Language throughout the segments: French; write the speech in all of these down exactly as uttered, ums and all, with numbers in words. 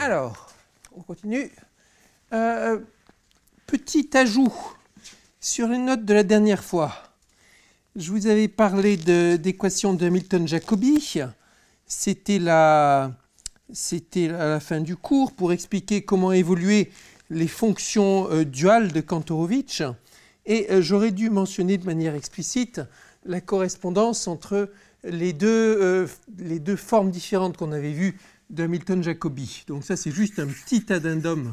Alors, on continue. Euh, petit ajout sur les notes de la dernière fois. Je vous avais parlé d'équation de, de Hamilton-Jacobi. C'était la, c'était à la fin du cours pour expliquer comment évoluer les fonctions euh, duales de Kantorovitch. Et euh, j'aurais dû mentionner de manière explicite la correspondance entre les deux, euh, les deux formes différentes qu'on avait vues de Hamilton-Jacobi. Donc ça, c'est juste un petit addendum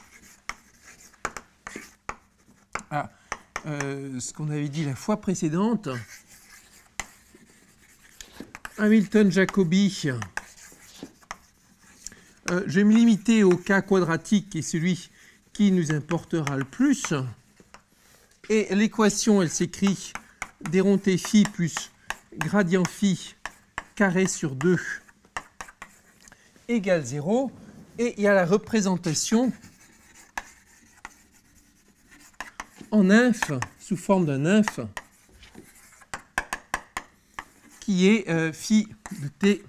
à euh, ce qu'on avait dit la fois précédente. Hamilton-Jacobi, euh, je vais me limiter au cas quadratique qui est celui qui nous importera le plus. Et l'équation, elle s'écrit déronté phi plus gradient phi carré sur deux égale zéro. Et il y a la représentation en inf, sous forme d'un inf, qui est euh, phi de t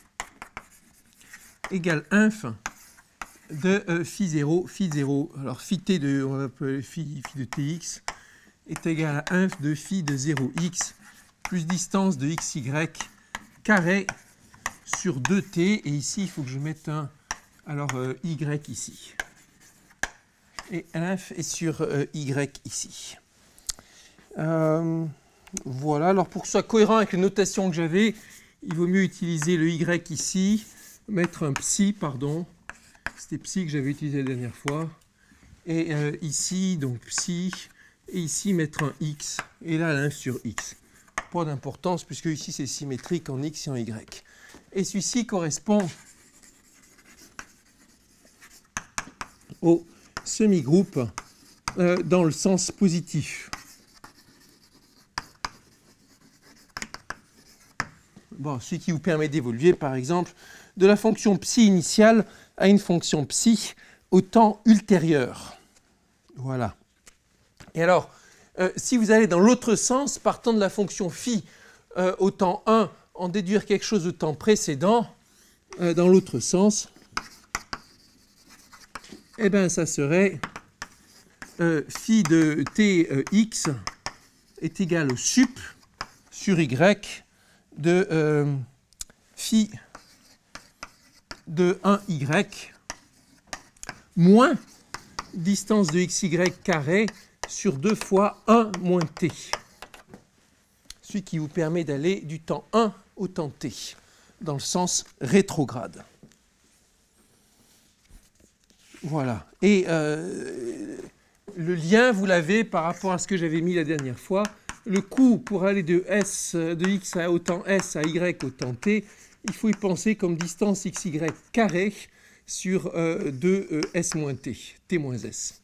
égale inf de euh, phi zéro, phi zéro. Alors phi t de, on va appeler phi, phi de tx est égal à inf de phi de zéro x plus distance de xy carré sur deux t. Et ici, il faut que je mette un alors euh, y ici. Et inf est sur euh, y ici. Euh, voilà, alors pour que ce soit cohérent avec les notations que j'avais, il vaut mieux utiliser le y ici, mettre un psi, pardon, c'était psi que j'avais utilisé la dernière fois, et euh, ici, donc psi, et ici mettre un x, et là l'inf sur x. Pas d'importance, puisque ici c'est symétrique en x et en y. Et celui-ci correspond au semi-groupe euh, dans le sens positif. Bon, ce qui vous permet d'évoluer, par exemple, de la fonction psi initiale à une fonction psi au temps ultérieur. Voilà. Et alors, euh, si vous allez dans l'autre sens, partant de la fonction phi euh, au temps un, en déduire quelque chose au temps précédent, euh, dans l'autre sens, eh bien, ça serait euh, phi de tx euh, est égal au sup sur y de euh, phi de un y moins distance de xy carré sur deux fois un moins t. Ce qui vous permet d'aller du temps un au temps t, dans le sens rétrograde. Voilà. Et euh, le lien, vous l'avez par rapport à ce que j'avais mis la dernière fois. Le coût pour aller de s de x au temps s à y au temps t, il faut y penser comme distance xy carré sur euh, deux euh, s moins t, t moins s.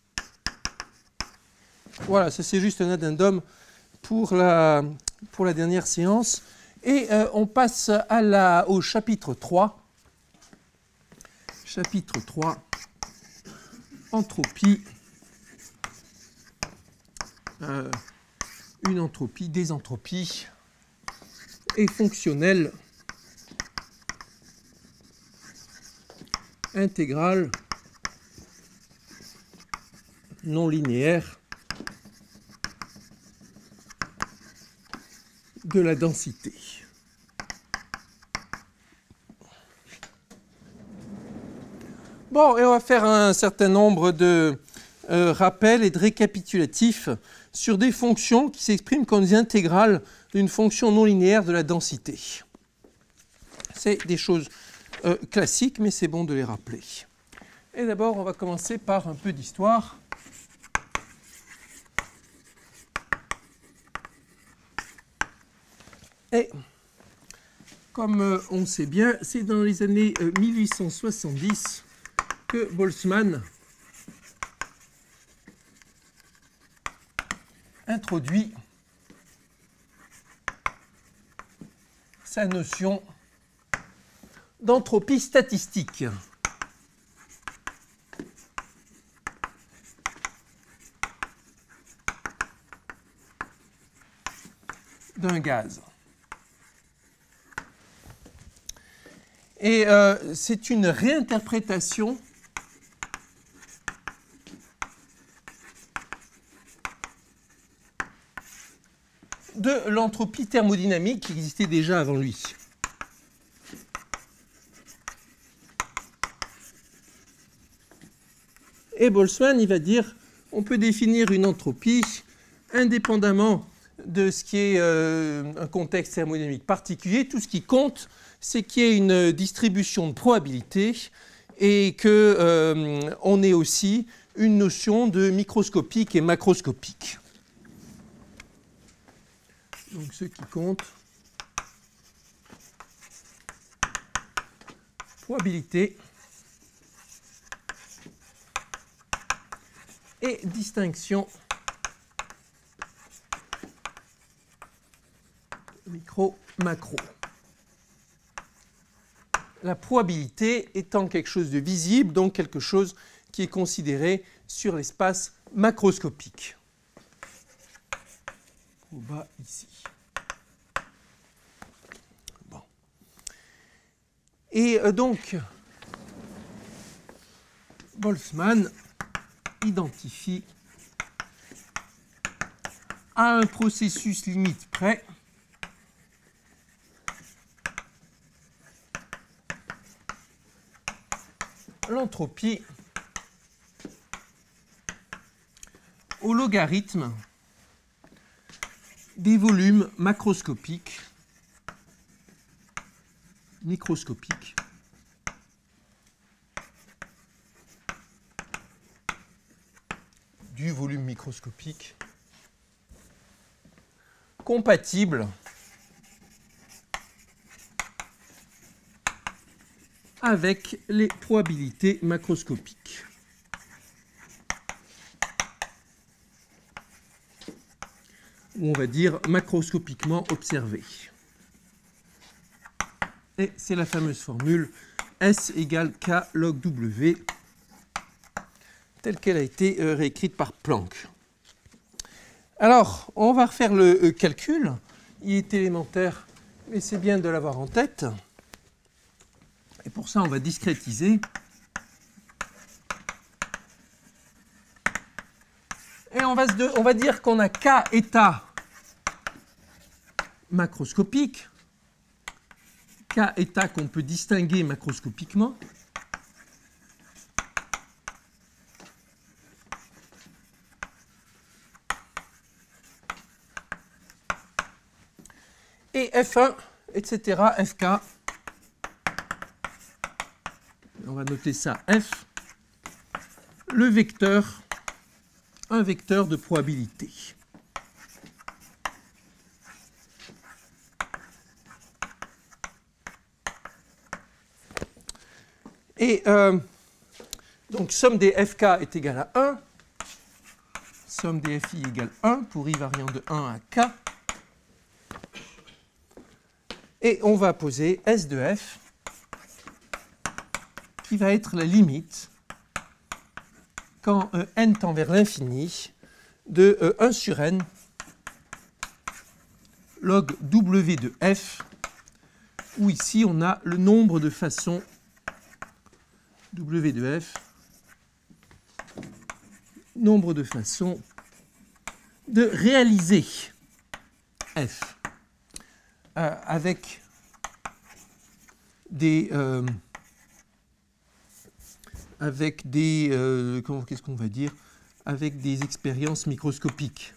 Voilà, ça c'est juste un addendum pour la, pour la dernière séance. Et euh, on passe à la, au chapitre trois. Chapitre trois, entropie. Euh, une entropie, des entropies, et fonctionnelle, intégrale, non linéaire, de la densité. Bon, et on va faire un certain nombre de euh, rappels et de récapitulatifs sur des fonctions qui s'expriment comme des intégrales d'une fonction non linéaire de la densité. C'est des choses euh, classiques, mais c'est bon de les rappeler. Et d'abord, on va commencer par un peu d'histoire. Et comme euh, on sait bien, c'est dans les années euh, mille huit cent soixante-dix que Boltzmann introduit sa notion d'entropie statistique. D'un gaz. Et euh, c'est une réinterprétation de l'entropie thermodynamique qui existait déjà avant lui. Et Boltzmann, il va dire, on peut définir une entropie indépendamment de ce qui est euh, un contexte thermodynamique particulier. Tout ce qui compte, c'est qu'il y ait une distribution de probabilité et qu'on euh, ait aussi une notion de microscopique et macroscopique. Donc ce qui compte, probabilité et distinction micro-macro. La probabilité étant quelque chose de visible, donc quelque chose qui est considéré sur l'espace macroscopique. Au bas ici. Bon. Et euh, donc, Boltzmann identifie à un processus limite près l'entropie au logarithme des volumes macroscopiques, microscopiques, du volume microscopique compatible avec les probabilités macroscopiques. Ou on va dire macroscopiquement observées. Et c'est la fameuse formule S égale K log W, telle qu'elle a été euh, réécrite par Planck. Alors, on va refaire le euh, calcul. Il est élémentaire, mais c'est bien de l'avoir en tête. Et pour ça, on va discrétiser. Et on va, se, on va dire qu'on a K état macroscopique, K état qu'on peut distinguer macroscopiquement, et F un, et cetera, F K, on va noter ça F, le vecteur, un vecteur de probabilité. Et euh, donc, somme des F K est égale à un, somme des F I égale un, pour I variant de un à K. Et on va poser S de F, qui va être la limite, quand euh, n tend vers l'infini, de euh, un sur n log W de F, où ici on a le nombre de façons W de F, nombre de façons de réaliser F euh, avec des euh, avec des euh, comment qu'est-ce qu'on va dire avec des expériences microscopiques.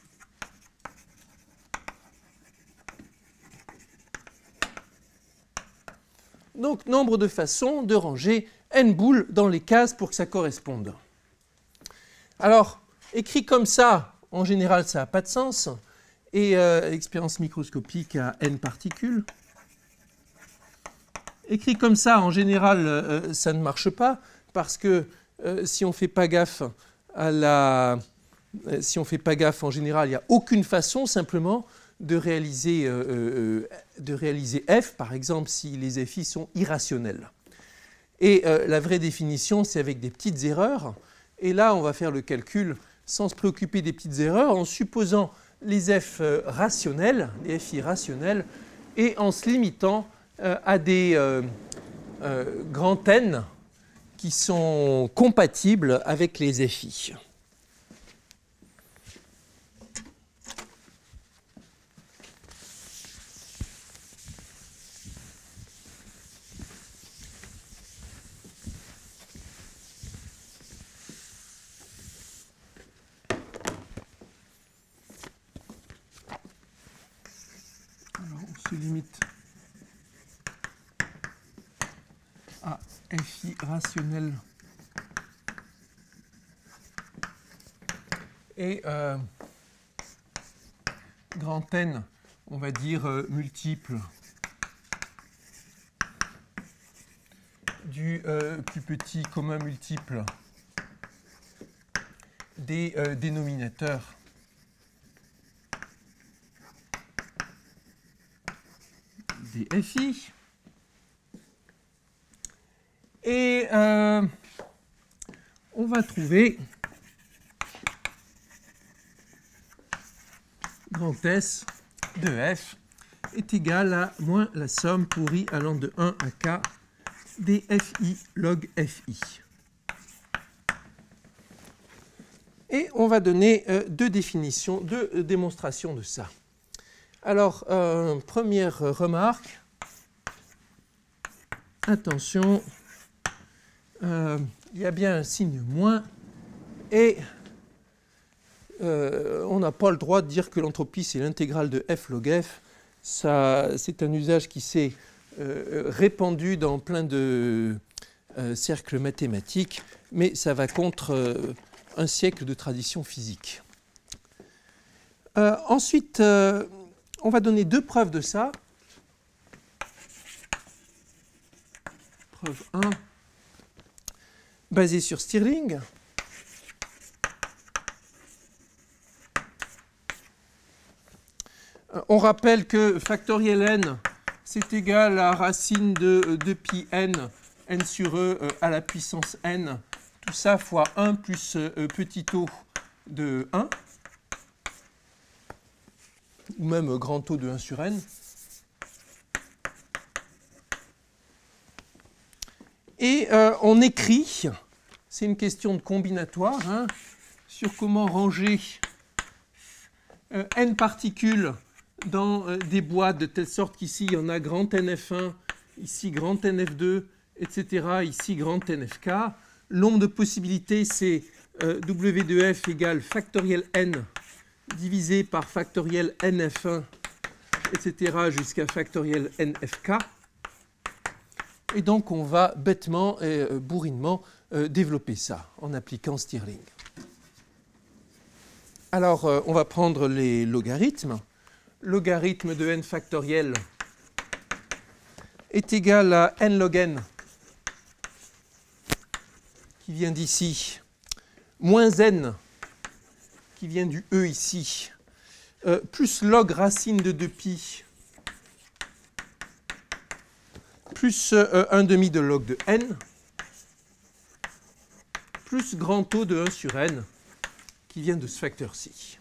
Donc nombre de façons de ranger n boules dans les cases pour que ça corresponde. Alors, écrit comme ça, en général, ça n'a pas de sens. Et euh, expérience microscopique à n particules. Écrit comme ça, en général, euh, ça ne marche pas, parce que euh, si on ne fait pas gaffe à la... Euh, si on fait pas gaffe, en général, il n'y a aucune façon, simplement, de réaliser, euh, euh, de réaliser f, par exemple, si les F I sont irrationnels. Et euh, la vraie définition, c'est avec des petites erreurs. Et là, on va faire le calcul sans se préoccuper des petites erreurs, en supposant les F euh, rationnels, les F I rationnels, et en se limitant euh, à des euh, euh, grands N qui sont compatibles avec les F I. limite à fi rationnel et euh, grand N, on va dire euh, multiple du euh, plus petit commun multiple des euh, dénominateurs des Fi. Et euh, on va trouver grand S de F est égal à moins la somme pour i allant de un à k des Fi log Fi. Et on va donner euh, deux définitions, deux euh, démonstrations de ça. Alors, euh, première remarque, attention, euh, il y a bien un signe moins et euh, on n'a pas le droit de dire que l'entropie c'est l'intégrale de f log f. C'est un usage qui s'est euh, répandu dans plein de euh, cercles mathématiques, mais ça va contre euh, un siècle de tradition physique. Euh, ensuite, euh, on va donner deux preuves de ça. Preuve un, basée sur Stirling. On rappelle que factoriel n, c'est égal à racine de deux pi n, n sur e à la puissance n, tout ça fois un plus petit o de un, ou même grand O de un sur n. Et euh, on écrit, c'est une question de combinatoire, hein, sur comment ranger euh, n particules dans euh, des boîtes de telle sorte qu'ici il y en a grand N F un, ici grand N F deux, et cetera, ici grand N F K. Nombre de possibilités, c'est euh, W de F égale factoriel n divisé par factoriel N F un, et cetera, jusqu'à factoriel N F K. Et donc on va bêtement et euh, bourrinement euh, développer ça en appliquant Stirling. Alors euh, on va prendre les logarithmes. Logarithme de n factoriel est égal à n log n, qui vient d'ici, moins n, qui vient du e ici, euh, plus log racine de deux pi, plus euh, un demi de log de n, plus grand O de un sur n, qui vient de ce facteur-ci.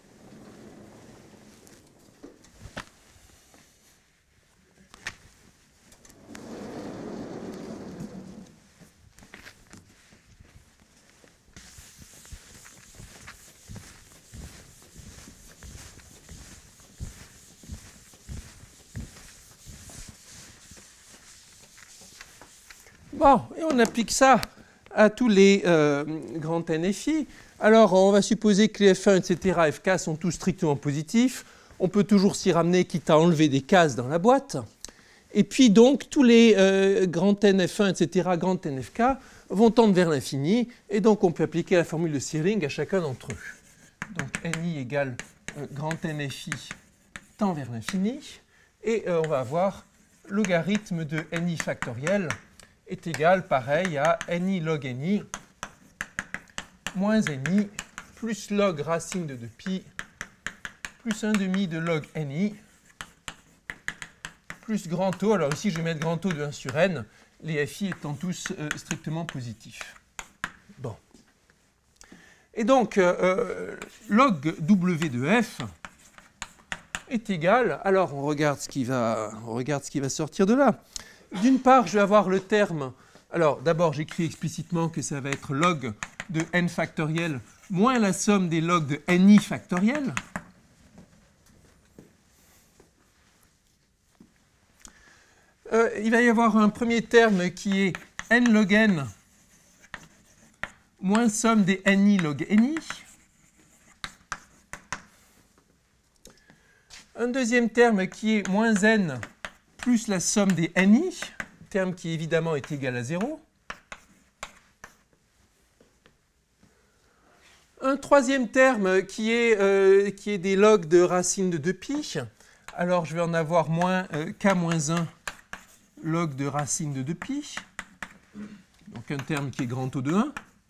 Bon, et on applique ça à tous les euh, grands N F I. Alors, on va supposer que les F un, et cetera, F K sont tous strictement positifs. On peut toujours s'y ramener, quitte à enlever des cases dans la boîte. Et puis, donc, tous les euh, grands N F un, et cetera, grands N F K vont tendre vers l'infini. Et donc, on peut appliquer la formule de Stirling à chacun d'entre eux. Donc, Ni égale euh, grand N F I tend vers l'infini. Et euh, on va avoir logarithme de Ni factoriel est égal, pareil, à Ni log Ni moins Ni plus log racine de deux pi plus un demi de log Ni plus grand O. Alors ici, je vais mettre grand O de un sur n, les Fi étant tous euh, strictement positifs. Bon. Et donc, euh, log W de F est égal, alors on regarde ce qui va, on regarde ce qui va sortir de là. D'une part, je vais avoir le terme, alors d'abord j'écris explicitement que ça va être log de n factoriel moins la somme des logs de Ni factoriel. Euh, il va y avoir un premier terme qui est n log n moins somme des Ni log Ni. Un deuxième terme qui est moins n plus la somme des ni, terme qui évidemment est égal à zéro. Un troisième terme qui est, euh, qui est des logs de racine de deux pi. Alors je vais en avoir moins euh, k moins un log de racine de deux pi. Donc un terme qui est grand O de un.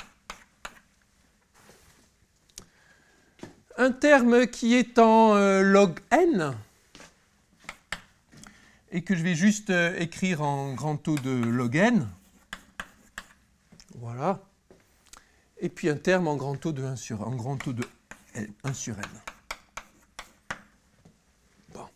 Un terme qui est en euh, log n et que je vais juste euh, écrire en grand O de log n. Voilà. Et puis un terme en grand O de un sur, en grand O de un sur n. Bon.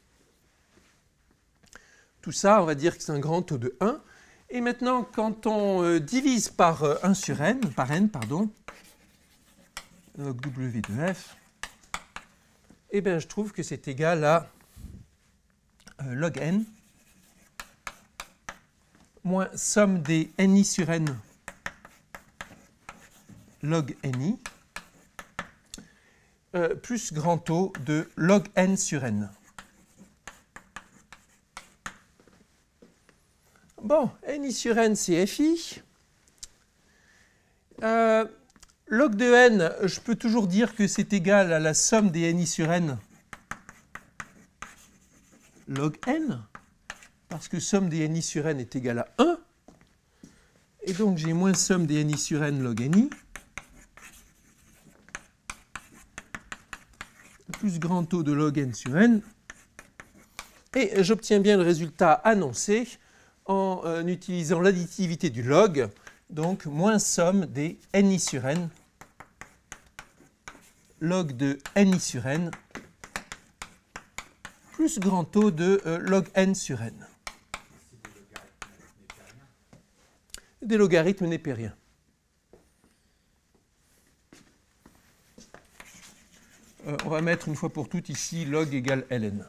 Tout ça, on va dire que c'est un grand O de un. Et maintenant, quand on euh, divise par euh, un sur n, par n, pardon, log W de f, eh bien, je trouve que c'est égal à euh, log n moins somme des ni sur n log ni euh, plus grand O de log n sur n. Bon, ni sur n, c'est fi. Euh, log de n, je peux toujours dire que c'est égal à la somme des ni sur n log n, parce que somme des ni sur n est égale à un. Et donc j'ai moins somme des ni sur n log ni plus grand O de log n sur n. Et j'obtiens bien le résultat annoncé en euh, utilisant l'additivité du log, donc moins somme des ni sur n log de ni sur n plus grand O de euh, log n sur n. Des logarithmes népériens. Euh, on va mettre une fois pour toutes ici log égale ln.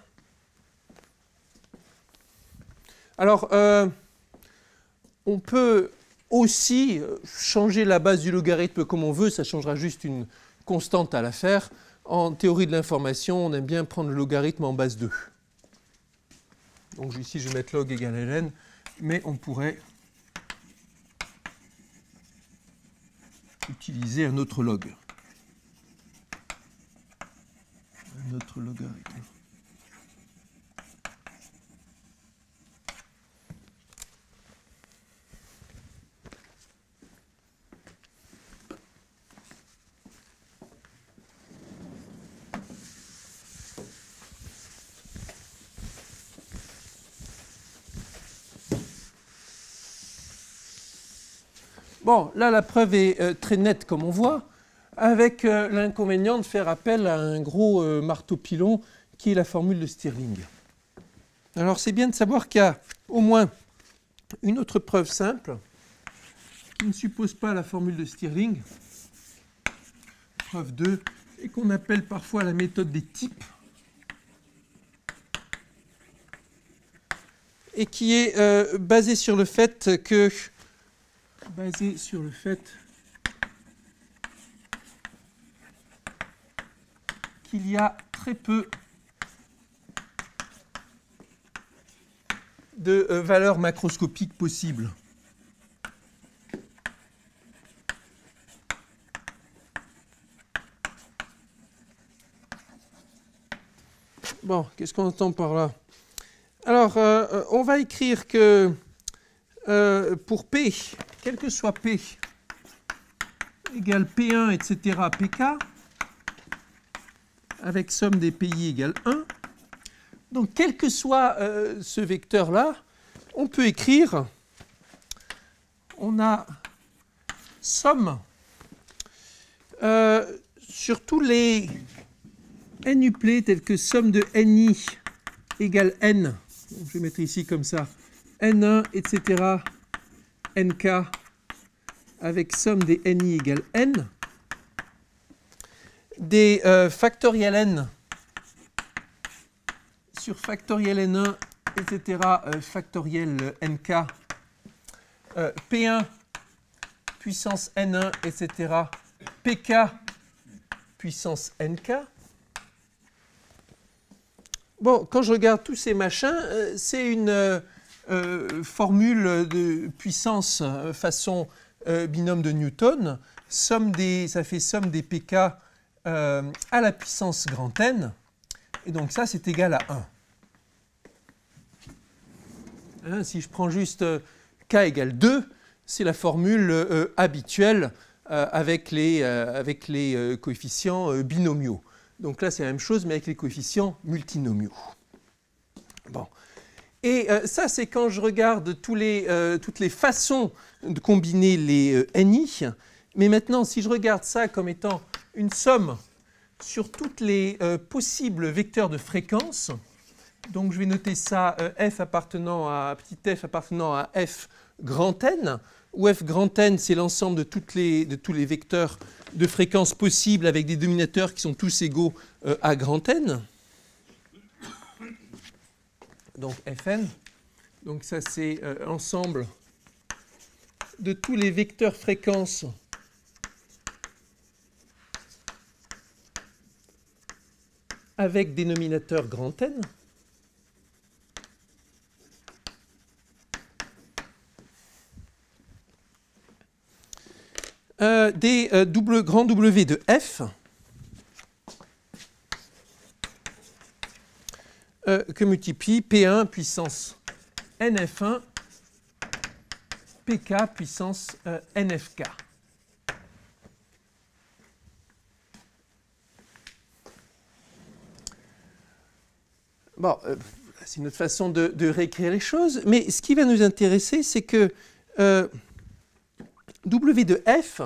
Alors, euh, on peut aussi changer la base du logarithme comme on veut, ça changera juste une constante à la faire. En théorie de l'information, on aime bien prendre le logarithme en base deux. Donc ici, je vais mettre log égale ln, mais on pourrait utiliser un autre log. Un autre logarithme. Bon, là, la preuve est euh, très nette, comme on voit, avec euh, l'inconvénient de faire appel à un gros euh, marteau-pilon qui est la formule de Stirling. Alors, c'est bien de savoir qu'il y a au moins une autre preuve simple qui ne suppose pas la formule de Stirling, preuve deux, et qu'on appelle parfois la méthode des types, et qui est euh, basée sur le fait que basé sur le fait qu'il y a très peu de euh, valeurs macroscopiques possibles. Bon, qu'est-ce qu'on entend par là? Alors, euh, on va écrire que euh, pour P, quel que soit P, égale P un, et cetera, Pk, avec somme des Pi égale un. Donc, quel que soit euh, ce vecteur-là, on peut écrire, on a somme euh, sur tous les nuplets tels que somme de ni égale n. Donc, je vais mettre ici comme ça, n un, et cetera, nk, avec somme des ni égale n, des euh, factoriels n sur factoriel n un, et cetera, euh, factoriel nk, euh, P un puissance n un, et cetera, Pk puissance nk. bon, quand je regarde tous ces machins, euh, c'est une euh, euh, formule de puissance euh, façon euh, binôme de Newton. Somme des, ça fait somme des pk euh, à la puissance grand N. Et donc ça, c'est égal à un. Hein, si je prends juste euh, k égale deux, c'est la formule euh, habituelle euh, avec les, euh, avec les euh, coefficients euh, binomiaux. Donc là, c'est la même chose, mais avec les coefficients multinomiaux. Bon. Et euh, ça, c'est quand je regarde tous les, euh, toutes les façons de combiner les euh, N I. Mais maintenant, si je regarde ça comme étant une somme sur tous les euh, possibles vecteurs de fréquence, donc je vais noter ça euh, f appartenant à petit f appartenant à f grand N, où f grand N, c'est l'ensemble de, toutes les, de tous les vecteurs de fréquence possibles avec des dominateurs qui sont tous égaux euh, à grand N. Donc Fn. Donc ça, c'est euh, l'ensemble de tous les vecteurs fréquences avec dénominateur grand N. Euh, des euh, double, grand W de f euh, que multiplie P un puissance N F un Pk puissance euh, N F K. Bon, euh, c'est une autre façon de, de réécrire les choses, mais ce qui va nous intéresser, c'est que euh, W de f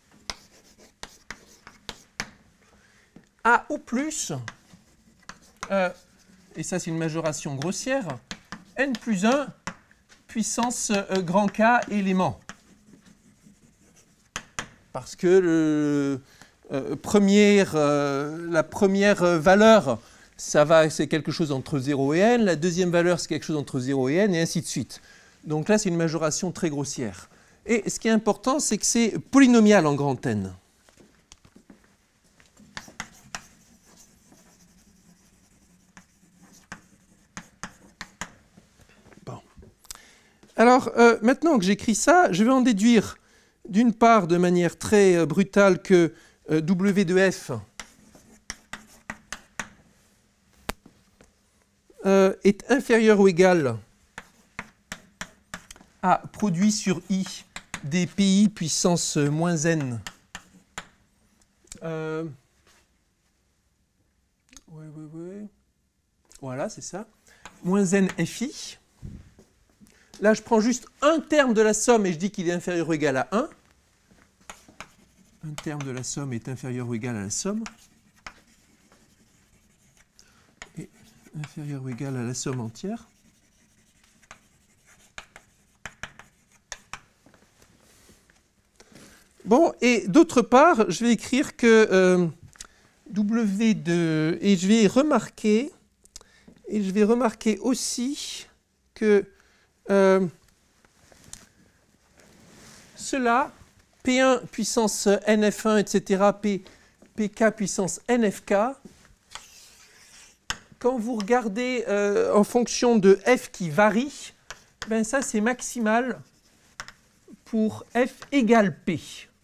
a au plus, euh, et ça c'est une majoration grossière, n plus un puissance euh, grand K éléments. Parce que le, euh, première, euh, la première valeur, ça va, c'est quelque chose entre zéro et n, la deuxième valeur c'est quelque chose entre zéro et n, et ainsi de suite. Donc là c'est une majoration très grossière. Et ce qui est important, c'est que c'est polynomial en grand N. Bon. Alors, euh, maintenant que j'écris ça, je vais en déduire, d'une part, de manière très euh, brutale, que euh, W de f euh, est inférieur ou égal à produit sur I des P I puissance moins n. Euh, ouais, ouais, ouais. Voilà, c'est ça. Moins n F I. Là, je prends juste un terme de la somme et je dis qu'il est inférieur ou égal à un. Un terme de la somme est inférieur ou égal à la somme. Et inférieur ou égal à la somme entière. Bon, et d'autre part, je vais écrire que euh, W de... Et je vais remarquer, et je vais remarquer aussi que euh, cela, P un puissance N F un, et cetera, P, Pk puissance N F K, quand vous regardez euh, en fonction de f qui varie, ben ça c'est maximal pour f égale P.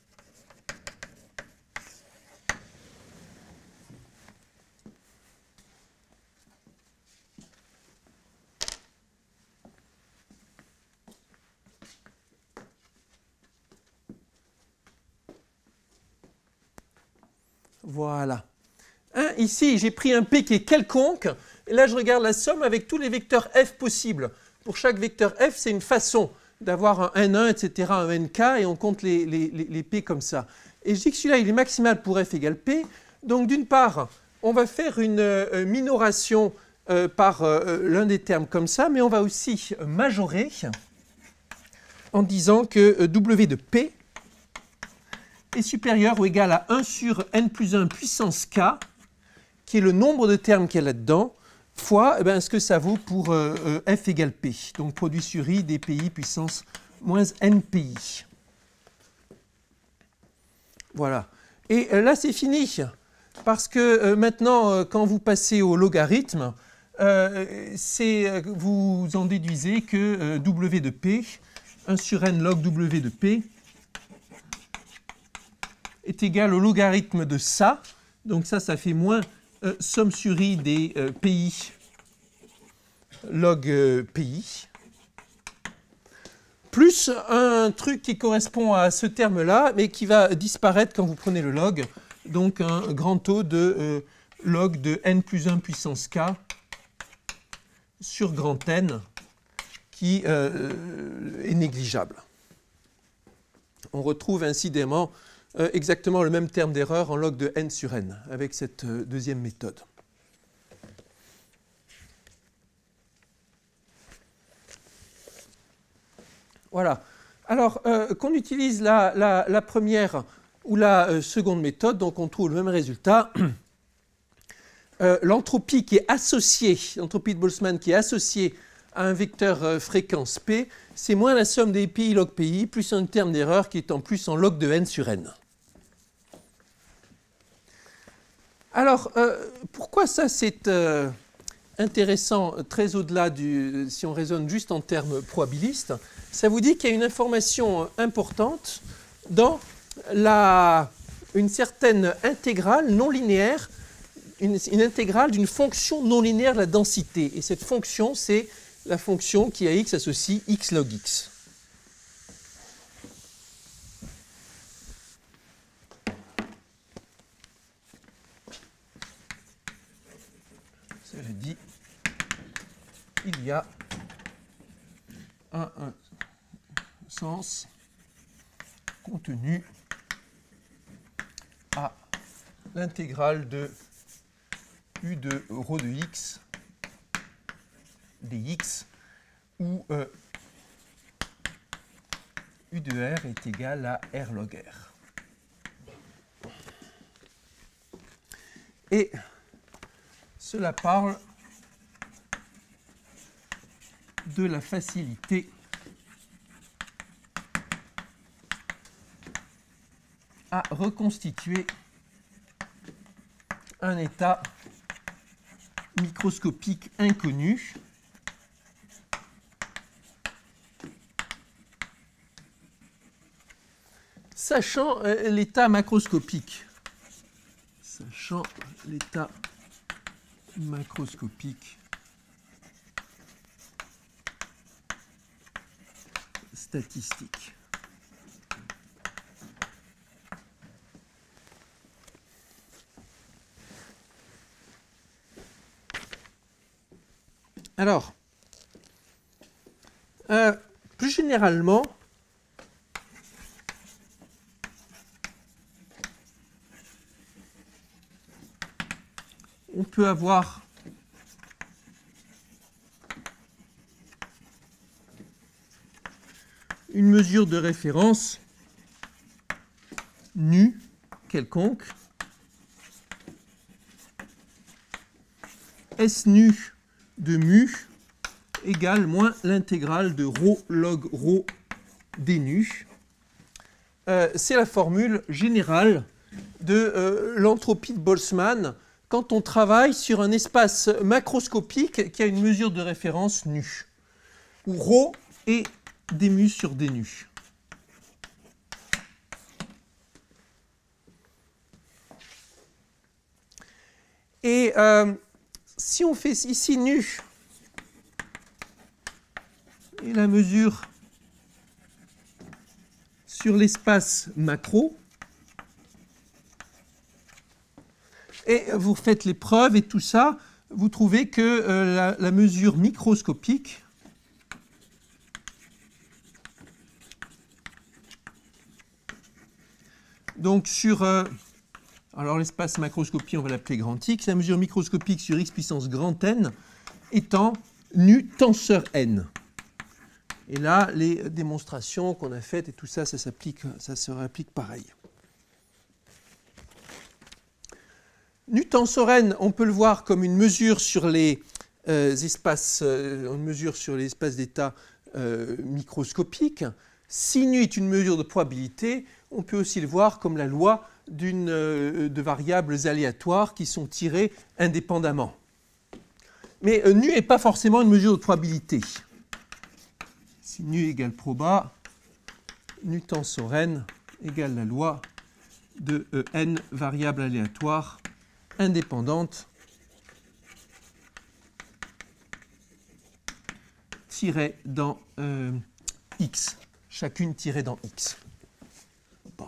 Voilà. Hein, ici, j'ai pris un P qui est quelconque. Et là, je regarde la somme avec tous les vecteurs f possibles. Pour chaque vecteur f, c'est une façon d'avoir un N un, et cetera, un N K, et on compte les, les, les P comme ça. Et je dis que celui-là, il est maximal pour f égale P. Donc, d'une part, on va faire une euh, minoration euh, par euh, l'un des termes comme ça, mais on va aussi majorer en disant que euh, W de P est supérieur ou égal à un sur n plus un puissance k, qui est le nombre de termes qu'il y a là-dedans, fois eh bien, ce que ça vaut pour euh, euh, f égale p. Donc produit sur i des pi puissance moins npi. Voilà. Et euh, là, c'est fini. Parce que euh, maintenant, euh, quand vous passez au logarithme, euh, vous en déduisez que euh, W de P, un sur n log W de P, est égal au logarithme de ça. Donc ça, ça fait moins euh, somme sur i des euh, P I log euh, P I, plus un truc qui correspond à ce terme-là, mais qui va disparaître quand vous prenez le log, donc un grand taux de euh, log de n plus un puissance k sur grand N, qui euh, est négligeable. On retrouve incidemment euh, exactement le même terme d'erreur en log de n sur n, avec cette euh, deuxième méthode. Voilà. Alors, euh, qu'on utilise la, la, la première ou la euh, seconde méthode, donc on trouve le même résultat. Euh, l'entropie qui est associée, l'entropie de Boltzmann qui est associée à un vecteur euh, fréquence P, c'est moins la somme des P I log P I, plus un terme d'erreur qui est en plus en log de n sur n. Alors, euh, pourquoi ça c'est euh, intéressant, très au-delà du, si on raisonne juste en termes probabilistes, ça vous dit qu'il y a une information importante dans la, une certaine intégrale non linéaire, une, une intégrale d'une fonction non linéaire de la densité. Et cette fonction, c'est la fonction qui à x associe x log x. Cela dit, il y a un, un sens contenu à l'intégrale de u de rho de x dx où euh, u de r est égal à r log r. Et cela parle de la facilité à reconstituer un état microscopique inconnu sachant euh, l'état macroscopique. Sachant l'état macroscopique statistique. Alors, euh, plus généralement, on peut avoir une mesure de référence nue quelconque, S nu de mu égale moins l'intégrale de rho log rho d nu. Euh, c'est la formule générale de euh, l'entropie de Boltzmann quand on travaille sur un espace macroscopique qui a une mesure de référence nue, où rho est d mu sur d nu. Et euh, si on fait ici nu et la mesure sur l'espace macro, et vous faites les preuves et tout ça, vous trouvez que euh, la, la mesure microscopique donc sur euh, alors l'espace macroscopique, on va l'appeler grand X, la mesure microscopique sur x puissance grand N étant nu tenseur n. Et là, les démonstrations qu'on a faites et tout ça, ça s'applique, ça se réapplique pareil. Nu tenseur n, on peut le voir comme une mesure sur les euh, espaces, euh, une mesure sur les espaces d'état euh, microscopiques. Si nu est une mesure de probabilité, on peut aussi le voir comme la loi d'une, euh, de variables aléatoires qui sont tirées indépendamment. Mais euh, nu n'est pas forcément une mesure de probabilité. Si nu égale proba, nu tensor n égale la loi de euh, n variables aléatoires indépendantes tirées dans euh, x, chacune tirée dans x. Bon.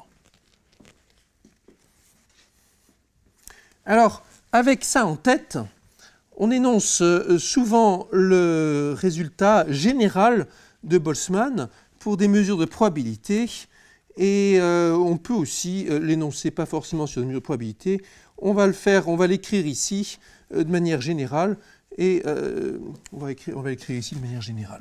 Alors, avec ça en tête, on énonce euh, souvent le résultat général de Boltzmann pour des mesures de probabilité, et euh, on peut aussi euh, l'énoncer pas forcément sur des mesures de probabilité. On va le faire, on va l'écrire ici euh, de manière générale, et euh, on va écrire, on va l'écrire ici de manière générale.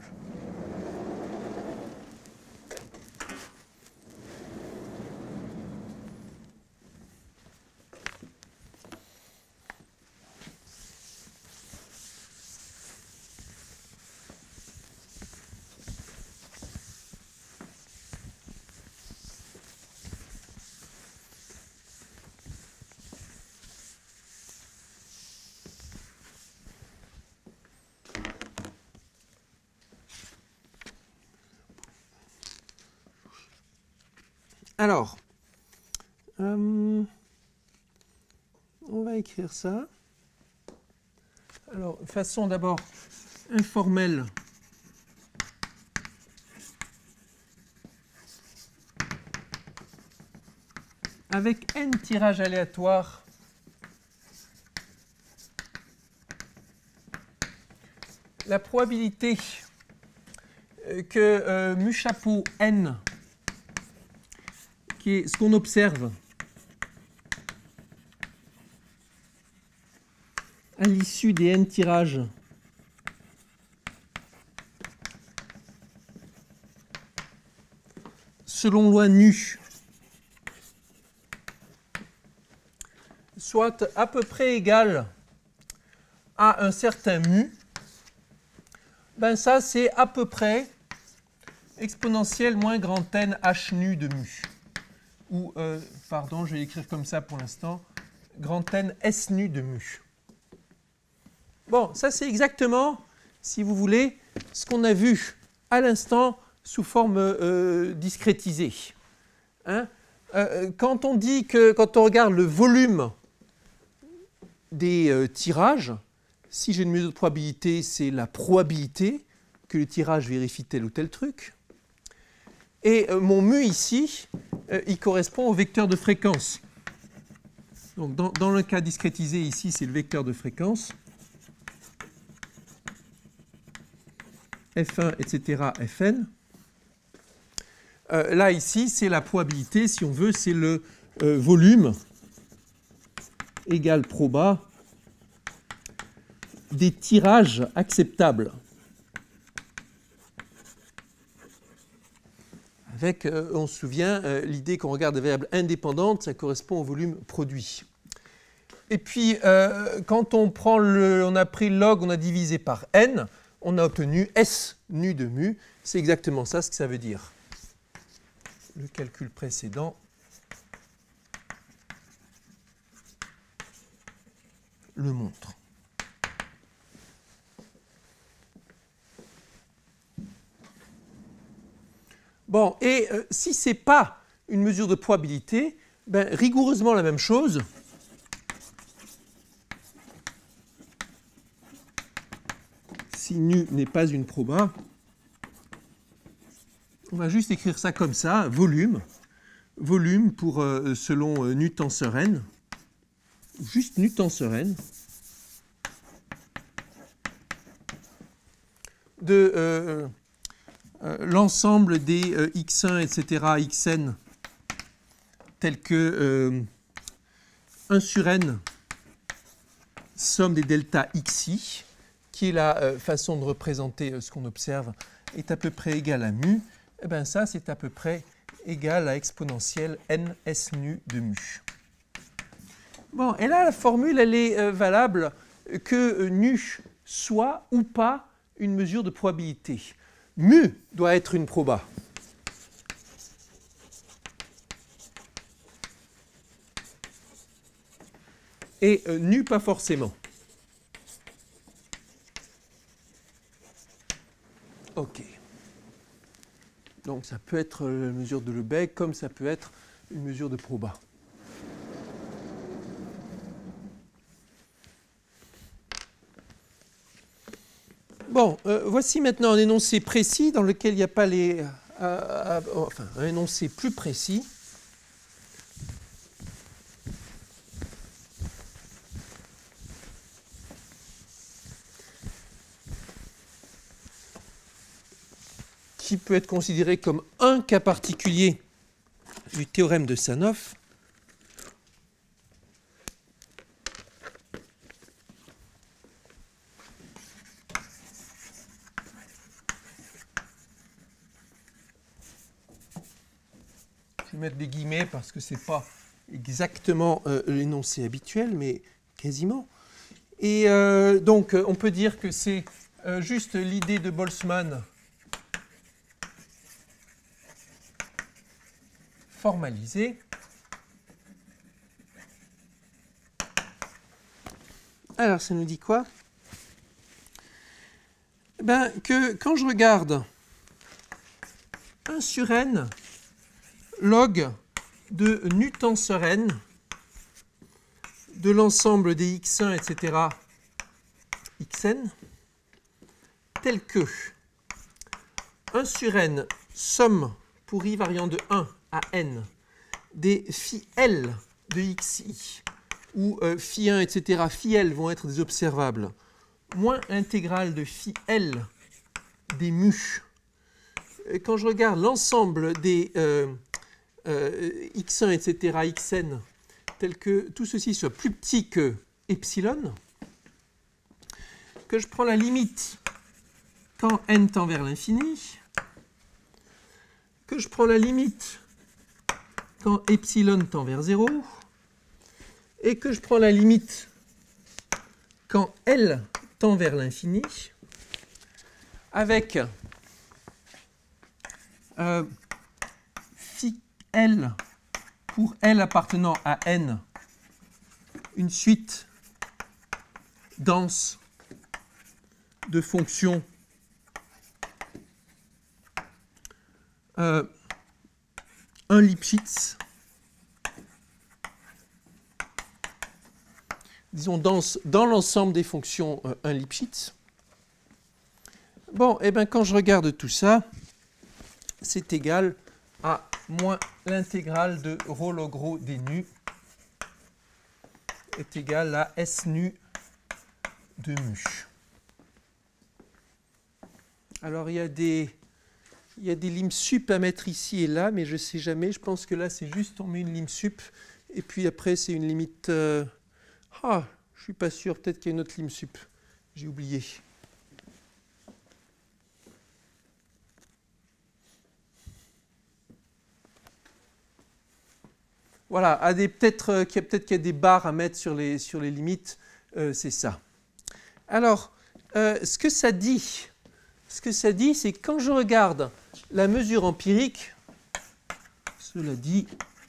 Alors, euh, on va écrire ça. Alors, façon d'abord informelle. Avec n tirages aléatoires, la probabilité que euh, mu chapeau n, qui est ce qu'on observe à l'issue des n tirages selon loi nu, soit à peu près égal à un certain mu, ben ça c'est à peu près exponentielle moins grand n h nu de mu. Ou, euh, pardon, je vais l'écrire comme ça pour l'instant, grand n s nu de mu. Bon, ça c'est exactement, si vous voulez, ce qu'on a vu à l'instant sous forme euh, discrétisée. Hein? Euh, quand on dit que, quand on regarde le volume des euh, tirages, si j'ai une mesure de probabilité, c'est la probabilité que le tirage vérifie tel ou tel truc. Et euh, mon mu ici, euh, il correspond au vecteur de fréquence. Donc dans, dans le cas discrétisé ici, c'est le vecteur de fréquence. F un, et cetera, Fn. Euh, là, ici, c'est la probabilité, si on veut, c'est le euh, volume égal proba des tirages acceptables. Avec, euh, on se souvient, euh, l'idée qu'on regarde des variables indépendantes, ça correspond au volume produit. Et puis, euh, quand on prend le, on a pris log, on a divisé par n, on a obtenu S nu de mu. C'est exactement ça ce que ça veut dire. Le calcul précédent le montre. Bon, et euh, si ce n'est pas une mesure de probabilité, ben, rigoureusement la même chose. Si nu n'est pas une proba, on va juste écrire ça comme ça, volume, volume pour, euh, selon euh, nu tenseur n, juste nu tenseur n, de euh, euh, l'ensemble des euh, x un, et cetera, xn, tels que euh, un sur n, somme des delta xi, qui est la euh, façon de représenter euh, ce qu'on observe, est à peu près égal à mu, et bien ça c'est à peu près égal à exponentielle n s nu de mu. Bon, et là la formule elle est euh, valable que euh, nu soit ou pas une mesure de probabilité. Mu doit être une proba. Et euh, nu pas forcément. donc ça peut être la mesure de Lebesgue comme ça peut être une mesure de proba. Bon, euh, voici maintenant un énoncé précis dans lequel il n'y a pas les... Euh, euh, enfin, un énoncé plus précis. Qui peut être considéré comme un cas particulier du théorème de Sanoff. Je vais mettre des guillemets parce que ce n'est pas exactement euh, l'énoncé habituel, mais quasiment. Et euh, donc, on peut dire que c'est euh, juste l'idée de Boltzmann formalisée. Alors, ça nous dit quoi? Ben, que quand je regarde un sur n log de nu tenseur n de l'ensemble des x un, et cetera, xn, tel que un sur n somme pour i variant de un à n des phi L de xi, où euh, phi un, et cetera, phi L vont être des observables, moins intégrale de phi L des mu. Et quand je regarde l'ensemble des euh, euh, x un, et cetera, xn, tel que tout ceci soit plus petit que epsilon, que je prends la limite quand n tend vers l'infini, que je prends la limite quand epsilon tend vers zéro, et que je prends la limite quand L tend vers l'infini, avec euh, phi L pour L appartenant à n, une suite dense de fonctions euh, un Lipschitz, disons dense dans l'ensemble des fonctions euh, un Lipschitz. Bon, et bien quand je regarde tout ça, c'est égal à moins l'intégrale de rho log rho des nus est égal à S nu de mu. Alors il y a des, il y a des limes sup à mettre ici et là, mais je ne sais jamais. Je pense que là c'est juste on met une lime sup et puis après c'est une limite... Euh, ah, je ne suis pas sûr, peut-être qu'il y a une autre lime sup. J'ai oublié. Voilà, peut-être euh, qu'il y, peut qu y a des barres à mettre sur les, sur les limites, euh, c'est ça. Alors, euh, ce que ça dit, ce que ça dit, c'est que quand je regarde la mesure empirique, cela dit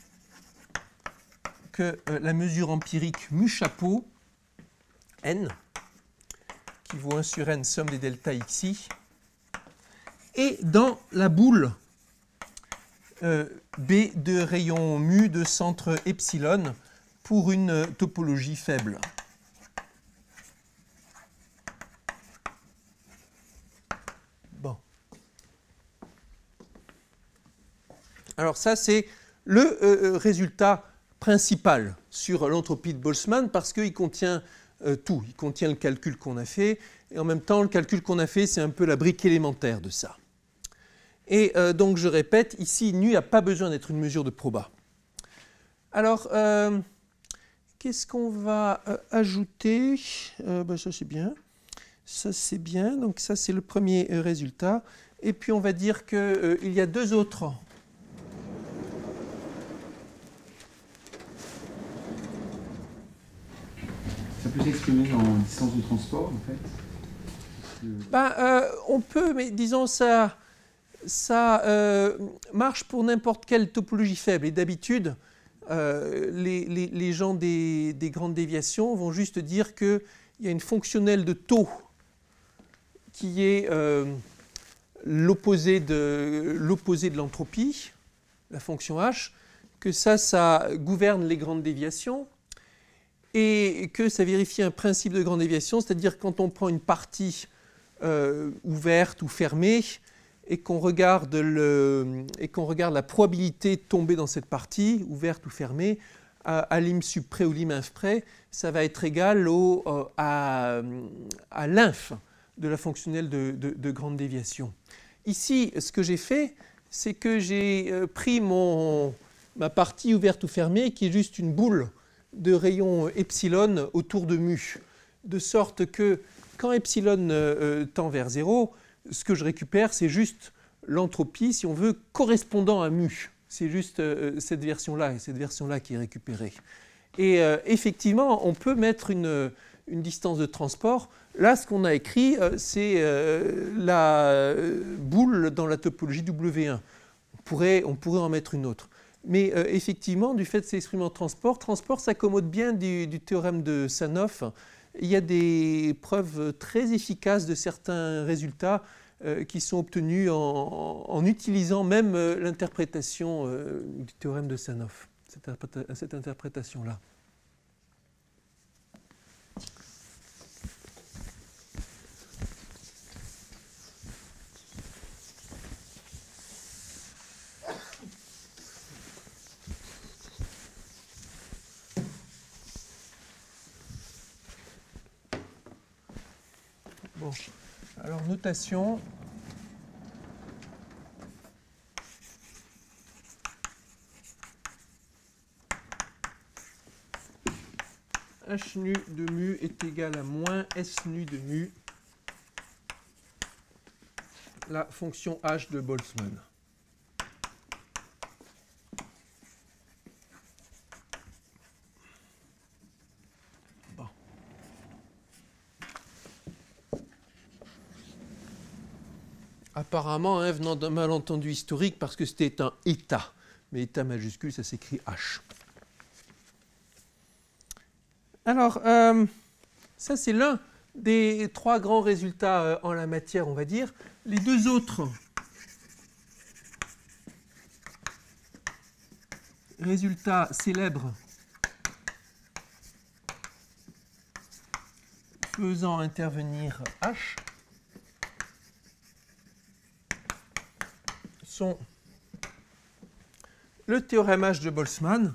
que euh, la mesure empirique mu chapeau, n, qui vaut un sur n somme des delta xi, est dans la boule Euh, B de rayon mu de centre epsilon pour une topologie faible. Bon. Alors ça, c'est le euh, résultat principal sur l'entropie de Boltzmann parce qu'il contient euh, tout. Il contient le calcul qu'on a fait et en même temps, le calcul qu'on a fait, c'est un peu la brique élémentaire de ça. Et euh, donc, je répète, ici, nu n'a pas besoin d'être une mesure de proba. Alors, euh, qu'est-ce qu'on va euh, ajouter euh, ben, ça, c'est bien. Ça, c'est bien. Donc, ça, c'est le premier euh, résultat. Et puis, on va dire qu'il euh, y a deux autres. Ça peut s'exprimer en distance de transport, en fait ben, euh, on peut, mais disons, ça... Ça euh, marche pour n'importe quelle topologie faible. Et d'habitude, euh, les, les, les gens des, des grandes déviations vont juste dire qu'il y a une fonctionnelle de taux qui est euh, l'opposé de, l'opposé de l'entropie, la fonction h, que ça, ça gouverne les grandes déviations, et que ça vérifie un principe de grande déviation, c'est-à-dire quand on prend une partie euh, ouverte ou fermée, et qu'on regarde, le, et qu'on regarde la probabilité de tomber dans cette partie, ouverte ou fermée, à, à l'im sub près ou l'im inf près, ça va être égal au, euh, à, à l'inf de la fonctionnelle de, de, de grande déviation. Ici, ce que j'ai fait, c'est que j'ai pris mon, ma partie ouverte ou fermée, qui est juste une boule de rayon epsilon autour de mu, de sorte que quand epsilon euh, tend vers zéro, ce que je récupère, c'est juste l'entropie, si on veut, correspondant à mu. C'est juste euh, cette version-là, et cette version-là qui est récupérée. Et euh, effectivement, on peut mettre une, une distance de transport. Là, ce qu'on a écrit, euh, c'est euh, la boule dans la topologie W un. On pourrait, on pourrait en mettre une autre. Mais euh, effectivement, du fait de ces expriments de transport, transport s'accommode bien du, du théorème de Sanoff. Il y a des preuves très efficaces de certains résultats euh, qui sont obtenus en, en utilisant même euh, l'interprétation euh, du théorème de Sanoff, cette, cette interprétation-là. Bon, alors notation. H nu de mu est égal à moins S nu de mu, la fonction h de Boltzmann. Bon. Apparemment, hein, venant d'un malentendu historique, parce que c'était un état, mais état majuscule, ça s'écrit H. Alors, euh, ça c'est l'un des trois grands résultats euh, en la matière, on va dire. Les deux autres résultats célèbres faisant intervenir H sont le théorème H de Boltzmann,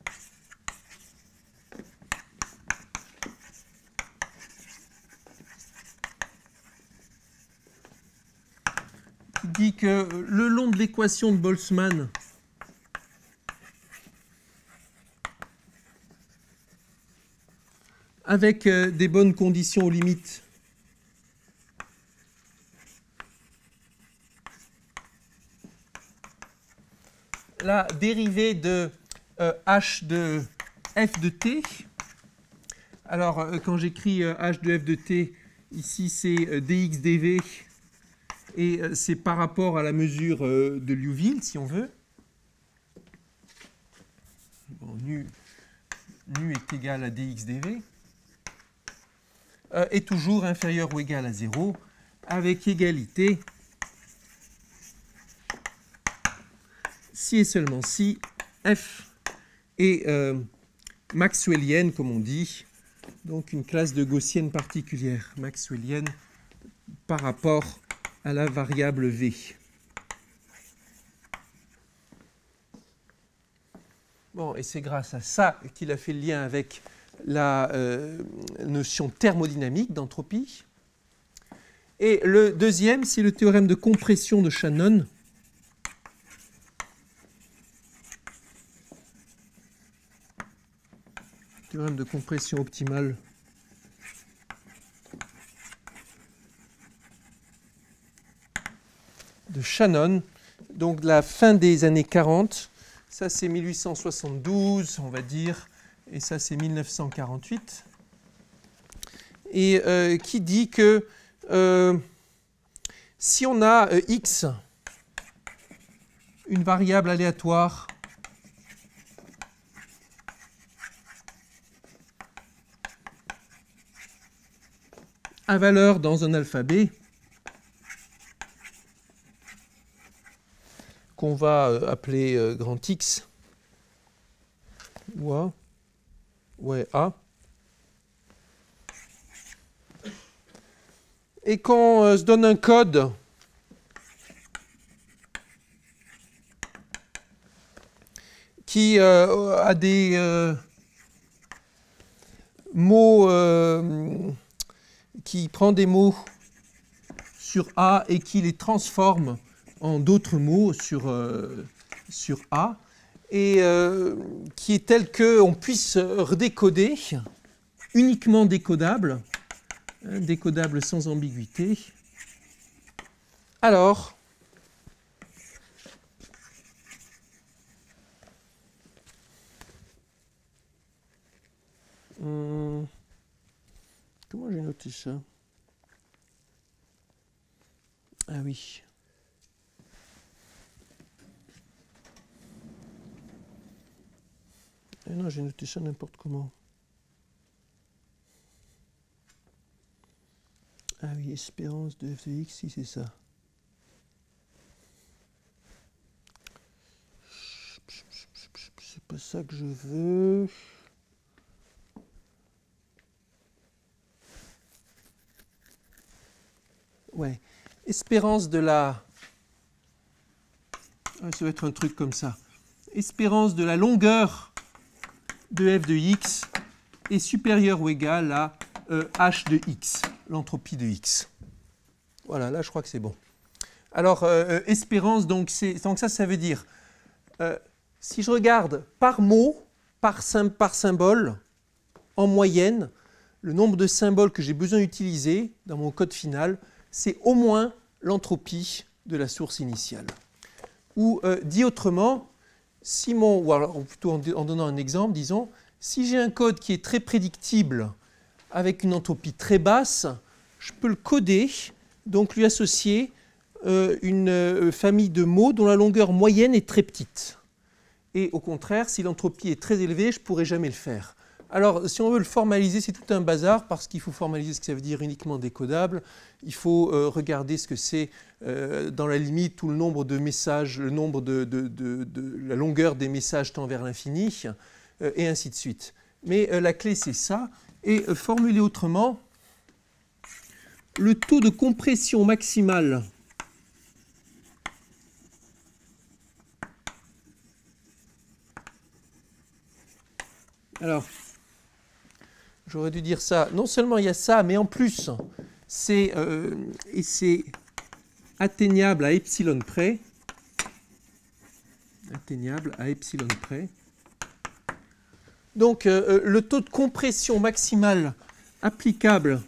qui dit que le long de l'équation de Boltzmann, avec euh, des bonnes conditions aux limites, la dérivée de euh, h de f de t, alors euh, quand j'écris euh, h de f de t, ici c'est euh, dx dv, et euh, c'est par rapport à la mesure euh, de Liouville, si on veut. Bon, nu, nu est égal à dx dv, euh, est toujours inférieur ou égal à zéro, avec égalité si et seulement si f est euh, maxwellienne, comme on dit, donc une classe de gaussienne particulière, maxwellienne par rapport à la variable v. Bon, et c'est grâce à ça qu'il a fait le lien avec la euh, notion thermodynamique d'entropie. Et le deuxième, c'est le théorème de compression de Shannon. Théorème de compression optimale de Shannon, donc de la fin des années quarante. Ça, c'est mille huit cent soixante-douze, on va dire, et ça, c'est mille neuf cent quarante-huit. Et euh, qui dit que euh, si on a euh, x, une variable aléatoire, à valeur dans un alphabet, qu'on va euh, appeler euh, grand X, ou A, ouais, A. Et qu'on euh, se donne un code qui euh, a des euh, mots, euh, qui prend des mots sur A et qui les transforme en d'autres mots sur, euh, sur A, et euh, qui est tel qu'on puisse redécoder, uniquement décodable, hein, décodable sans ambiguïté. Alors, hum, comment j'ai noté ça? Ah oui. Ah non, j'ai noté ça n'importe comment. Ah oui, espérance de f de x, si c'est ça. C'est pas ça que je veux. Ouais. Espérance de la... Ah, ça va être un truc comme ça. Espérance de la longueur de f de x est supérieure ou égale à euh, h de x, l'entropie de x. Voilà, là je crois que c'est bon. Alors, euh, espérance, donc, donc ça, ça veut dire, euh, si je regarde par mot, par, sym par symbole, en moyenne, le nombre de symboles que j'ai besoin d'utiliser dans mon code final, c'est au moins l'entropie de la source initiale. Ou, euh, dit autrement, si mon, ou alors plutôt en, en donnant un exemple, disons, si j'ai un code qui est très prédictible avec une entropie très basse, je peux le coder, donc lui associer euh, une euh, famille de mots dont la longueur moyenne est très petite. Et au contraire, si l'entropie est très élevée, je ne pourrai jamais le faire. Alors, si on veut le formaliser, c'est tout un bazar, parce qu'il faut formaliser ce que ça veut dire uniquement décodable. Il faut euh, regarder ce que c'est, euh, dans la limite, tout le nombre de messages, le nombre de, de, de, de la longueur des messages tend vers l'infini, euh, et ainsi de suite. Mais euh, la clé, c'est ça. Et euh, formulé autrement, le taux de compression maximal alors, j'aurais dû dire ça. Non seulement il y a ça, mais en plus, c'est euh, et c'est atteignable à epsilon près. Atteignable à epsilon près. Donc, euh, le taux de compression maximal applicable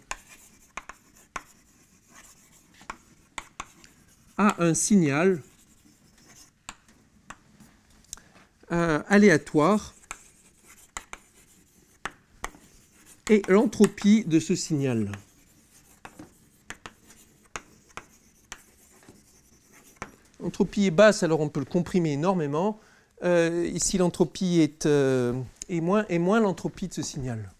à un signal euh, aléatoire et l'entropie de ce signal. L'entropie est basse, alors on peut le comprimer énormément. Euh, ici, l'entropie est, euh, est moins, est moins l'entropie de ce signal.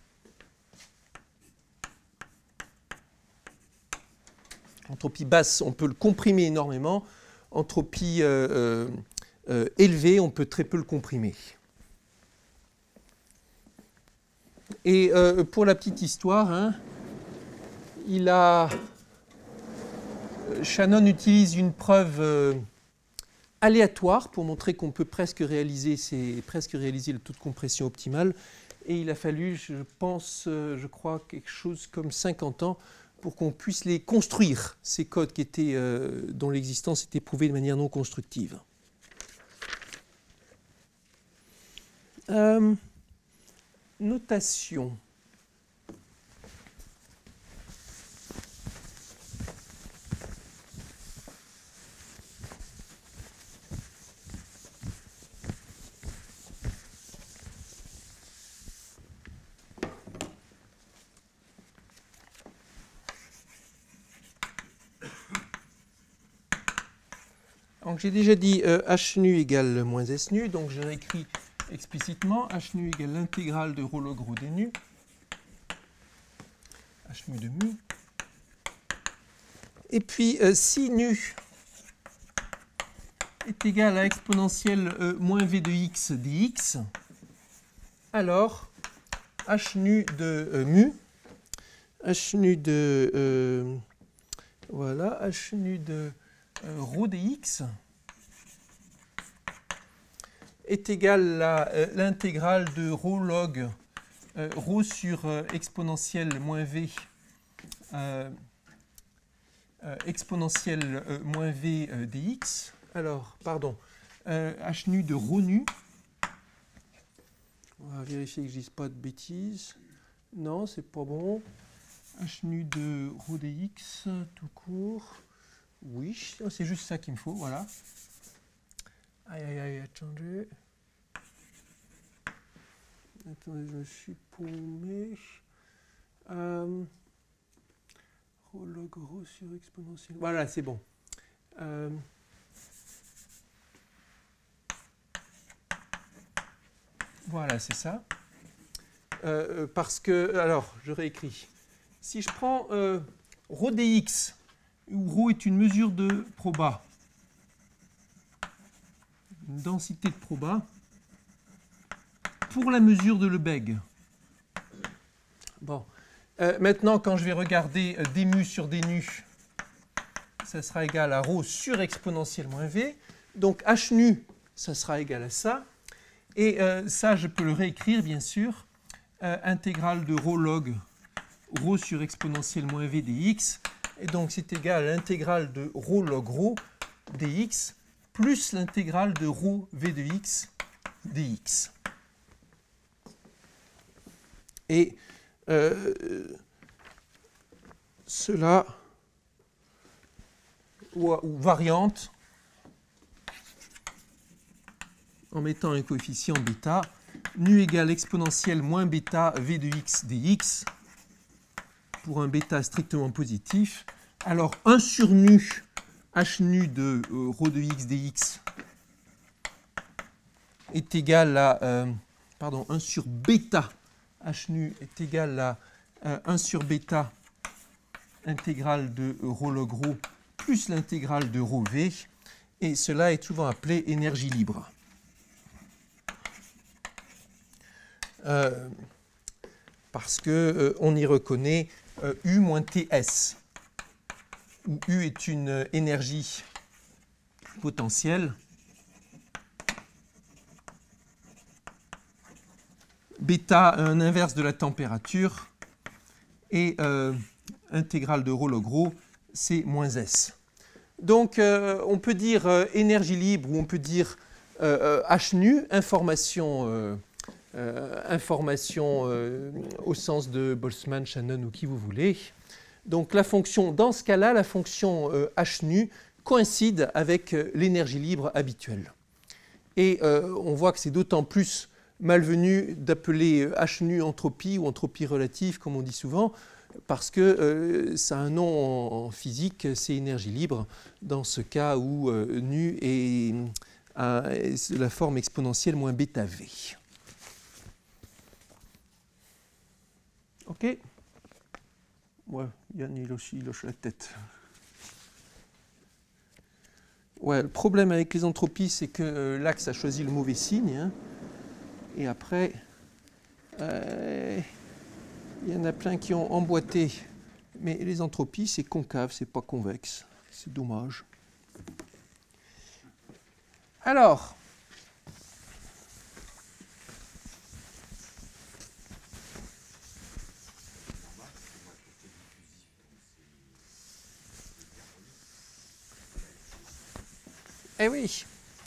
Entropie basse, on peut le comprimer énormément. Entropie euh, euh, euh, élevée, on peut très peu le comprimer. Et euh, pour la petite histoire, hein, il a... Shannon utilise une preuve euh, aléatoire pour montrer qu'on peut presque réaliser, presque réaliser le taux de compression optimal. Et il a fallu, je pense, euh, je crois, quelque chose comme cinquante ans pour qu'on puisse les construire, ces codes qui étaient, euh, dont l'existence était prouvée de manière non constructive. Euh, notation. Donc j'ai déjà dit euh, h nu égale moins s nu, donc je réécris explicitement h nu égale l'intégrale de rho log rho d nu, h nu de mu. Et puis euh, si nu est égal à exponentielle euh, moins v de x dx, alors h nu de euh, mu, h nu de, euh, voilà, h nu de euh, rho dx est égal à euh, l'intégrale de rho log euh, rho sur euh, exponentielle moins v euh, euh, exponentielle euh, moins v euh, dx. Alors, pardon, euh, h nu de rho nu. On va vérifier que je ne dise pas de bêtises. Non, c'est pas bon. H nu de rho dx tout court. Oui, c'est juste ça qu'il me faut, voilà. Aïe, aïe, aïe, attendez. Attendez, je me suis paumé. Euh, rho log rho sur exponentielle. Voilà, c'est bon. Euh, voilà, c'est ça. Euh, parce que, alors, je réécris. Si je prends euh, rho dx, où rho est une mesure de proba, une densité de proba, pour la mesure de Lebesgue. Bon. Euh, maintenant, quand je vais regarder euh, d mu sur d nu, ça sera égal à rho sur exponentielle moins v. Donc h nu, ça sera égal à ça. Et euh, ça, je peux le réécrire, bien sûr. Euh, intégrale de rho log rho sur exponentielle moins v dx. Et donc, c'est égal à l'intégrale de rho log rho dx plus l'intégrale de rho v de x dx. Et euh, cela, ou, ou variante, en mettant un coefficient bêta, nu égale exponentielle moins bêta v de x dx, pour un bêta strictement positif. Alors un sur nu, h nu de euh, rho de x dx est égal à, euh, pardon, un sur bêta, h nu est égal à euh, un sur bêta intégrale de rho log rho plus l'intégrale de rho v, et cela est souvent appelé énergie libre. Euh, parce qu'on euh, y reconnaît euh, U moins T S, où U est une énergie potentielle, bêta un inverse de la température, et euh, intégrale de rho log rho, c'est moins S. Donc euh, on peut dire euh, énergie libre, ou on peut dire euh, H nu, information, euh, euh, information euh, au sens de Boltzmann, Shannon ou qui vous voulez. Donc la fonction, dans ce cas-là, la fonction euh, H nu coïncide avec euh, l'énergie libre habituelle. Et euh, on voit que c'est d'autant plus malvenu d'appeler H nu entropie ou entropie relative, comme on dit souvent, parce que euh, ça a un nom en, en physique, c'est énergie libre, dans ce cas où euh, nu est, euh, est la forme exponentielle moins bêta v. OK? Ouais, Yann, il hoche, il hoche la tête. Ouais, le problème avec les entropies, c'est que euh, l'axe a choisi le mauvais signe. Hein, et après, euh, il y en a plein qui ont emboîté. Mais les entropies, c'est concave, c'est pas convexe. C'est dommage. Alors, eh oui.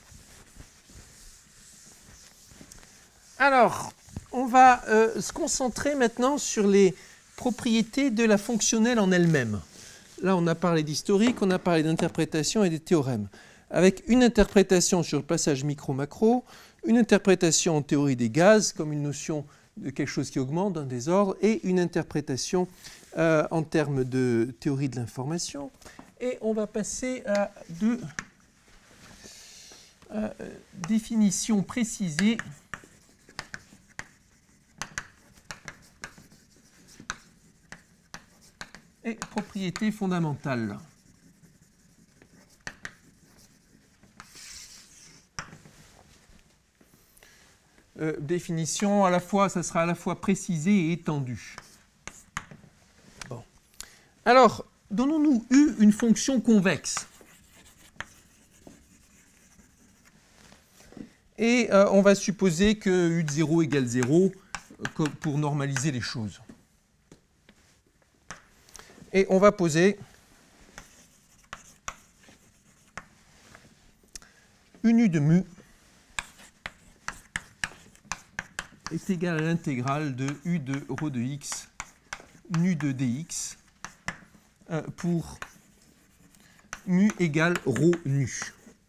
Alors, on va euh, se concentrer maintenant sur les propriétés de la fonctionnelle en elle-même. Là, on a parlé d'historique, on a parlé d'interprétation et des théorèmes. Avec une interprétation sur le passage micro-macro, une interprétation en théorie des gaz, comme une notion de quelque chose qui augmente d'un désordre, et une interprétation euh, en termes de théorie de l'information. Et on va passer à deux euh, définitions précisées et propriétés fondamentales. euh, définition, à la fois, ça sera à la fois précisé et étendu. Bon. Alors, donnons-nous U une fonction convexe. Et euh, on va supposer que U de zéro égale zéro euh, pour normaliser les choses. Et on va poser une U de mu est égale à l'intégrale de U de ρ de x nu de dx euh, pour mu égale ρ nu.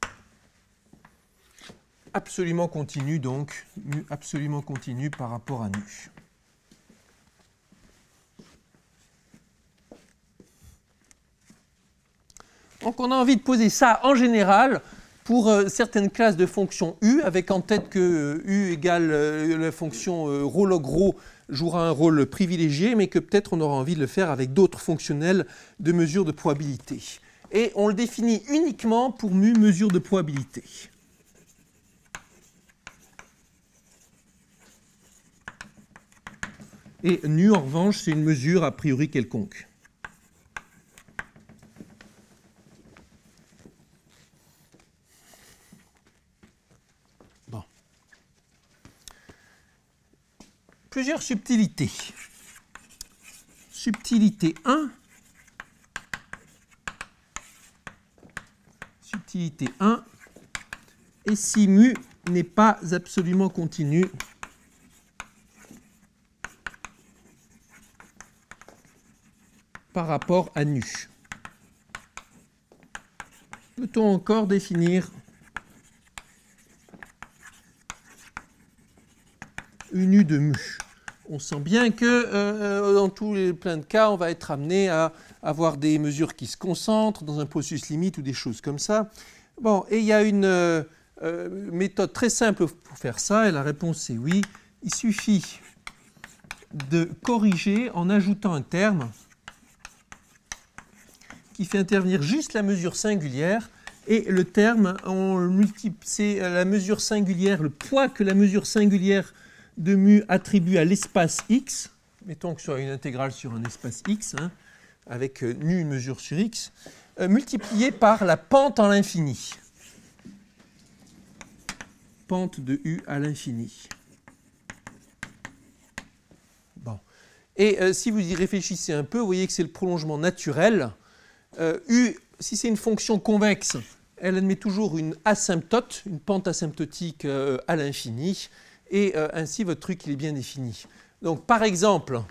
Absolument continu donc, mu absolument continu par rapport à nu. Donc on a envie de poser ça en général pour euh, certaines classes de fonctions U, avec en tête que euh, U égale euh, la fonction euh, ρ log ρ jouera un rôle privilégié, mais que peut-être on aura envie de le faire avec d'autres fonctionnels de mesure de probabilité. Et on le définit uniquement pour mu mesure de probabilité. Et nu, en revanche, c'est une mesure a priori quelconque. Bon. Plusieurs subtilités. Subtilité un. Subtilité un. Et si mu n'est pas absolument continu, par rapport à nu. Peut-on encore définir une U de mu? On sent bien que euh, dans tous les plein de cas, on va être amené à avoir des mesures qui se concentrent dans un processus limite ou des choses comme ça. Bon, et il y a une euh, méthode très simple pour faire ça, et la réponse c'est oui. Il suffit de corriger en ajoutant un terme qui fait intervenir juste la mesure singulière, et le terme, on le multiplie, c'est la mesure singulière, le poids que la mesure singulière de mu attribue à l'espace x, mettons que ce soit une intégrale sur un espace x, hein, avec euh, nu une mesure sur x, euh, multiplié par la pente à l'infini. Pente de u à l'infini. Bon. Et euh, si vous y réfléchissez un peu, vous voyez que c'est le prolongement naturel. Euh, U, si c'est une fonction convexe, elle admet toujours une asymptote, une pente asymptotique euh, à l'infini, et euh, ainsi votre truc il est bien défini. Donc par exemple,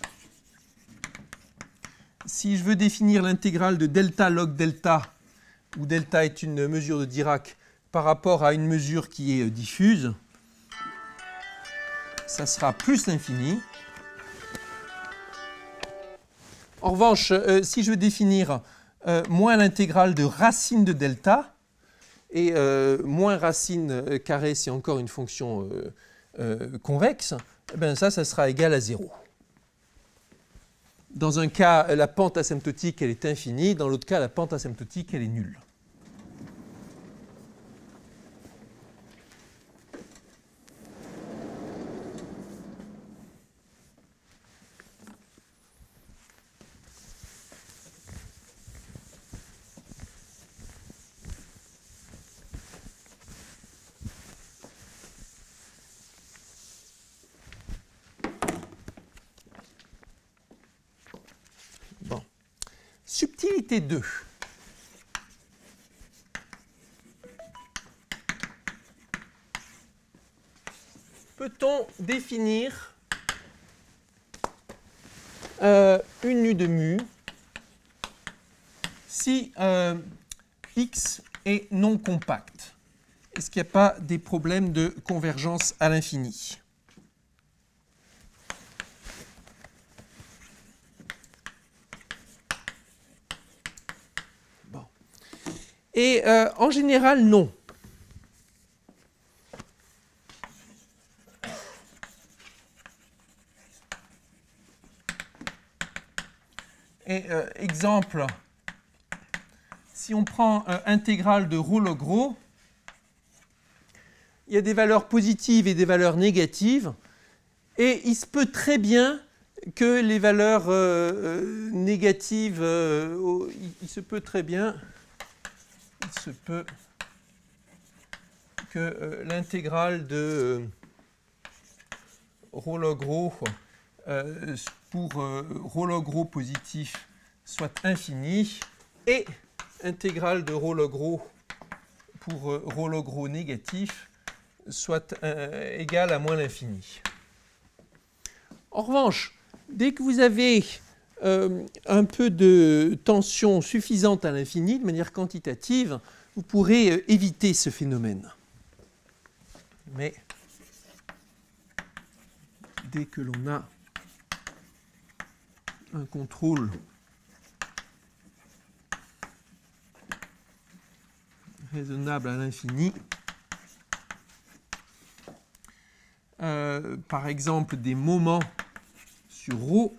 si je veux définir l'intégrale de delta log delta, où delta est une mesure de Dirac par rapport à une mesure qui est euh, diffuse, ça sera plus l'infini. En revanche, euh, si je veux définir euh, moins l'intégrale de racine de delta, et euh, moins racine euh, carrée, c'est encore une fonction euh, euh, convexe, eh bien ça, ça sera égal à zéro. Dans un cas, la pente asymptotique, elle est infinie. Dans l'autre cas, la pente asymptotique, elle est nulle. Subtilité deux. Peut-on définir euh, une U de mu si euh, x est non compact? Est-ce qu'il n'y a pas des problèmes de convergence à l'infini? Et euh, en général, non. Et euh, exemple, si on prend euh, intégrale de ρ log ρ, il y a des valeurs positives et des valeurs négatives, et il se peut très bien que les valeurs euh, négatives, euh, il, il se peut très bien, il se peut que euh, l'intégrale de euh, rho log rho euh, pour euh, rho log rho positif soit infinie, et intégrale de rho log rho pour euh, rho log rho négatif soit euh, égale à moins l'infini. En revanche, dès que vous avez euh, un peu de tension suffisante à l'infini, de manière quantitative, vous pourrez euh, éviter ce phénomène. Mais dès que l'on a un contrôle raisonnable à l'infini, euh, par exemple des moments sur ρ,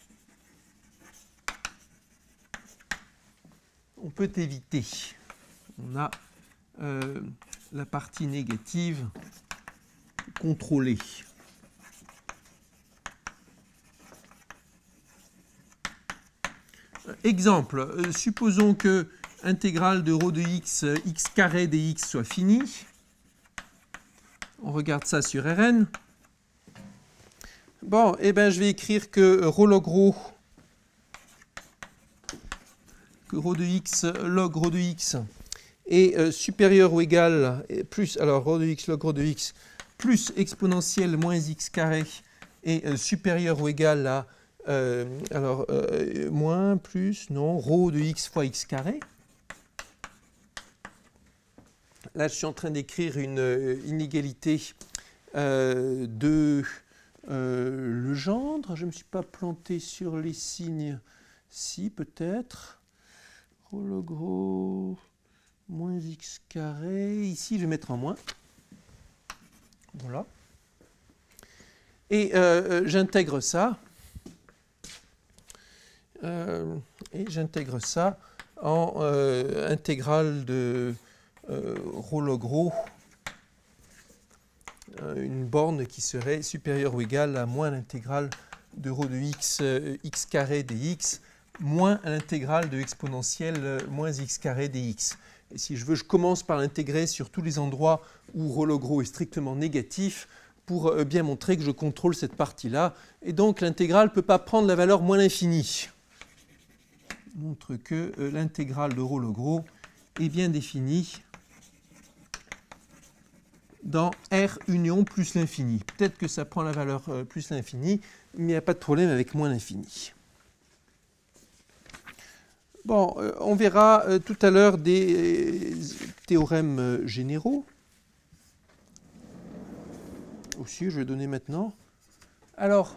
on peut éviter. On a euh, la partie négative contrôlée. Exemple, euh, supposons que intégrale de ρ de x, x carré dx soit finie. On regarde ça sur Rn. Bon, eh bien, je vais écrire que ρ log ρ, que ρ de x log ρ de x est euh, supérieur ou égal, plus, alors ρ de x log ρ de x, plus exponentielle moins x carré est euh, supérieur ou égal à, euh, alors, euh, moins, plus, non, ρ de x fois x carré. Là, je suis en train d'écrire une euh, inégalité euh, de euh, Legendre. Je ne me suis pas planté sur les signes. Si, peut-être. Rho log rho moins x carré. Ici, je vais mettre un moins. Voilà. Et euh, j'intègre ça. Euh, et j'intègre ça en euh, intégrale de euh, ρ log rho, euh, une borne qui serait supérieure ou égale à moins l'intégrale de ρ de x, euh, x carré dx, moins l'intégrale de exponentielle euh, moins x carré dx. Et si je veux, je commence par l'intégrer sur tous les endroits où ρ log rho est strictement négatif pour euh, bien montrer que je contrôle cette partie-là. Et donc l'intégrale ne peut pas prendre la valeur moins l'infini. Montre que euh, l'intégrale de ρ log rho est bien définie dans R union plus l'infini. Peut-être que ça prend la valeur euh, plus l'infini, mais il n'y a pas de problème avec moins l'infini. Bon, euh, on verra euh, tout à l'heure des euh, théorèmes euh, généraux. Aussi, je vais donner maintenant. Alors,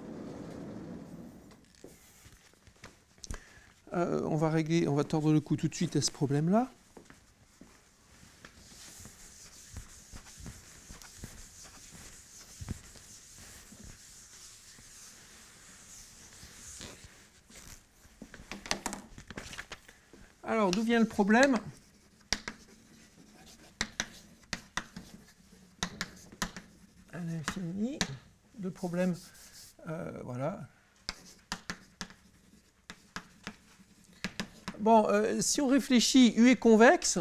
euh, on va régler, on va tordre le cou tout de suite à ce problème-là. Alors, d'où vient le problème? À l'infini. Le problème, euh, voilà. Bon, euh, si on réfléchit, U est convexe.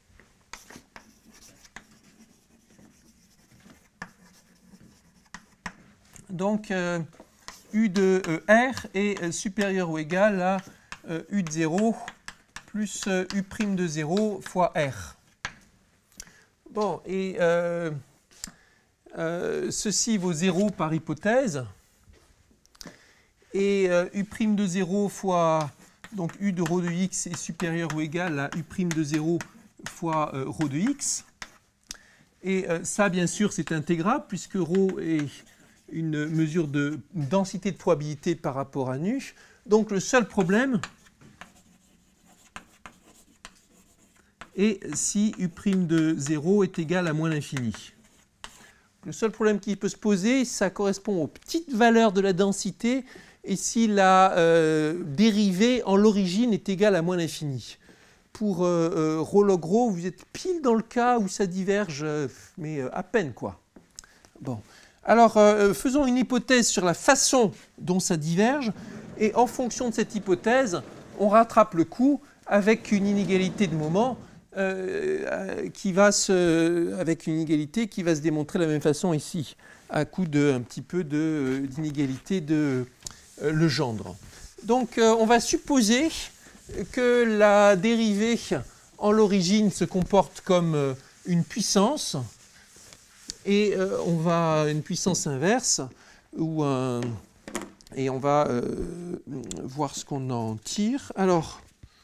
Donc, euh, U de euh, R est euh, supérieur ou égal à euh, U de zéro plus euh, U' de zéro fois R. Bon, et euh, euh, ceci vaut zéro par hypothèse. Et euh, U' de zéro fois, donc U de ρ de x est supérieur ou égal à U' de zéro fois euh, ρ de x. Et euh, ça, bien sûr, c'est intégrable, puisque ρ est une mesure de densité de probabilité par rapport à nu. Donc le seul problème est si U' de zéro est égal à moins l'infini. Le seul problème qui peut se poser, ça correspond aux petites valeurs de la densité et si la euh, dérivée en l'origine est égale à moins l'infini. pour euh, euh, rho log rho, vous êtes pile dans le cas où ça diverge, euh, mais euh, à peine, quoi. Bon. Alors, euh, faisons une hypothèse sur la façon dont ça diverge, et en fonction de cette hypothèse, on rattrape le coup avec une inégalité de moment euh, qui va se, avec une inégalité qui va se démontrer de la même façon ici, à coup de un petit peu de, d'inégalité de euh, Legendre. Donc, euh, on va supposer que la dérivée en l'origine se comporte comme euh, une puissance, et euh, on va une puissance inverse, ou un, et on va euh, voir ce qu'on en tire. Alors,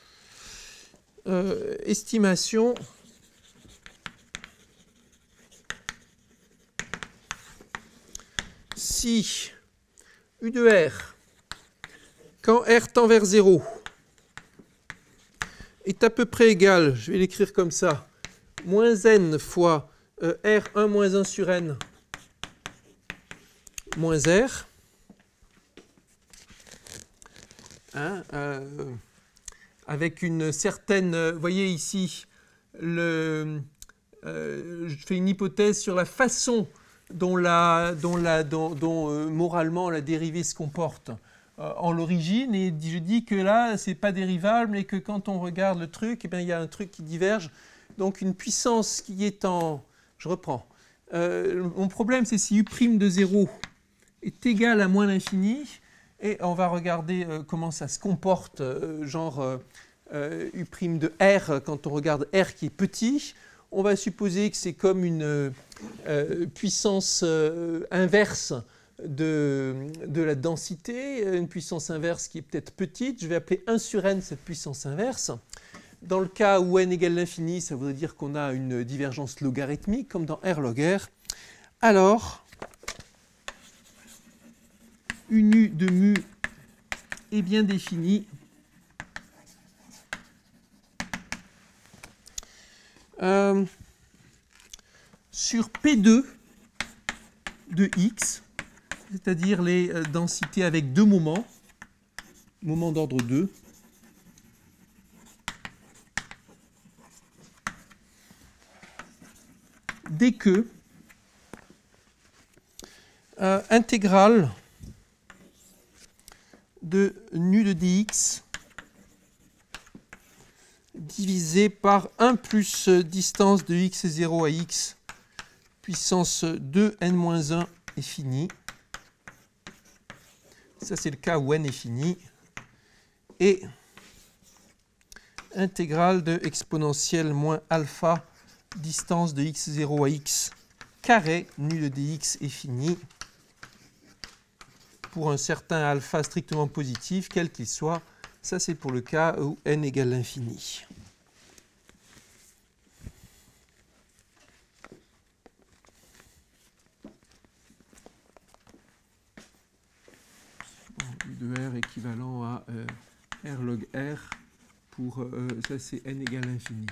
euh, estimation si U de R, quand R tend vers zéro, est à peu près égal, je vais l'écrire comme ça, moins n fois euh, R un moins un sur n moins R, hein, euh, avec une certaine, vous voyez ici, le, euh, je fais une hypothèse sur la façon dont, la, dont, la, dont, dont euh, moralement la dérivée se comporte euh, en l'origine, et je dis que là, c'est pas dérivable, et que quand on regarde le truc, eh bien, il y a un truc qui diverge. Donc une puissance qui est en... Je reprends. Euh, mon problème, c'est si U' de zéro est égal à moins l'infini, et on va regarder euh, comment ça se comporte, euh, genre euh, euh, U' de R, quand on regarde R qui est petit. On va supposer que c'est comme une euh, puissance euh, inverse de, de la densité, une puissance inverse qui est peut-être petite. Je vais appeler un sur n cette puissance inverse. Dans le cas où n égale l'infini, ça voudrait dire qu'on a une divergence logarithmique, comme dans R log R. Alors, une U de mu est bien définie euh, sur P deux de X, c'est-à-dire les euh, densités avec deux moments, moments d'ordre deux, dès que euh, intégrale de nu de dx divisé par un plus distance de x zéro à x puissance deux n moins un est fini. Ça, c'est le cas où n est fini. Et intégrale de exponentielle moins alpha distance de x zéro à x carré nu de dx est fini pour un certain alpha strictement positif, quel qu'il soit. Ça, c'est pour le cas où n égale l'infini. U de R équivalent à euh, R log R pour, euh, ça c'est n égale l'infini.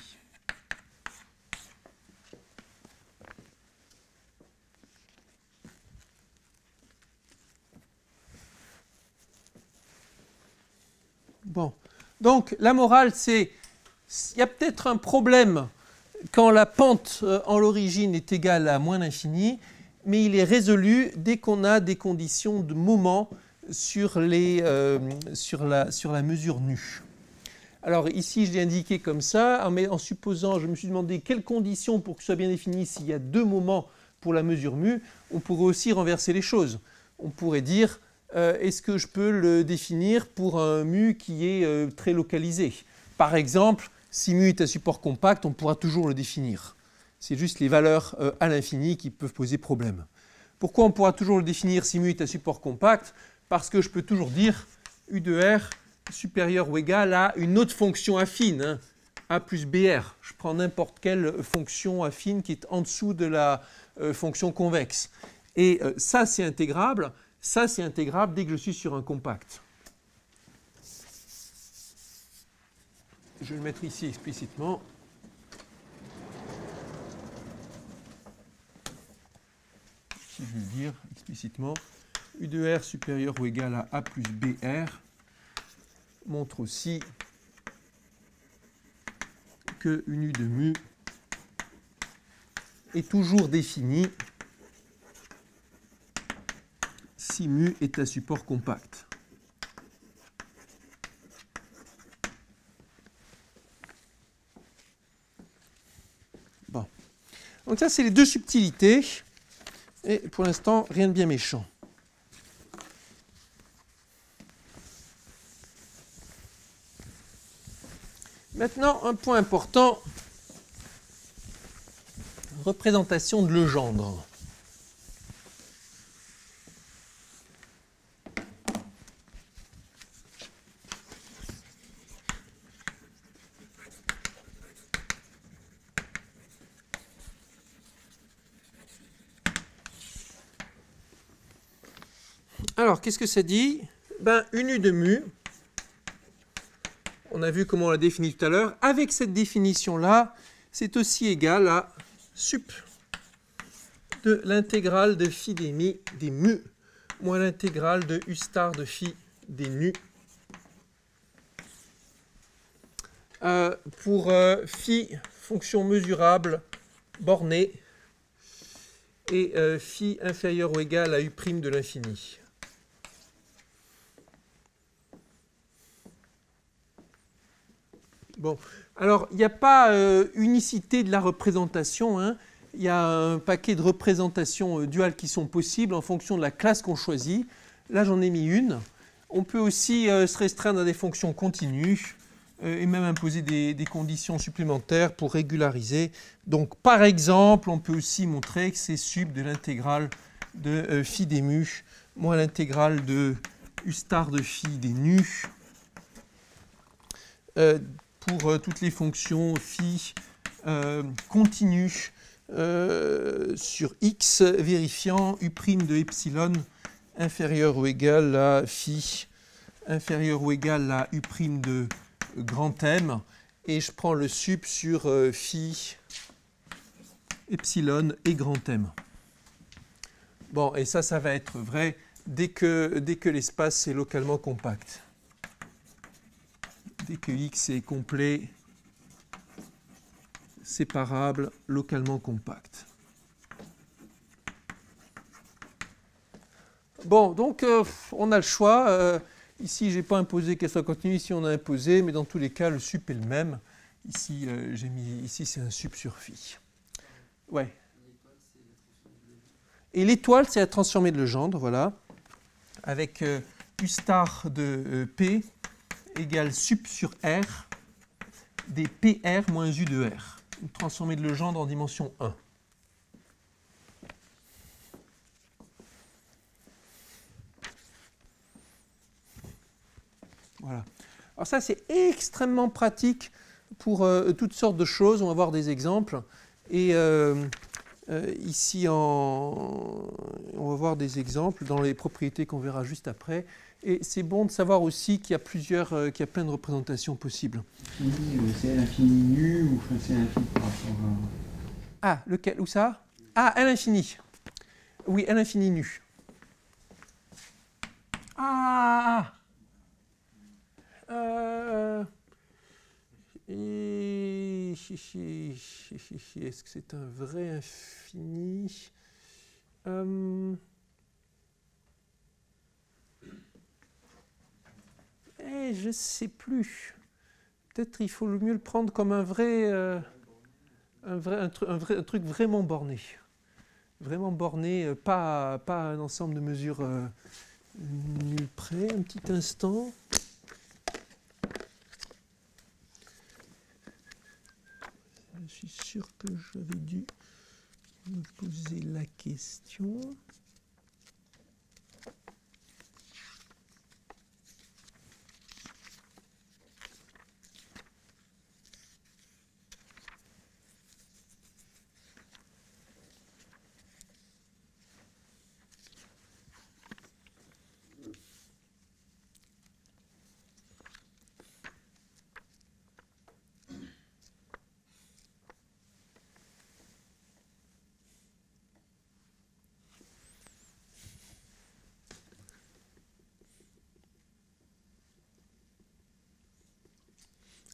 Bon, donc la morale c'est, il y a peut-être un problème quand la pente euh, en l'origine est égale à moins l'infini, mais il est résolu dès qu'on a des conditions de moment sur, les, euh, sur, la, sur la mesure nue. Alors ici je l'ai indiqué comme ça, mais en supposant, je me suis demandé quelles conditions pour que ce soit bien défini s'il y a deux moments pour la mesure mu, on pourrait aussi renverser les choses. On pourrait dire, euh, est-ce que je peux le définir pour un mu qui est euh, très localisé? Par exemple, si mu est un support compact, on pourra toujours le définir. C'est juste les valeurs euh, à l'infini qui peuvent poser problème. Pourquoi on pourra toujours le définir si mu est un support compact? Parce que je peux toujours dire U de R supérieur ou égal à une autre fonction affine, hein, A plus B R. Je prends n'importe quelle fonction affine qui est en dessous de la euh, fonction convexe. Et euh, ça, c'est intégrable. Ça, c'est intégrable dès que je suis sur un compact. Je vais le mettre ici explicitement. Ici, je vais dire explicitement U de R supérieur ou égal à A plus B R montre aussi que une U de mu est toujours définie si mu est un support compact. Bon. Donc ça, c'est les deux subtilités. Et pour l'instant, rien de bien méchant. Maintenant, un point important, représentation de Legendre. Alors, qu'est-ce que ça dit? Ben, une U de mu, on a vu comment on l'a défini tout à l'heure, avec cette définition-là, c'est aussi égal à sup de l'intégrale de phi des mi des mu moins l'intégrale de U star de phi des nu euh, pour euh, phi, fonction mesurable, bornée, et euh, phi inférieur ou égal à U' de l'infini. Bon, alors il n'y a pas euh, unicité de la représentation, hein. Il y a un paquet de représentations euh, duales qui sont possibles en fonction de la classe qu'on choisit. Là, j'en ai mis une. On peut aussi euh, se restreindre à des fonctions continues euh, et même imposer des, des conditions supplémentaires pour régulariser. Donc, par exemple, on peut aussi montrer que c'est sub de l'intégrale de euh, phi des mu moins l'intégrale de U star de phi des nu euh, pour euh, toutes les fonctions phi euh, continues euh, sur x vérifiant U' de epsilon inférieur ou égal à phi inférieur ou égal à U' de grand M, et je prends le sup sur euh, phi epsilon et grand M. Bon, et ça, ça va être vrai dès que, dès que l'espace est localement compact. Dès que x est complet, séparable, localement compact. Bon, donc euh, on a le choix. Euh, ici, je n'ai pas imposé qu'elle soit continue, ici on a imposé, mais dans tous les cas, le sup est le même. Ici, euh, j'ai mis, ici c'est un sup sur phi. Ouais. Et l'étoile, c'est la transformée de Legendre, voilà, avec euh, U star de euh, P égale sup sur R des P R moins U de R. Une transformée de Legendre en dimension un. Voilà. Alors ça, c'est extrêmement pratique pour euh, toutes sortes de choses. On va voir des exemples. Et euh, euh, ici, en... on va voir des exemples dans les propriétés qu'on verra juste après. Et c'est bon de savoir aussi qu'il y a plusieurs, euh, qu'il y a plein de représentations possibles. C'est l'infini nu ou enfin, c'est l'infini par rapport à... Ah, lequel? Où ça? Ah, à l'infini. Oui, à l'infini nu. Ah euh... Et... Est-ce que c'est un vrai infini? euh... Eh, je ne sais plus. Peut-être il faut le mieux le prendre comme un vrai, euh, un, vrai, un, tru un, vrai, un truc vraiment borné. Vraiment borné, euh, pas, pas un ensemble de mesures euh, nul près. Un petit instant. Je suis sûr que j'avais dû me poser la question.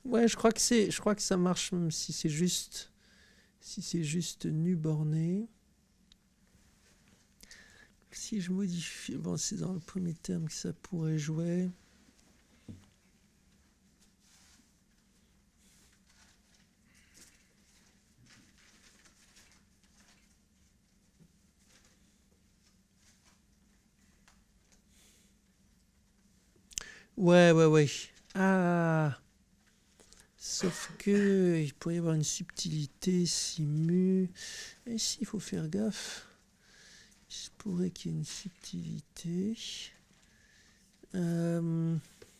Ouais, je crois que c'est, je crois que ça marche même si c'est juste, si c'est juste nu borné. Si je modifie, bon, c'est dans le premier terme que ça pourrait jouer. Ouais, ouais, ouais. Ah. Sauf que il pourrait y avoir une subtilité si mu. Et ici, il faut faire gaffe. Il se pourrait qu'il y ait une subtilité. Euh,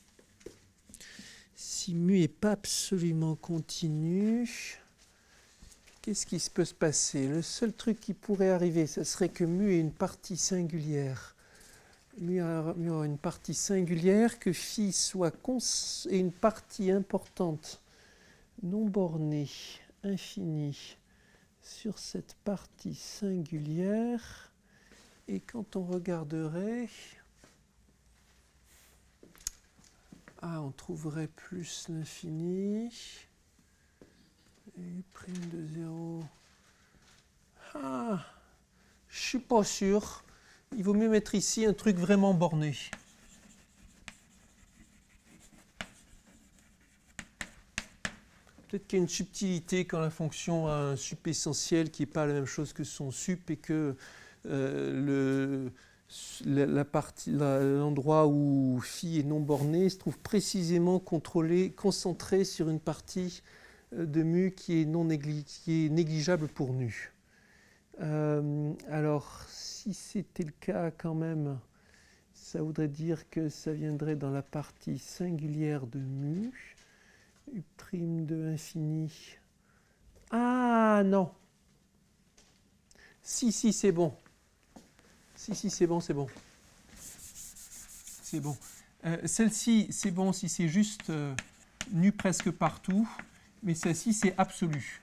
si mu n'est pas absolument continu, qu'est-ce qui peut se passer? Le seul truc qui pourrait arriver, ce serait que mu ait une partie singulière. Mu aura une partie singulière, que phi soit cons et une partie importante non bornée, infinie, sur cette partie singulière. Et quand on regarderait, ah, on trouverait plus l'infini. Et prime de zéro. Ah, je suis pas sûr. Il vaut mieux mettre ici un truc vraiment borné. Peut-être qu'il y a une subtilité quand la fonction a un sup essentiel qui n'est pas la même chose que son sup et que euh, le, la partie, la, l'endroit où phi est non borné se trouve précisément contrôlé, concentré sur une partie de mu qui est, non négli, qui est négligeable pour nu. Euh, alors, si c'était le cas quand même, ça voudrait dire que ça viendrait dans la partie singulière de mu. U' de infini. Ah non. Si, si, c'est bon. Si, si, c'est bon, c'est bon. C'est bon. Euh, celle-ci, c'est bon si c'est juste euh, nu presque partout, mais celle-ci, c'est absolu.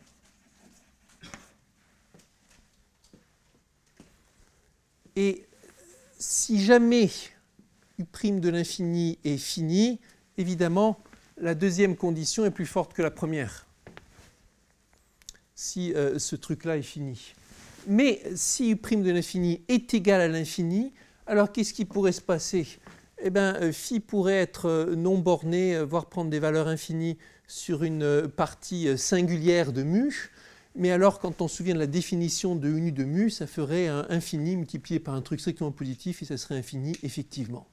Et si jamais U' de l'infini est fini, évidemment, la deuxième condition est plus forte que la première, si euh, ce truc-là est fini. Mais si U' de l'infini est égal à l'infini, alors qu'est-ce qui pourrait se passer? Eh bien, euh, phi pourrait être euh, non borné, euh, voire prendre des valeurs infinies sur une euh, partie euh, singulière de mu. Mais alors, quand on se souvient de la définition de U nu de mu, ça ferait un infini multiplié par un truc strictement positif et ça serait infini effectivement.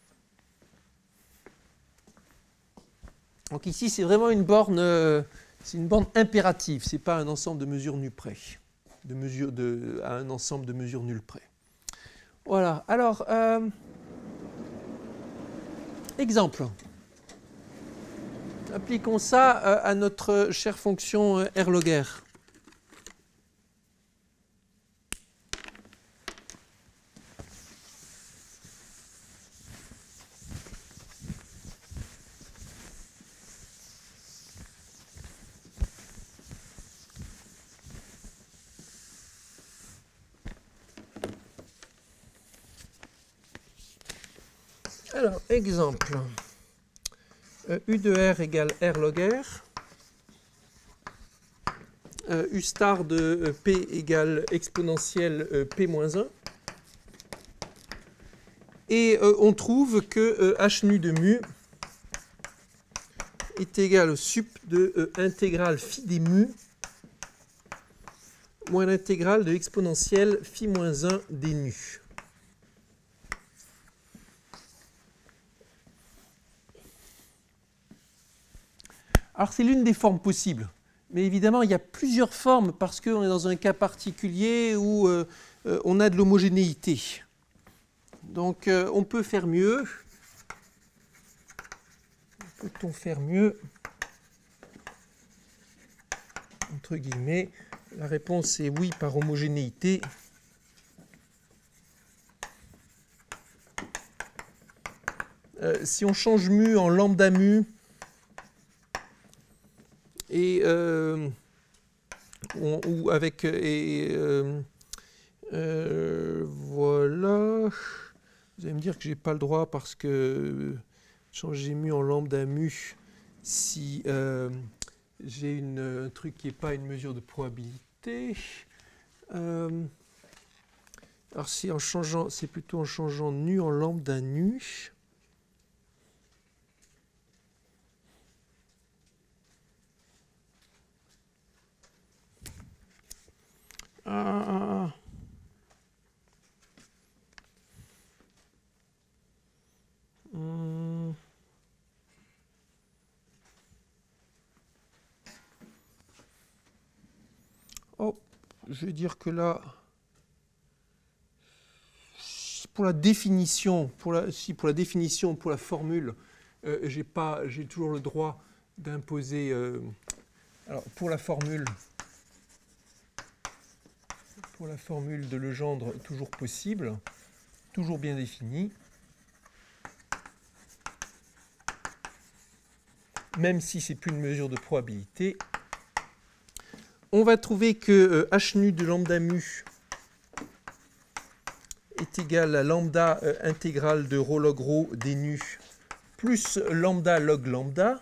Donc ici, c'est vraiment une borne, euh, c'est une borne impérative. Ce n'est pas un ensemble de mesures nu près, de mesures de, à un ensemble de mesures nulles près. Voilà. Alors, euh, exemple. Appliquons ça euh, à notre chère fonction euh, R log R. Alors, exemple, euh, U de R égale R log R, euh, U star de euh, P égale exponentielle euh, P moins un, et euh, on trouve que euh, H nu de mu est égal au sup de euh, intégrale phi des mu moins l'intégrale de exponentielle phi moins un des nu. Alors c'est l'une des formes possibles, mais évidemment il y a plusieurs formes parce qu'on est dans un cas particulier où euh, euh, on a de l'homogénéité. Donc euh, on peut faire mieux. Peut-on faire mieux? Entre guillemets, la réponse est oui par homogénéité. Euh, si on change mu en lambda mu, et euh, on, ou avec et euh, euh, voilà, vous allez me dire que j'ai pas le droit parce que changer mu en lambda mu, si euh, j'ai un truc qui n'est pas une mesure de probabilité. Euh, alors c'est en changeant, c'est plutôt en changeant nu en lambda nu. Ah. Hum. Oh, je vais dire que là, pour la définition, pour la, si pour la définition, pour la formule, euh, j'ai pas, j'ai toujours le droit d'imposer. Euh, alors pour la formule. Pour la formule de Legendre, toujours possible, toujours bien définie, même si ce n'est plus une mesure de probabilité, on va trouver que euh, h nu de lambda mu est égal à lambda euh, intégrale de rho log rho d nu plus lambda log lambda.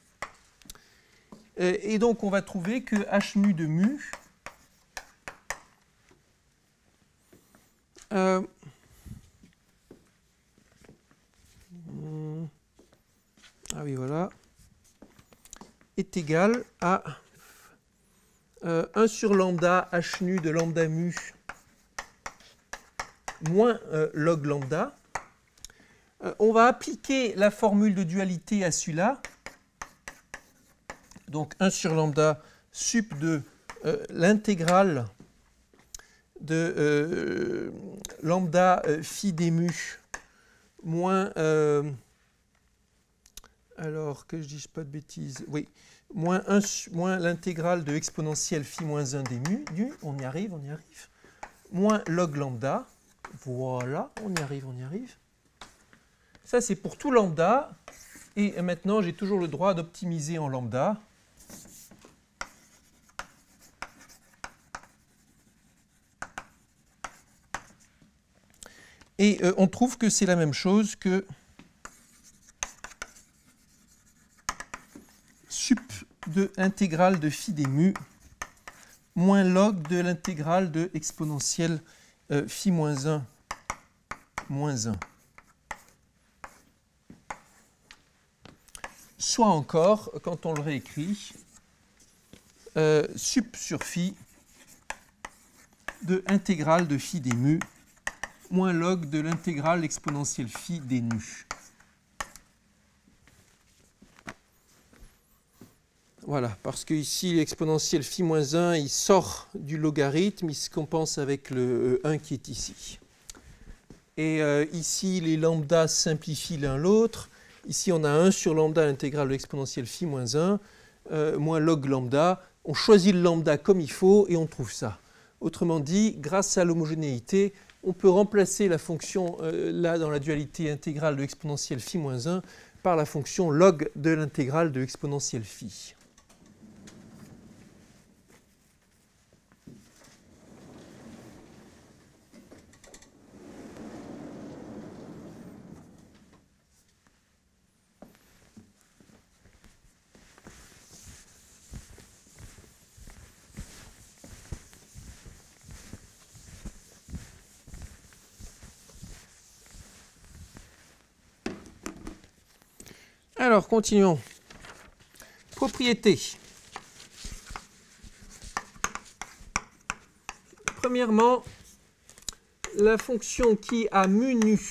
Euh, et donc on va trouver que h nu de mu Euh, ah oui, voilà, est égal à euh, un sur lambda h nu de lambda mu moins euh, log lambda. Euh, on va appliquer la formule de dualité à celui-là. Donc un sur lambda sup de euh, l'intégrale de euh, lambda euh, phi d mu moins, euh, alors que je ne dise pas de bêtises, oui, moins, moins l'intégrale de exponentielle phi moins un d mu, du, on y arrive, on y arrive, moins log lambda, voilà, on y arrive, on y arrive. Ça c'est pour tout lambda, et maintenant j'ai toujours le droit d'optimiser en lambda. Et euh, on trouve que c'est la même chose que sup de l'intégrale de phi d mu moins log de l'intégrale de exponentielle euh, phi moins un moins un. Soit encore, quand on le réécrit, euh, sup sur phi de intégrale de phi d mu moins log de l'intégrale exponentielle phi d nu. Voilà, parce que ici l'exponentielle phi moins un, il sort du logarithme, il se compense avec le un qui est ici. Et euh, ici, les lambdas simplifient l'un l'autre. Ici, on a un sur lambda l'intégrale de l'exponentielle phi moins un, euh, moins log lambda. On choisit le lambda comme il faut et on trouve ça. Autrement dit, grâce à l'homogénéité, on peut remplacer la fonction, euh, là, dans la dualité intégrale de exponentielle phi moins un, par la fonction log de l'intégrale de exponentielle phi. Alors, continuons. Propriété. Premièrement, la fonction qui a mu nu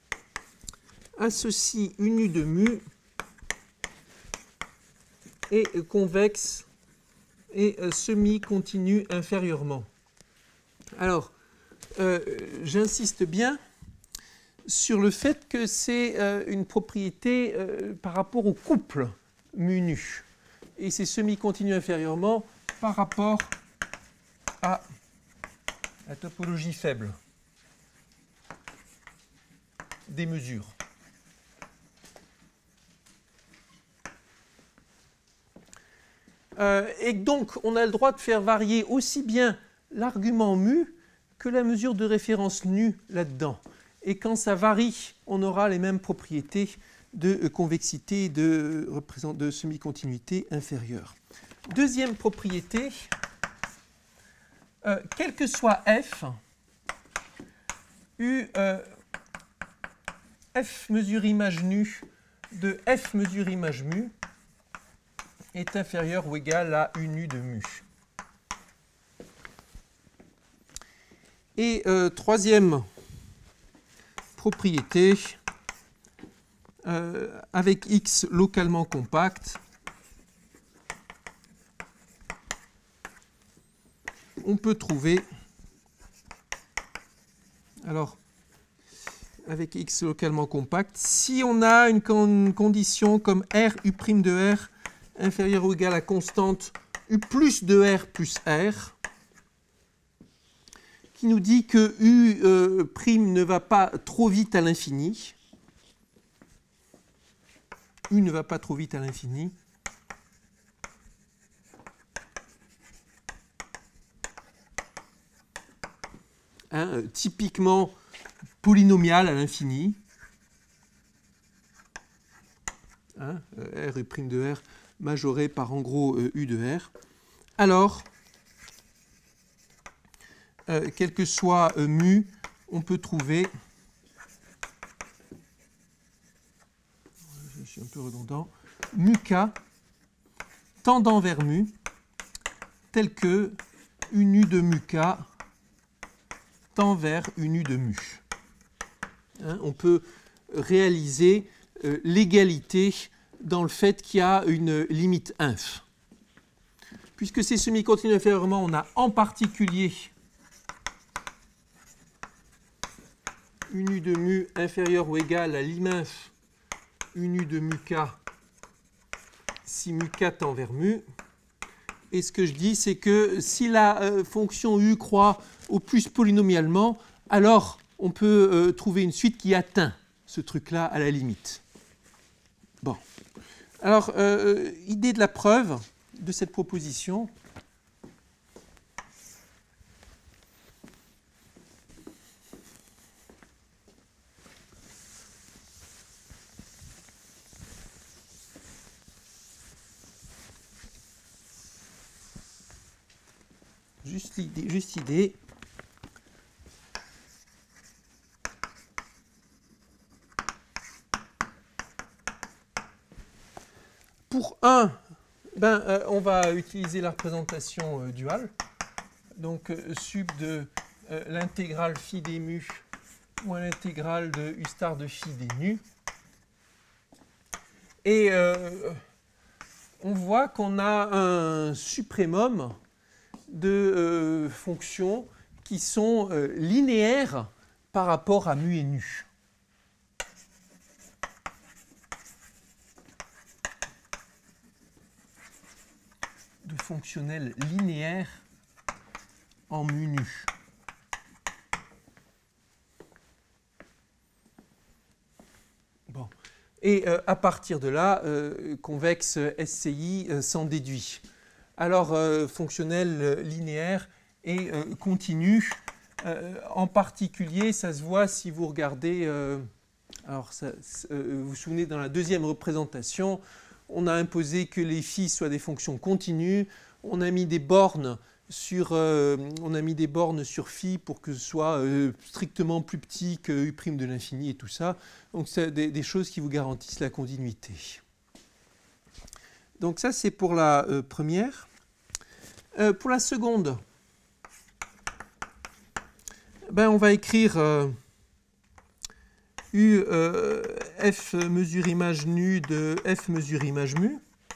associe u nu de mu est convexe et semi-continue inférieurement. Alors, euh, j'insiste bien sur le fait que c'est euh, une propriété euh, par rapport au couple mu nu. Et c'est semi-continu inférieurement par rapport à la topologie faible des mesures. Euh, et donc, on a le droit de faire varier aussi bien l'argument mu que la mesure de référence nu là-dedans. Et quand ça varie, on aura les mêmes propriétés de convexité de, de semi-continuité inférieure. Deuxième propriété, euh, quel que soit f, U, euh, f mesure image nue de f mesure image mu est inférieur ou égal à U nu de mu. Et euh, troisième propriété, euh, avec X localement compact, on peut trouver, alors, avec X localement compact, si on a une con condition comme R, U' de R inférieur ou égal à constante U plus de R plus R, qui nous dit que U' euh, ne va pas trop vite à l'infini, U ne va pas trop vite à l'infini, hein, euh, typiquement polynomial à l'infini, hein, R U' de R majoré par en gros euh, U de R, alors, euh, quel que soit euh, mu, on peut trouver, je suis un peu redondant, mu k tendant vers mu, tel que U nu de mu k tend vers U nu de mu. Hein, on peut réaliser euh, l'égalité dans le fait qu'il y a une limite inf. Puisque c'est semi-continu inférieurement, on a en particulier U nu de mu inférieur ou égal à lim inf U nu de mu k si mu k tend vers mu. Et ce que je dis, c'est que si la euh, fonction U croît au plus polynomialement, alors on peut euh, trouver une suite qui atteint ce truc-là à la limite. Bon. Alors, euh, idée de la preuve de cette proposition. Juste l'idée, juste idée. Pour un, ben, euh, on va utiliser la représentation euh, duale. Donc, euh, sub de euh, l'intégrale phi des mu moins l'intégrale de U star de phi des nu. Et euh, on voit qu'on a un suprémum de euh, fonctions qui sont euh, linéaires par rapport à mu et nu. De fonctionnels linéaires en mu nu. Bon. Et euh, à partir de là, euh, convexe S C I euh, s'en déduit. Alors, euh, fonctionnel euh, linéaire et euh, continu, euh, en particulier, ça se voit si vous regardez, euh, alors ça, euh, vous vous souvenez, dans la deuxième représentation, on a imposé que les phi soient des fonctions continues, on a mis des bornes sur, euh, on a mis des bornes sur phi pour que ce soit euh, strictement plus petit que U' de l'infini et tout ça. Donc, c'est des, des choses qui vous garantissent la continuité. Donc ça, c'est pour la euh, première. Euh, pour la seconde, ben, on va écrire euh, U euh, f mesure image nue de f mesure image mu.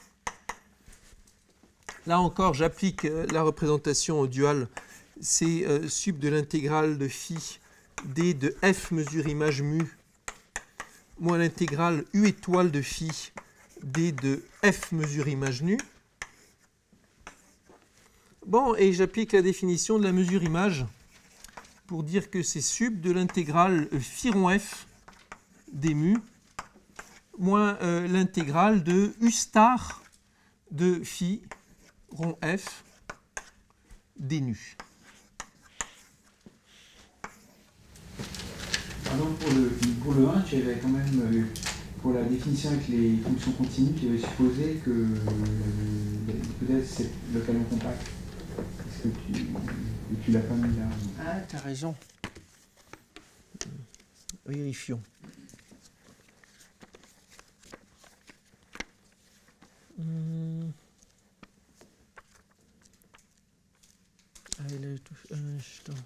Là encore, j'applique la représentation duale, c'est euh, sub de l'intégrale de phi d de f mesure image mu moins l'intégrale U étoile de phi d de f mesure image nu. Bon, et j'applique la définition de la mesure image pour dire que c'est sub de l'intégrale phi rond f d mu moins euh, l'intégrale de U star de phi rond f d nu. Pardon, pour le, pour le un, tu avais quand même pour la définition avec les fonctions continues, tu avais supposé que euh, l'hypothèse c'est localement compact. Est-ce que tu, que tu l'as pas mis là? Ah, tu as raison. Vérifions. Hum. Allez, là, touche un instant.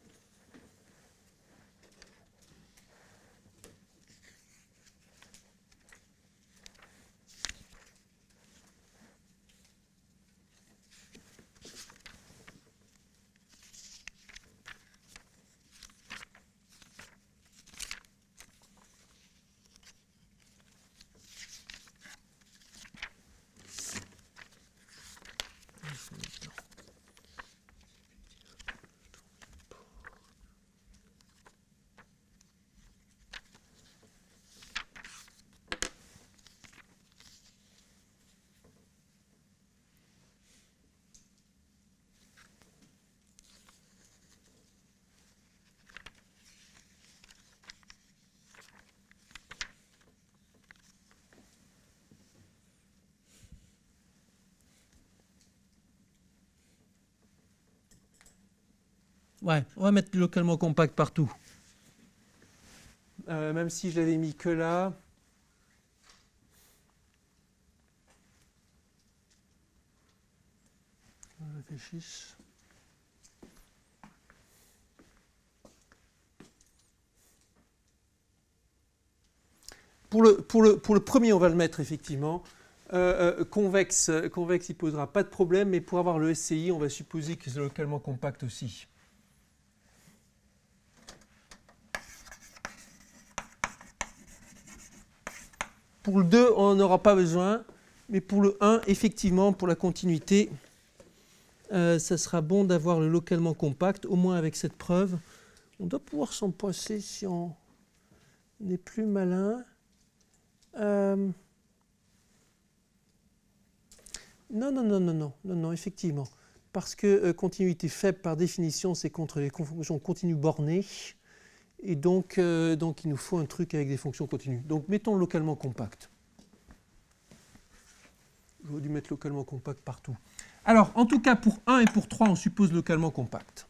Ouais, on va mettre localement compact partout. Euh, même si je l'avais mis que là. Je réfléchisse. Pour le, pour, le, pour le premier, on va le mettre effectivement. Euh, euh, convexe, convexe, il ne posera pas de problème, mais pour avoir le S C I, on va supposer que c'est localement compact aussi. Pour le deux, on n'en aura pas besoin, mais pour le un, effectivement, pour la continuité, euh, ça sera bon d'avoir le localement compact, au moins avec cette preuve. On doit pouvoir s'en passer si on n'est plus malin. Euh... Non, non, non, non, non, non, non, effectivement. Parce que euh, continuité faible, par définition, c'est contre les fonctions continues bornées. Et donc, euh, donc, il nous faut un truc avec des fonctions continues. Donc, mettons localement compact. J'aurais dû mettre localement compact partout. Alors, en tout cas, pour un et pour trois, on suppose localement compact.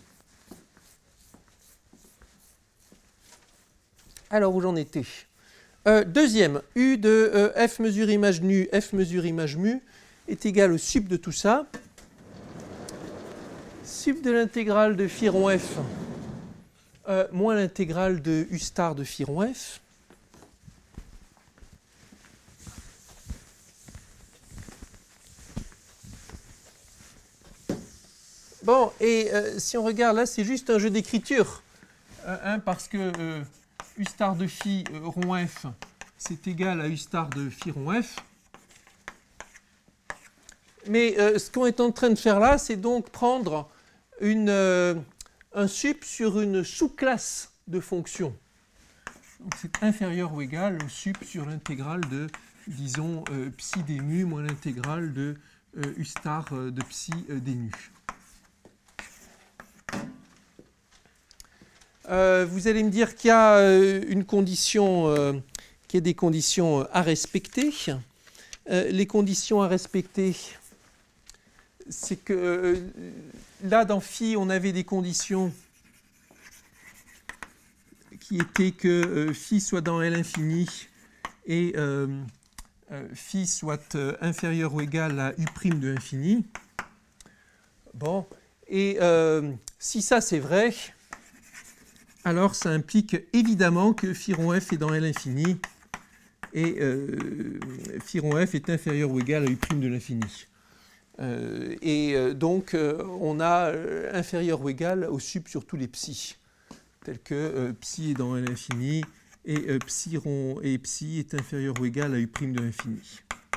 Alors, où j'en étais? euh, Deuxième, U de euh, f mesure image nu, f mesure image mu est égal au sup de tout ça. Sup de l'intégrale de phi rond f euh, moins l'intégrale de u star de phi rond f. Bon, et euh, si on regarde là, c'est juste un jeu d'écriture. Euh, hein, parce que euh, u star de phi euh, rond f, c'est égal à u star de phi rond f. Mais euh, ce qu'on est en train de faire là, c'est donc prendre une, euh, un sup sur une sous-classe de fonction. Donc c'est inférieur ou égal au sup sur l'intégrale de, disons, euh, psi d mu moins l'intégrale de euh, u star euh, de psi euh, d nu. Euh, vous allez me dire qu'il y a euh, une condition, euh, qu'il y a des conditions à respecter. Euh, les conditions à respecter, c'est que euh, là, dans phi, on avait des conditions qui étaient que euh, phi soit dans L infini et euh, euh, phi soit euh, inférieur ou égal à u' de infini. Bon, et euh, si ça c'est vrai, alors ça implique évidemment que phi rond f est dans L infini et euh, phi rond f est inférieur ou égal à u' de l'infini. Euh, et euh, donc, euh, on a euh, inférieur ou égal au sup sur tous les psi, tels que euh, psi est dans l'infini et euh, psi rond et psi est inférieur ou égal à u' de l'infini.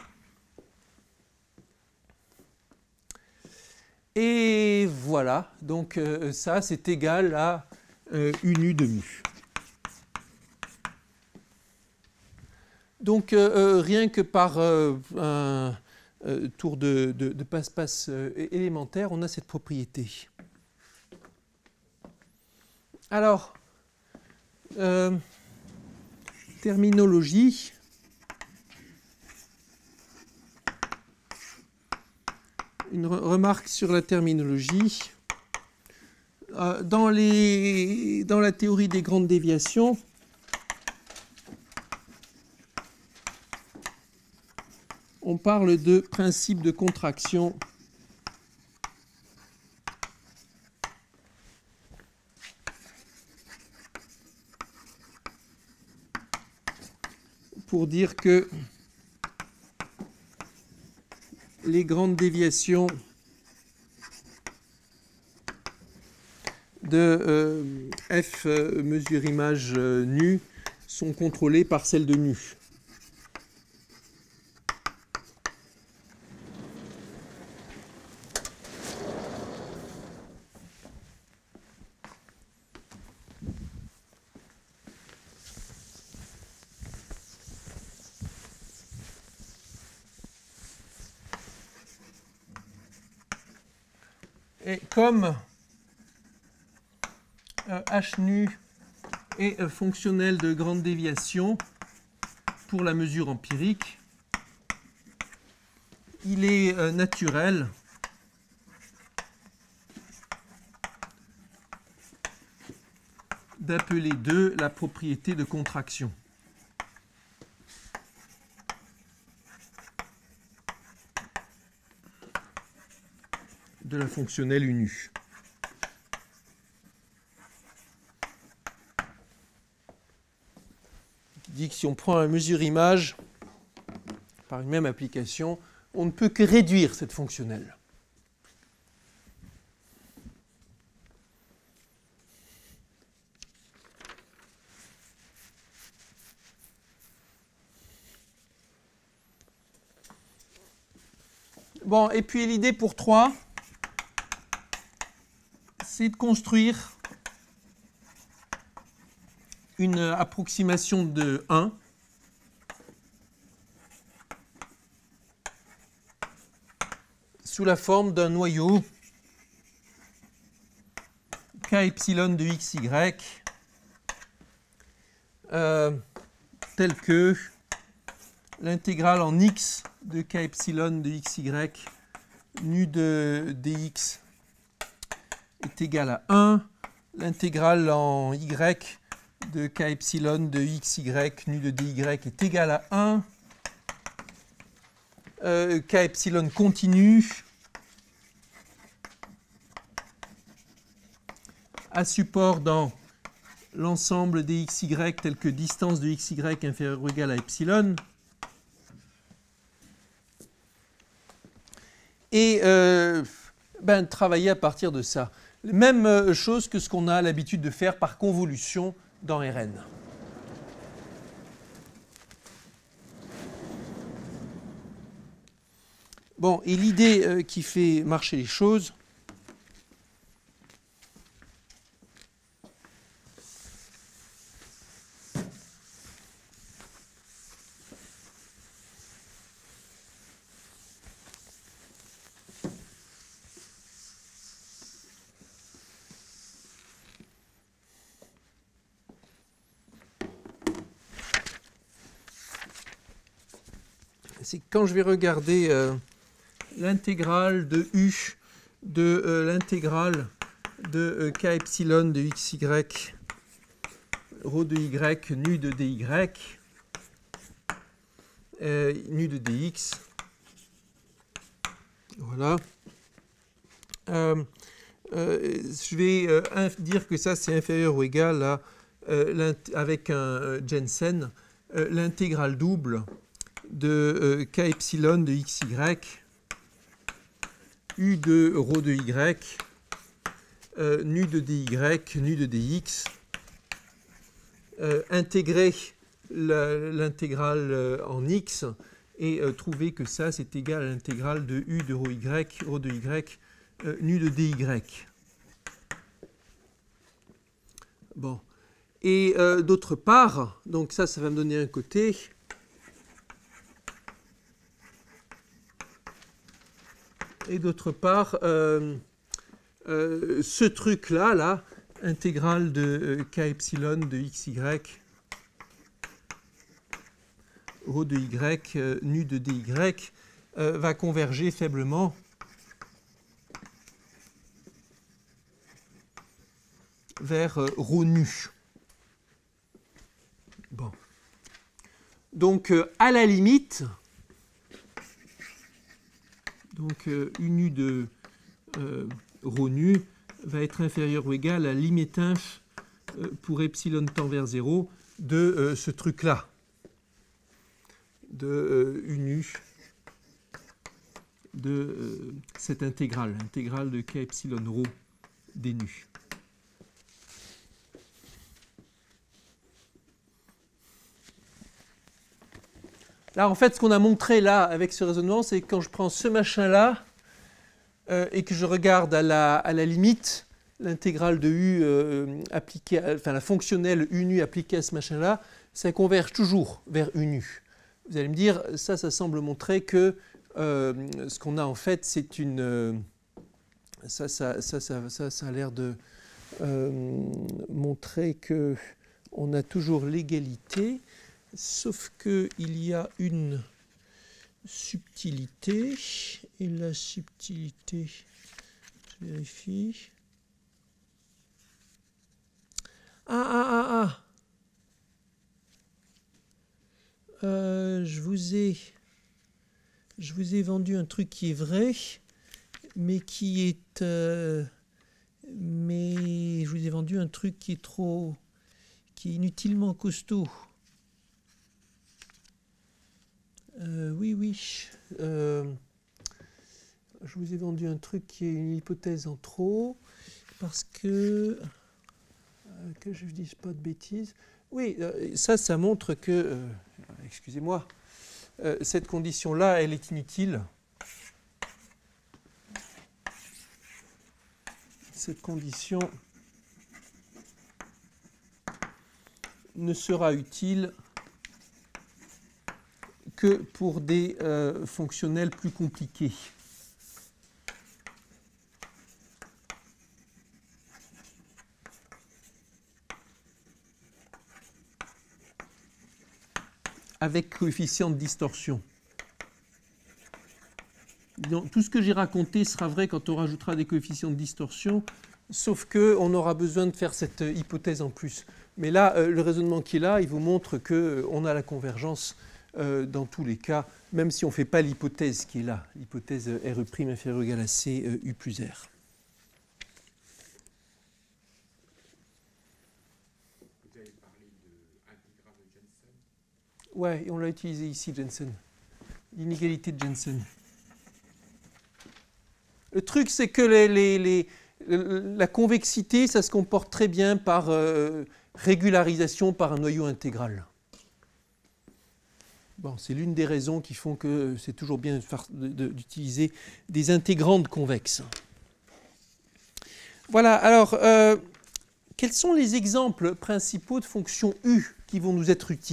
Et voilà, donc euh, ça c'est égal à euh, u nu de mu. Donc euh, euh, rien que par euh, un Euh, tour de, de, de passe-passe euh, élémentaire, on a cette propriété. Alors, euh, terminologie. une re remarque sur la terminologie. Euh, dans, les, dans la théorie des grandes déviations, on parle de principe de contraction pour dire que les grandes déviations de euh, F euh, mesure image euh, nu sont contrôlées par celles de nu. Et comme euh, H nu est euh, fonctionnel de grande déviation pour la mesure empirique, il est euh, naturel d'appeler deux la propriété de contraction. De la fonctionnelle U nu. Dit que si on prend la mesure image par une même application, on ne peut que réduire cette fonctionnelle. Bon, et puis l'idée pour trois, c'est de construire une approximation de un sous la forme d'un noyau k epsilon de xy euh, tel que l'intégrale en x de k epsilon de xy nu de dx est égale à un, l'intégrale en y de k epsilon de xy nu de dy est égale à un, euh, k epsilon continu à support dans l'ensemble des xy tel que distance de xy inférieure ou égale à epsilon. Et euh, ben, travailler à partir de ça. Même chose que ce qu'on a l'habitude de faire par convolution dans Rn. Bon, et l'idée euh, qui fait marcher les choses, c'est quand je vais regarder euh, l'intégrale de U de euh, l'intégrale de euh, k epsilon de xy rho de y nu de dy euh, nu de dx. Voilà. Euh, euh, je vais euh, dire que ça c'est inférieur ou égal à euh, avec un euh, Jensen euh, l'intégrale double de euh, k epsilon de xy u de rho de y euh, nu de dy nu de dx euh, intégrer l'intégrale euh, en x et euh, trouver que ça c'est égal à l'intégrale de u de rho y rho de y euh, nu de dy. Bon, et euh, d'autre part, donc ça ça va me donner un côté. Et d'autre part, euh, euh, ce truc-là, là, intégrale de euh, k epsilon de xy, rho de y, euh, nu de dy, euh, va converger faiblement vers euh, ρ nu. Bon. Donc, euh, à la limite, donc, euh, U nu de euh, ρ nu va être inférieur ou égal à limite inf euh, pour epsilon tend vers zéro de euh, ce truc-là, de euh, U nu de euh, cette intégrale, intégrale de k epsilon ρ d nu. Là, en fait, ce qu'on a montré là avec ce raisonnement, c'est que quand je prends ce machin-là euh, et que je regarde à la, à la limite l'intégrale de U euh, appliquée, à, enfin la fonctionnelle U nu appliquée à ce machin-là, ça converge toujours vers U nu. Vous allez me dire, ça, ça semble montrer que euh, ce qu'on a en fait, c'est une... Euh, ça, ça, ça, ça, ça, ça a l'air de euh, montrer qu'on a toujours l'égalité. Sauf qu'il y a une subtilité, et la subtilité, je vérifie. Ah, ah, ah, ah euh, je vous ai, je vous ai vendu un truc qui est vrai, mais qui est, euh, mais je vous ai vendu un truc qui est trop, qui est inutilement costaud. Euh, oui, oui. Euh, je vous ai vendu un truc qui est une hypothèse en trop, parce que, euh, que je ne dise pas de bêtises. Oui, euh, ça, ça montre que, euh, excusez-moi, euh, cette condition-là, elle est inutile. Cette condition ne sera utile que pour des euh, fonctionnels plus compliqués. Avec coefficient de distorsion. Donc, tout ce que j'ai raconté sera vrai quand on rajoutera des coefficients de distorsion, sauf qu'on aura besoin de faire cette hypothèse en plus. Mais là, euh, le raisonnement qui est là, il vous montre qu'on a la convergence euh, dans tous les cas, même si on ne fait pas l'hypothèse qui est là, l'hypothèse R' inférieur ou égal à C euh, U plus R. Vous avez parlé de l'intégrale de Jensen. Ouais, on l'a utilisé ici, Jensen. L'inégalité de Jensen. Le truc, c'est que les, les, les, la convexité, ça se comporte très bien par euh, régularisation par un noyau intégral. Bon, c'est l'une des raisons qui font que c'est toujours bien d'utiliser des intégrandes convexes. Voilà, alors, euh, quels sont les exemples principaux de fonctions U qui vont nous être utiles ?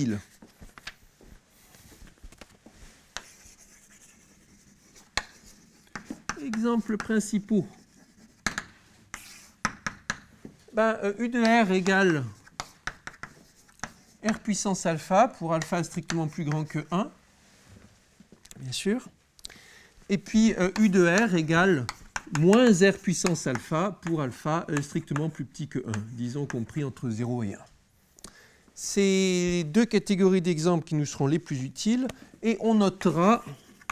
Exemples principaux. Ben, euh, U de R égale R puissance alpha pour alpha strictement plus grand que un, bien sûr. Et puis euh, U de R égale moins R puissance alpha pour alpha euh, strictement plus petit que un, disons compris entre zéro et un. C'est deux catégories d'exemples qui nous seront les plus utiles, et on notera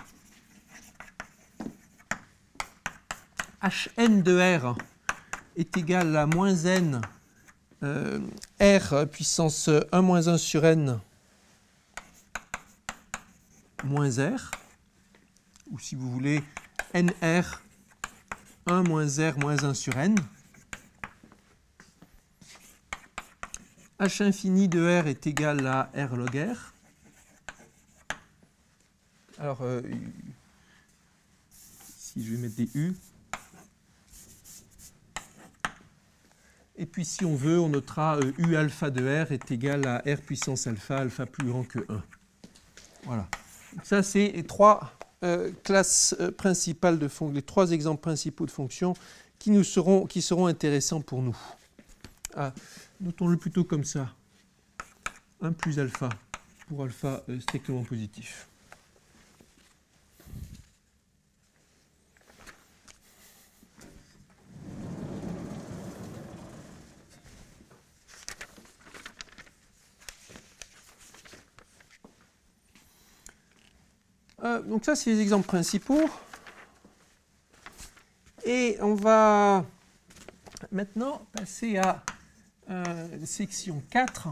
Hn de R est égal à moins n euh, R puissance un moins un sur n moins R, ou si vous voulez nr un moins R moins un sur n. H infini de R est égal à R log R. Alors, euh, ici je vais mettre des U. Et puis si on veut, on notera euh, U alpha de R est égal à R puissance alpha, alpha plus grand que un. Voilà. Donc ça, c'est les trois euh, classes euh, principales de fonctions, les trois exemples principaux de fonctions qui, nous seront, qui seront intéressants pour nous. Ah, notons-le plutôt comme ça. un plus alpha pour alpha euh, strictement positif. Euh, donc ça, c'est les exemples principaux. Et on va maintenant passer à euh, section quatre,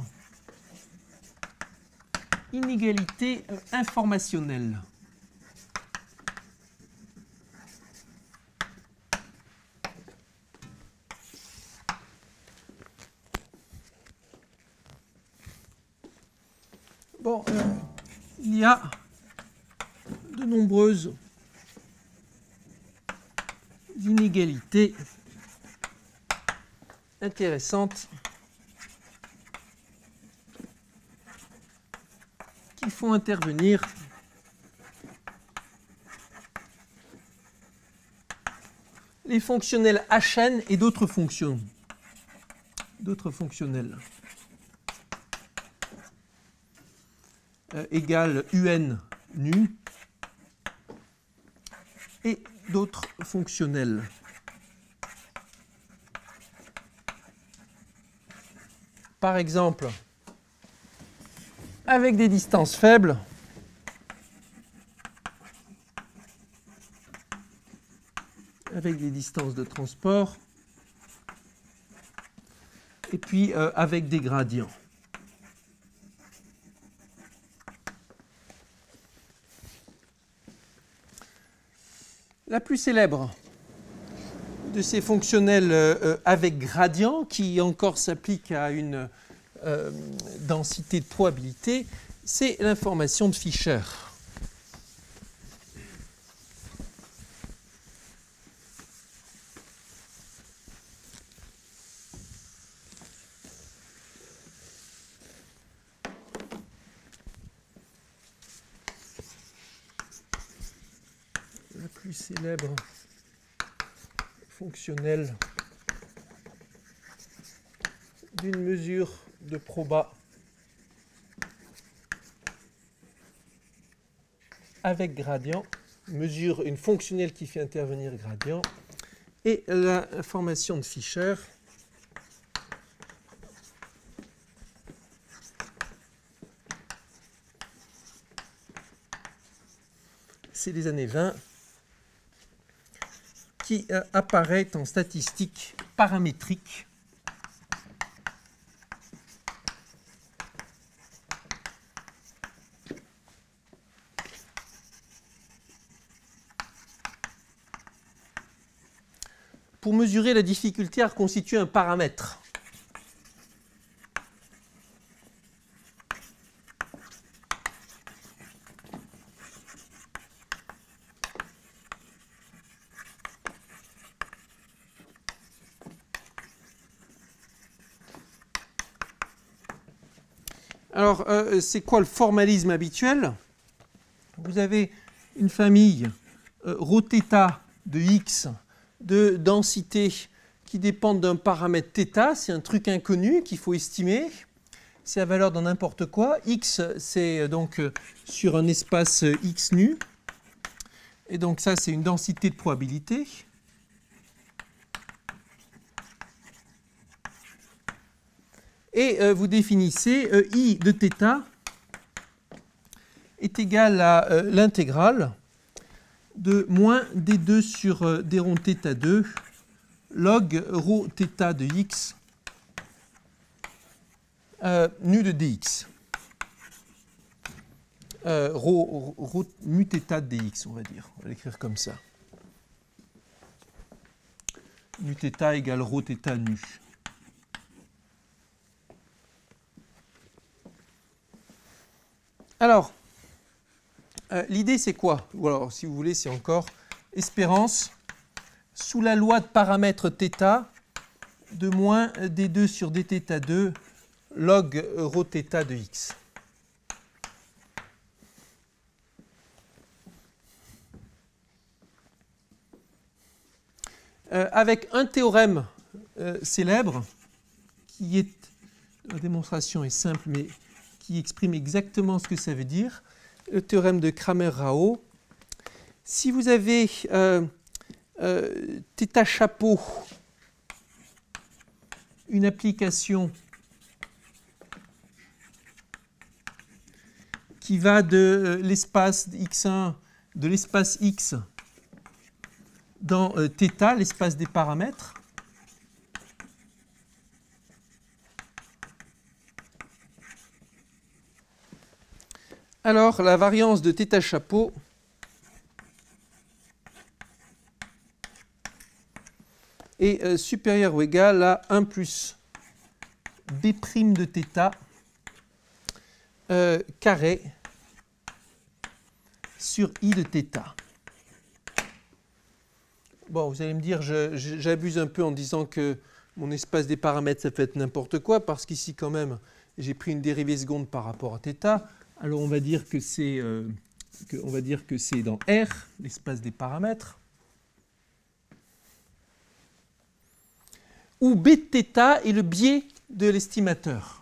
inégalité euh, informationnelle. Bon, euh, il y a de nombreuses inégalités intéressantes qui font intervenir les fonctionnels H N et d'autres fonctions, d'autres fonctionnels. Euh, égale U N nu et d'autres fonctionnels. Par exemple, avec des distances faibles, avec des distances de transport, et puis euh, avec des gradients. La plus célèbre de ces fonctionnels euh, avec gradient, qui encore s'applique à une euh, densité de probabilité, c'est l'information de Fisher. La plus célèbre fonctionnel d'une mesure de proba avec gradient, mesure une fonctionnelle qui fait intervenir gradient, et l'information de Fisher c'est les années vingt, qui euh, apparaît en statistique paramétrique pour mesurer la difficulté à reconstituer un paramètre. Alors, euh, c'est quoi le formalisme habituel? Vous avez une famille euh, ρθ de x de densité qui dépendent d'un paramètre θ, c'est un truc inconnu qu'il faut estimer. C'est la valeur dans n'importe quoi. X, c'est donc euh, sur un espace euh, x nu. Et donc ça, c'est une densité de probabilité. Et euh, vous définissez euh, I de θ est égal à euh, l'intégrale de moins d deux sur euh, d rond θ deux log ρ θ de x euh, nu de dx. Euh, ρ, ρ, mu θ de dx, on va dire. On va l'écrire comme ça. Mu θ égale ρ θ nu. Alors, euh, l'idée c'est quoi? Ou alors, si vous voulez, c'est encore espérance sous la loi de paramètre θ de moins d deux sur dθ deux log ρ θ de x. Euh, avec un théorème euh, célèbre qui est, la démonstration est simple, mais qui exprime exactement ce que ça veut dire, le théorème de Cramer-Rao. Si vous avez euh, euh, θ chapeau, une application qui va de l'espace x un, de l'espace x dans euh, θ, l'espace des paramètres, alors la variance de θ chapeau est euh, supérieure ou égale à un plus b' de θ euh, carré sur i de θ. Bon, vous allez me dire, j'abuse un peu en disant que mon espace des paramètres, ça peut être n'importe quoi, parce qu'ici, quand même, j'ai pris une dérivée seconde par rapport à θ. Alors, on va dire que c'est euh, on va dire que c'est dans R, l'espace des paramètres, où b de θ est le biais de l'estimateur.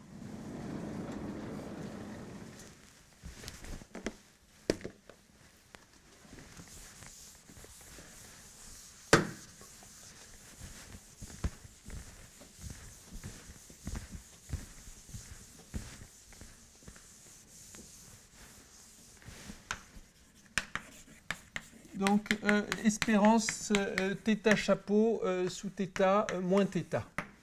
Donc, euh, espérance euh, θ chapeau euh, sous θ euh, moins θ.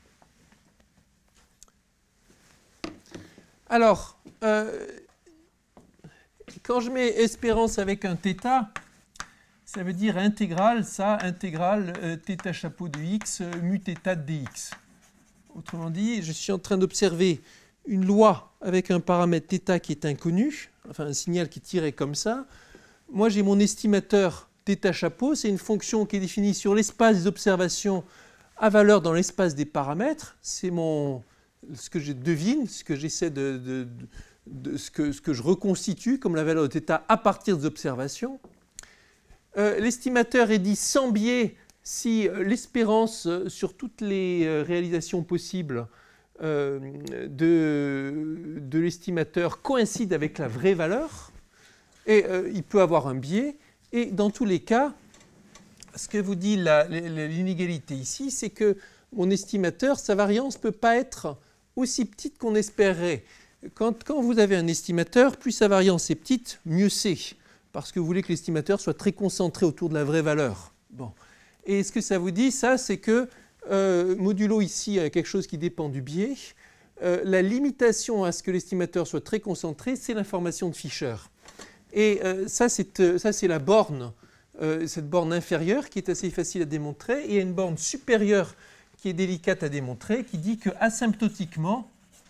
Alors, euh, quand je mets espérance avec un θ, ça veut dire intégrale, ça, intégrale euh, θ chapeau de x, euh, mu θ de dx. Autrement dit, je suis en train d'observer une loi avec un paramètre θ qui est inconnu, enfin un signal qui est tiré comme ça. Moi, j'ai mon estimateur θ chapeau, c'est une fonction qui est définie sur l'espace des observations à valeur dans l'espace des paramètres. C'est mon ce que je devine, ce que j'essaie de, de, de, de ce, que, ce que je reconstitue comme la valeur de θ à partir des observations. Euh, l'estimateur est dit sans biais si euh, l'espérance euh, sur toutes les euh, réalisations possibles euh, de, de l'estimateur coïncide avec la vraie valeur. Et euh, il peut avoir un biais. Et dans tous les cas, ce que vous dit l'inégalité ici, c'est que mon estimateur, sa variance ne peut pas être aussi petite qu'on espérerait. Quand, quand vous avez un estimateur, plus sa variance est petite, mieux c'est. Parce que vous voulez que l'estimateur soit très concentré autour de la vraie valeur. Bon. Et ce que ça vous dit, ça, c'est que, euh, modulo ici quelque chose qui dépend du biais, euh, la limitation à ce que l'estimateur soit très concentré, c'est l'information de Fisher. Et euh, ça, c'est la borne, euh, cette borne inférieure qui est assez facile à démontrer. Et il y a une borne supérieure qui est délicate à démontrer, qui dit que asymptotiquement,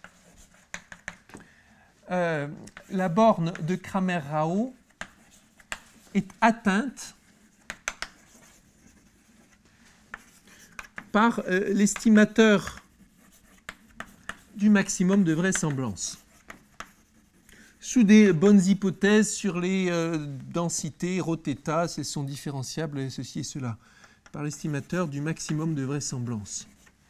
euh, la borne de Cramer-Rao est atteinte par euh, l'estimateur du maximum de vraisemblance, sous des bonnes hypothèses sur les euh, densités ρθ, elles sont différenciables, ceci et cela, par l'estimateur du maximum de vraisemblance.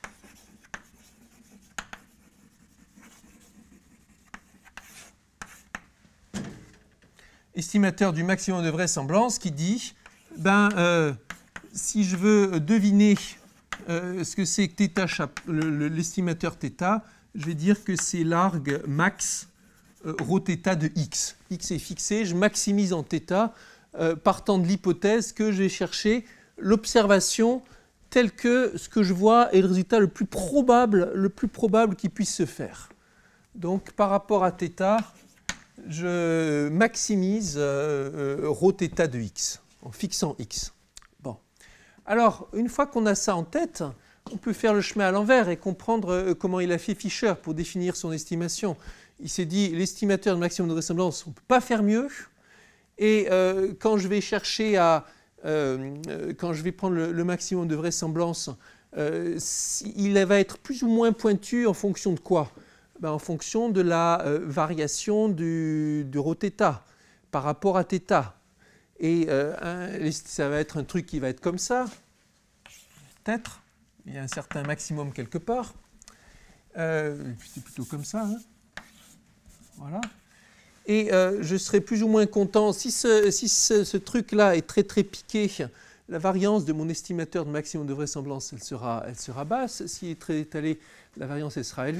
Estimateur du maximum de vraisemblance qui dit, ben, euh, si je veux deviner euh, ce que c'est que l'estimateur θ, je vais dire que c'est l'arg max euh, ρθ de x. X est fixé, je maximise en θ, euh, partant de l'hypothèse que j'ai cherché l'observation telle que ce que je vois est le résultat le plus probable, le plus probable qui puisse se faire. Donc par rapport à θ, je maximise euh, euh, ρθ de x, en fixant x. Bon. Alors, une fois qu'on a ça en tête, on peut faire le chemin à l'envers et comprendre euh, comment il a fait Fisher pour définir son estimation. Il s'est dit, l'estimateur de maximum de vraisemblance, on ne peut pas faire mieux. Et euh, quand je vais chercher à... Euh, quand je vais prendre le, le maximum de vraisemblance, euh, il va être plus ou moins pointu en fonction de quoi? Ben, en fonction de la euh, variation du, de ρθ par rapport à θ. Et euh, un, ça va être un truc qui va être comme ça, peut-être. Il y a un certain maximum quelque part. Euh, c'est plutôt comme ça. Hein. Voilà. Et euh, je serai plus ou moins content, si ce, si ce, ce truc-là est très très piqué, la variance de mon estimateur de maximum de vraisemblance, elle sera, elle sera basse. S'il est très étalé, la variance elle sera élevée.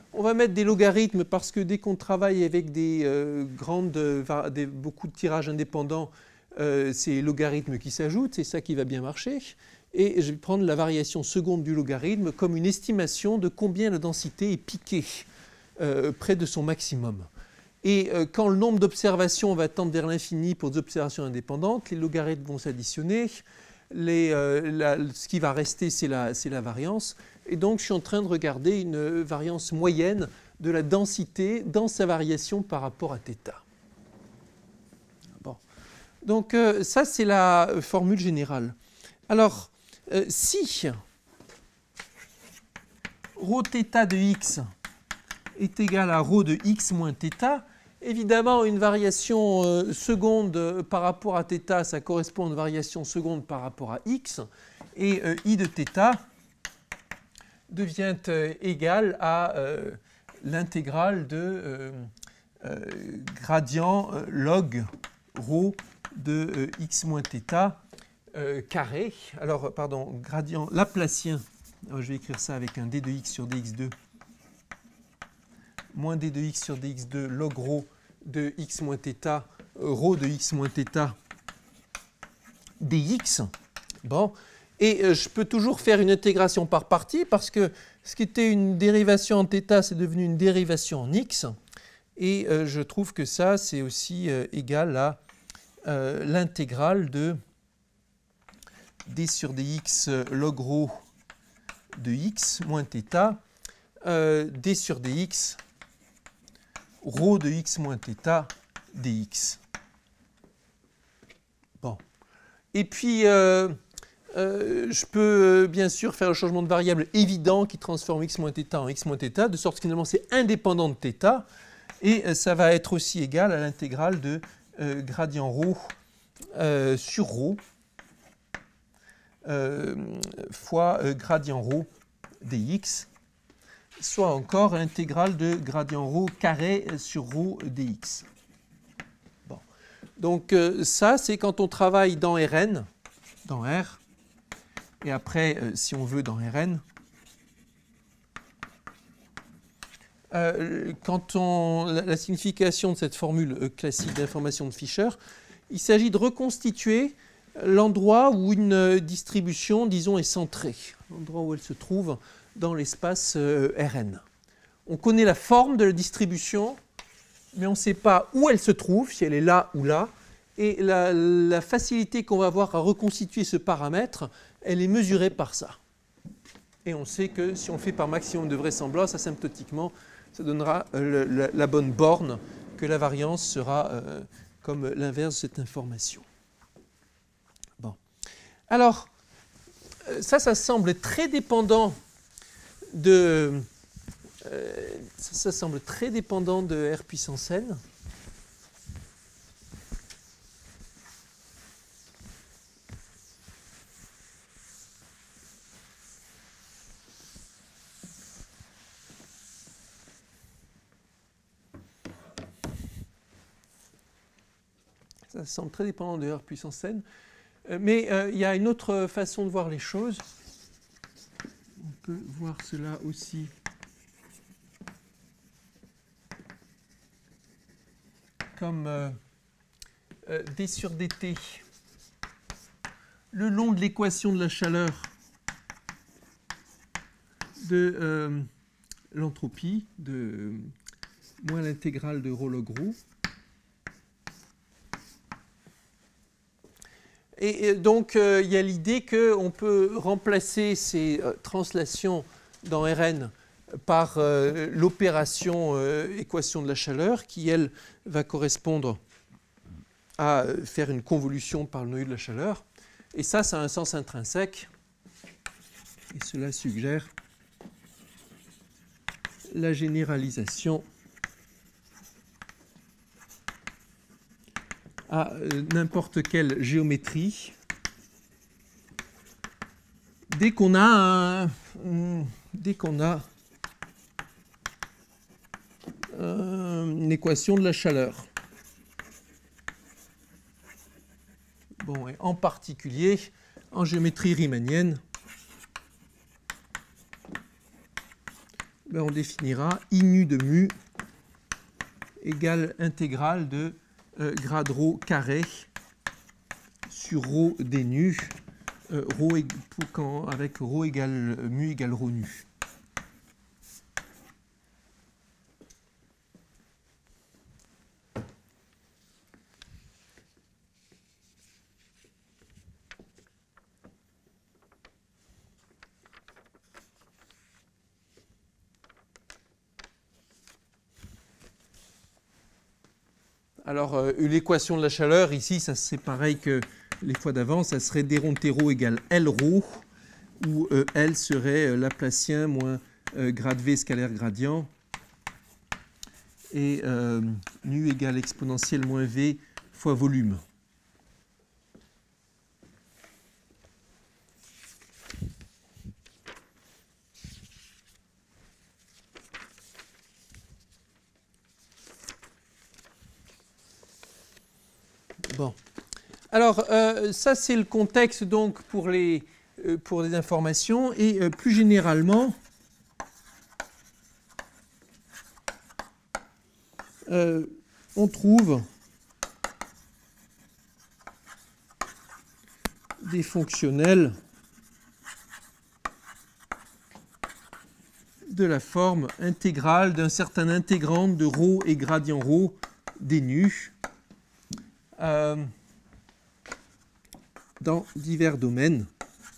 on va mettre des logarithmes parce que dès qu'on travaille avec des, euh, grandes, des, beaucoup de tirages indépendants, euh, c'est les logarithmes qui s'ajoutent, c'est ça qui va bien marcher. Et je vais prendre la variation seconde du logarithme comme une estimation de combien la densité est piquée euh, près de son maximum. Et euh, quand le nombre d'observations va tendre vers l'infini pour des observations indépendantes, les logarithmes vont s'additionner. Les, euh, la, ce qui va rester, c'est la, c'est la variance. Et donc, je suis en train de regarder une variance moyenne de la densité dans sa variation par rapport à θ. Bon. Donc, euh, ça, c'est la formule générale. Alors, euh, si ρθ de x est égal à ρ de x moins θ, évidemment, une variation euh, seconde euh, par rapport à θ, ça correspond à une variation seconde par rapport à x, et euh, i de θ devient euh, égal à euh, l'intégrale de euh, euh, gradient euh, log ρ de euh, x moins θ euh, carré. Alors, pardon, gradient laplacien, alors, je vais écrire ça avec un d de x sur dx deux, moins d de x sur dx deux log ρ de x moins θ, ρ de x moins θ dx. Bon, et euh, je peux toujours faire une intégration par partie parce que ce qui était une dérivation en θ, c'est devenu une dérivation en x. Et euh, je trouve que ça, c'est aussi euh, égal à euh, l'intégrale de d sur dx log ρ de x moins θ, euh, d sur dx ρ de x moins θ dx. Bon. Et puis, euh, euh, je peux euh, bien sûr faire le changement de variable évident qui transforme x moins θ en x moins θ, de sorte que finalement c'est indépendant de θ, et euh, ça va être aussi égal à l'intégrale de euh, gradient ρ euh, sur ρ euh, fois euh, gradient ρ dx, soit encore l'intégrale de gradient ρ carré sur ρ dx. Bon. Donc euh, ça, c'est quand on travaille dans Rn, dans R, et après, euh, si on veut, dans Rn, euh, quand on, la, la signification de cette formule euh, classique d'information de Fisher, il s'agit de reconstituer l'endroit où une distribution, disons, est centrée, l'endroit où elle se trouve dans l'espace euh, Rn. On connaît la forme de la distribution, mais on ne sait pas où elle se trouve, si elle est là ou là, et la, la facilité qu'on va avoir à reconstituer ce paramètre, elle est mesurée par ça. Et on sait que si on le fait par maximum de vraisemblance, asymptotiquement, ça donnera euh, le, la, la bonne borne, que la variance sera euh, comme l'inverse de cette information. Bon. Alors, ça, ça semble très dépendant de, euh, ça, ça semble très dépendant de R puissance n. Ça semble très dépendant de R puissance n. Mais euh, il y a une autre façon de voir les choses. On peut voir cela aussi comme euh, euh, d sur dt le long de l'équation de la chaleur de euh, l'entropie, de euh, moins l'intégrale de ρ log ρ. Et donc, euh, il y a l'idée qu'on peut remplacer ces euh, translations dans Rn par euh, l'opération euh, équation de la chaleur, qui, elle, va correspondre à faire une convolution par le noyau de la chaleur. Et ça, ça a un sens intrinsèque. Et cela suggère la généralisation à n'importe quelle géométrie dès qu'on a un, dès qu'on a une équation de la chaleur. Bon, et en particulier en géométrie riemannienne ben on définira I nu de mu égale intégrale de euh, grade ρ carré sur ρ d nu, euh, ρ ég- pour quand, avec ρ égale mu égale ρ nu. Alors, euh, l'équation de la chaleur, ici, ça c'est pareil que les fois d'avant, ça serait d rond t ρ égale L ρ, où euh, L serait euh, Laplacien moins euh, grade V scalaire gradient, et euh, nu égale exponentielle moins V fois volume. Bon. Alors, euh, ça, c'est le contexte donc pour les, euh, pour les informations. Et euh, plus généralement, euh, on trouve des fonctionnels de la forme intégrale d'un certain intégrand de ρ et gradient ρ d nu. Euh, dans divers domaines.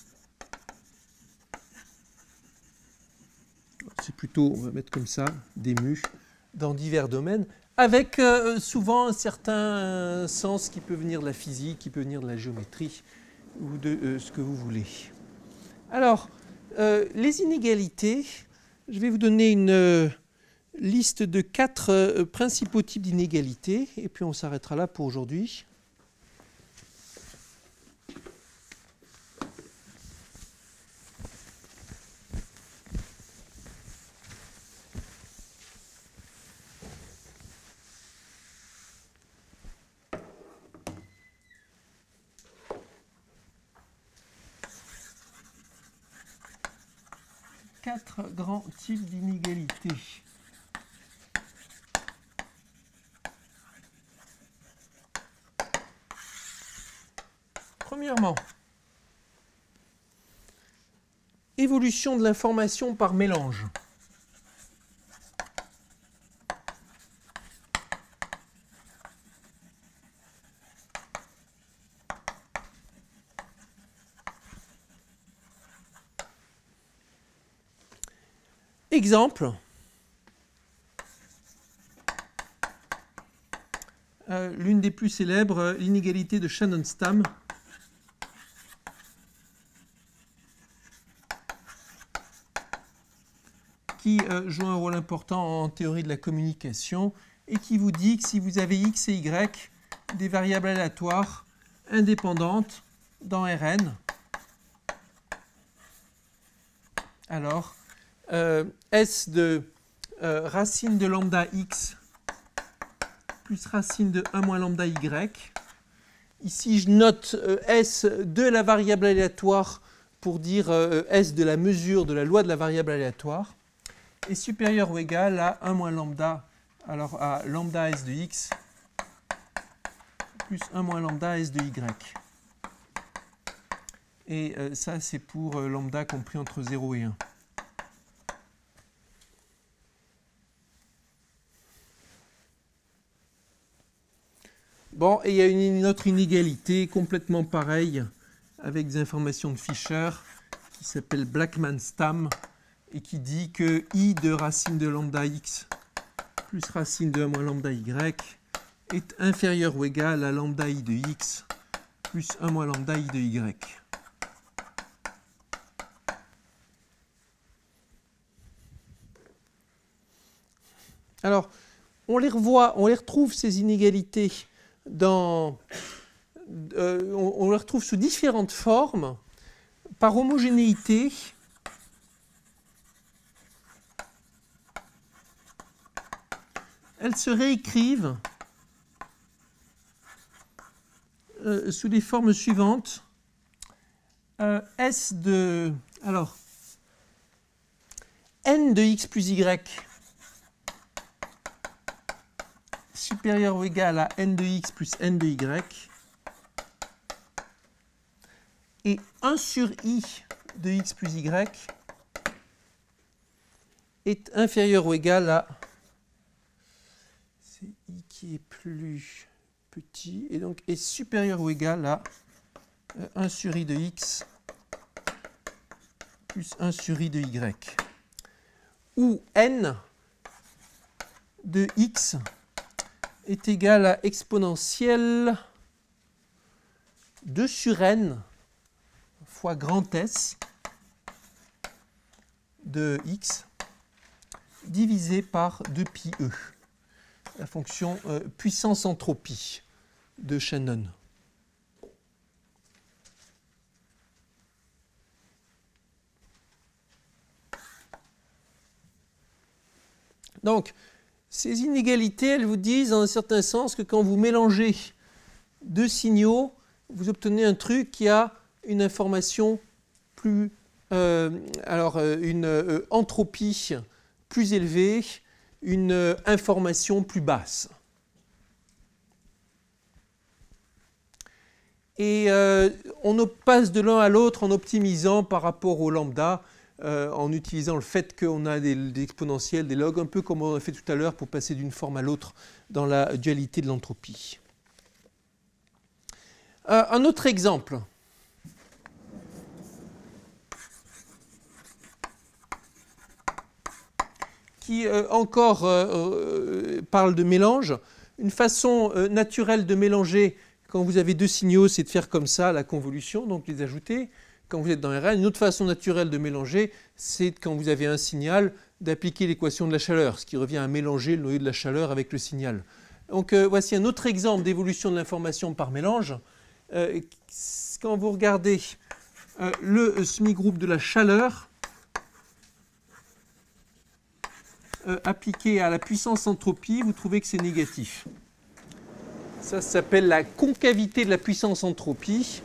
C'est plutôt, on va mettre comme ça, des mu, dans divers domaines, avec euh, souvent un certain euh, sens qui peut venir de la physique, qui peut venir de la géométrie, ou de euh, ce que vous voulez. Alors, euh, les inégalités, je vais vous donner une euh, liste de quatre euh, principaux types d'inégalités, et puis on s'arrêtera là pour aujourd'hui. Quatre grands types d'inégalités. Premièrement, évolution de l'information par mélange. Exemple, euh, l'une des plus célèbres, l'inégalité de Shannon-Stam. Qui euh, joue un rôle important en théorie de la communication et qui vous dit que si vous avez x et y, des variables aléatoires indépendantes dans Rn, alors euh, S de euh, racine de lambda x plus racine de un moins lambda y. Ici, je note euh, S de la variable aléatoire pour dire euh, S de la mesure de la loi de la variable aléatoire est supérieur ou égal à un moins lambda, alors à lambda S de x plus un moins lambda S de y. Et euh, ça, c'est pour euh, lambda compris entre zéro et un. Bon, et il y a une, une autre inégalité complètement pareille avec des informations de Fisher qui s'appelle Blackman-Stam et qui dit que i de racine de lambda x plus racine de un moins lambda y est inférieur ou égal à lambda i de x plus un moins lambda i de y. Alors, on les revoit, on les retrouve ces inégalités dans, euh, on, on les retrouve sous différentes formes par homogénéité. Elles se réécrivent euh, sous les formes suivantes. Euh, S de, alors, n de x plus y supérieur ou égal à n de x plus n de y et un sur i de x plus y est inférieur ou égal à, c'est i qui est plus petit, et donc est supérieur ou égal à un sur i de x plus un sur i de y, où n de x est égal à exponentielle deux sur n fois grand S de x divisé par deux pi e, la fonction euh, puissance entropie de Shannon. Donc, ces inégalités, elles vous disent en un certain sens que quand vous mélangez deux signaux, vous obtenez un truc qui a une information plus, euh, alors une euh, entropie plus élevée, une euh, information plus basse. Et euh, on passe de l'un à l'autre en optimisant par rapport au lambda, euh, en utilisant le fait qu'on a des, des exponentielles, des logs, un peu comme on a fait tout à l'heure pour passer d'une forme à l'autre dans la dualité de l'entropie. Euh, un autre exemple. Qui euh, encore euh, euh, parle de mélange. Une façon euh, naturelle de mélanger quand vous avez deux signaux, c'est de faire comme ça la convolution, donc les ajouter. Quand vous êtes dans R N, une autre façon naturelle de mélanger, c'est quand vous avez un signal, d'appliquer l'équation de la chaleur, ce qui revient à mélanger le noyau de la chaleur avec le signal. Donc euh, voici un autre exemple d'évolution de l'information par mélange. Euh, quand vous regardez euh, le semi-groupe de la chaleur, Euh, appliqué à la puissance entropie, vous trouvez que c'est négatif. Ça, ça s'appelle la concavité de la puissance entropie.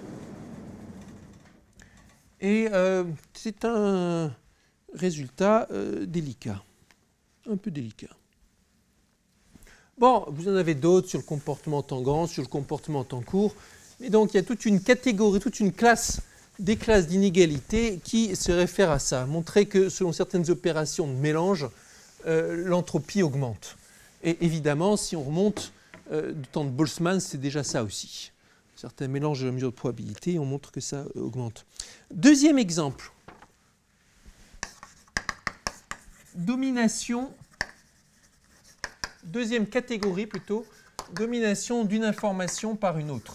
Et euh, c'est un résultat euh, délicat, un peu délicat. Bon, vous en avez d'autres sur le comportement temps grand, sur le comportement temps court. Et donc, il y a toute une catégorie, toute une classe, des classes d'inégalité qui se réfèrent à ça. Montrer que selon certaines opérations de mélange, euh, l'entropie augmente. Et évidemment, si on remonte euh, du temps de Boltzmann, c'est déjà ça aussi. Certains mélanges de la mesure de probabilité, on montre que ça augmente. Deuxième exemple. Domination, deuxième catégorie plutôt, domination d'une information par une autre.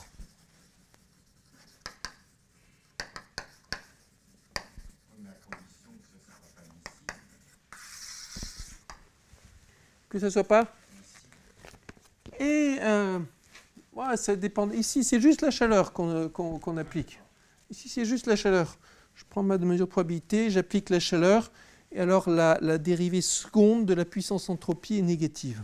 Que ça ne soit pas. Et euh, ouais, ça dépend. Ici, c'est juste la chaleur qu'on qu'on, qu'on applique. Ici, c'est juste la chaleur. Je prends ma mesure de probabilité, j'applique la chaleur, et alors la, la dérivée seconde de la puissance entropie est négative.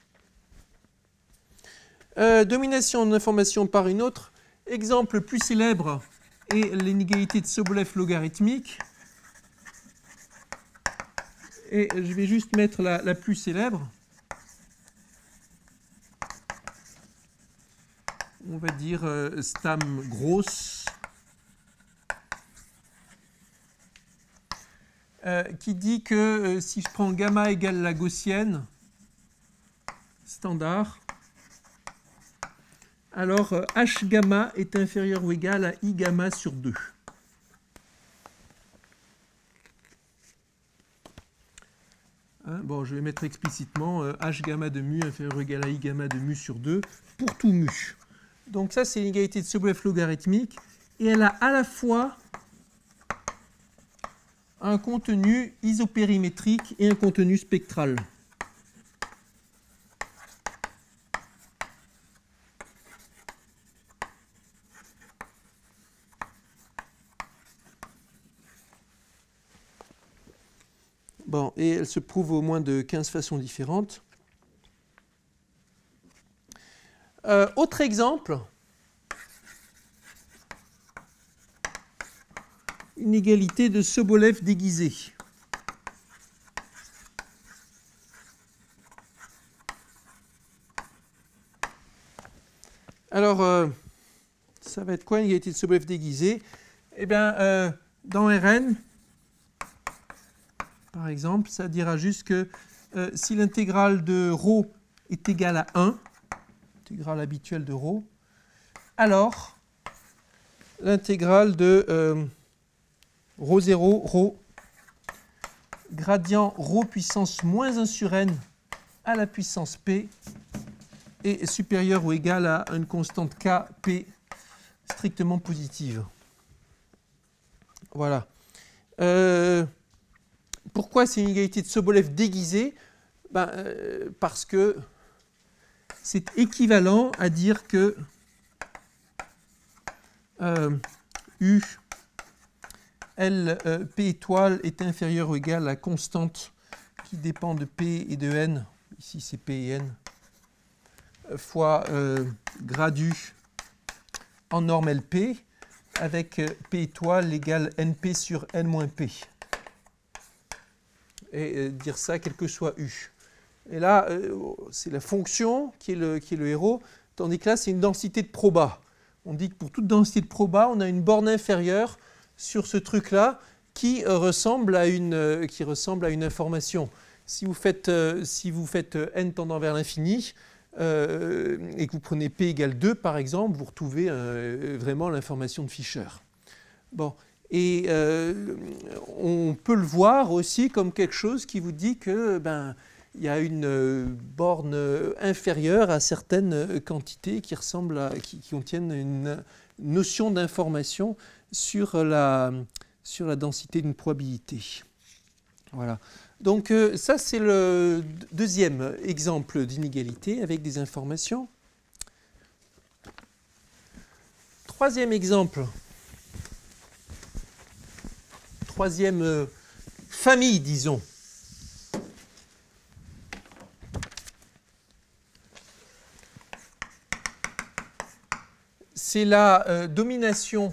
Euh, domination d'une information par une autre. Exemple le plus célèbre est l'inégalité de Sobolev logarithmique. Et je vais juste mettre la, la plus célèbre. On va dire euh, Stam grosse. Euh, qui dit que euh, si je prends gamma égale la gaussienne standard, alors euh, H gamma est inférieur ou égal à I gamma sur deux. Hein, bon, je vais mettre explicitement euh, H gamma de mu inférieur ou égal à I gamma de mu sur deux pour tout mu. Donc ça, c'est l'inégalité de Sobolev logarithmique, et elle a à la fois un contenu isopérimétrique et un contenu spectral. Bon, et elle se prouve au moins de quinze façons différentes. Euh, autre exemple, une égalité de Sobolev déguisée. Alors, euh, ça va être quoi, inégalité de Sobolev déguisée? Eh bien, euh, dans Rn, par exemple, ça dira juste que euh, si l'intégrale de ρ est égale à un, l'intégrale habituelle de ρ, alors l'intégrale de euh, ρ zéro, ρ, gradient ρ puissance moins un sur n à la puissance p est supérieur ou égal à une constante k, p, strictement positive. Voilà. Euh, pourquoi c'est une égalité de Sobolev déguisée? Ben, euh, parce que c'est équivalent à dire que euh, U, L, euh, P étoile est inférieur ou égal à la constante qui dépend de P et de N, ici c'est P et N, fois euh, grade U en norme L P, avec P étoile égale N P sur N moins P. Et euh, dire ça quel que soit U. Et là, euh, c'est la fonction qui est, le, qui est le héros, tandis que là, c'est une densité de proba. On dit que pour toute densité de proba, on a une borne inférieure sur ce truc-là qui, euh, ressemble à une, euh, qui ressemble à une information. Si vous faites, euh, si vous faites euh, n tendant vers l'infini, Euh, et que vous prenez P égale deux, par exemple, vous retrouvez euh, vraiment l'information de Fischer. Bon. Et euh, on peut le voir aussi comme quelque chose qui vous dit que ben, il y a une euh, borne inférieure à certaines quantités qui, ressemblent à, qui, qui contiennent une notion d'information sur la, sur la densité d'une probabilité. Voilà. Donc euh, ça, c'est le deuxième exemple d'inégalité avec des informations. Troisième exemple. Troisième euh, famille, disons. C'est la euh, domination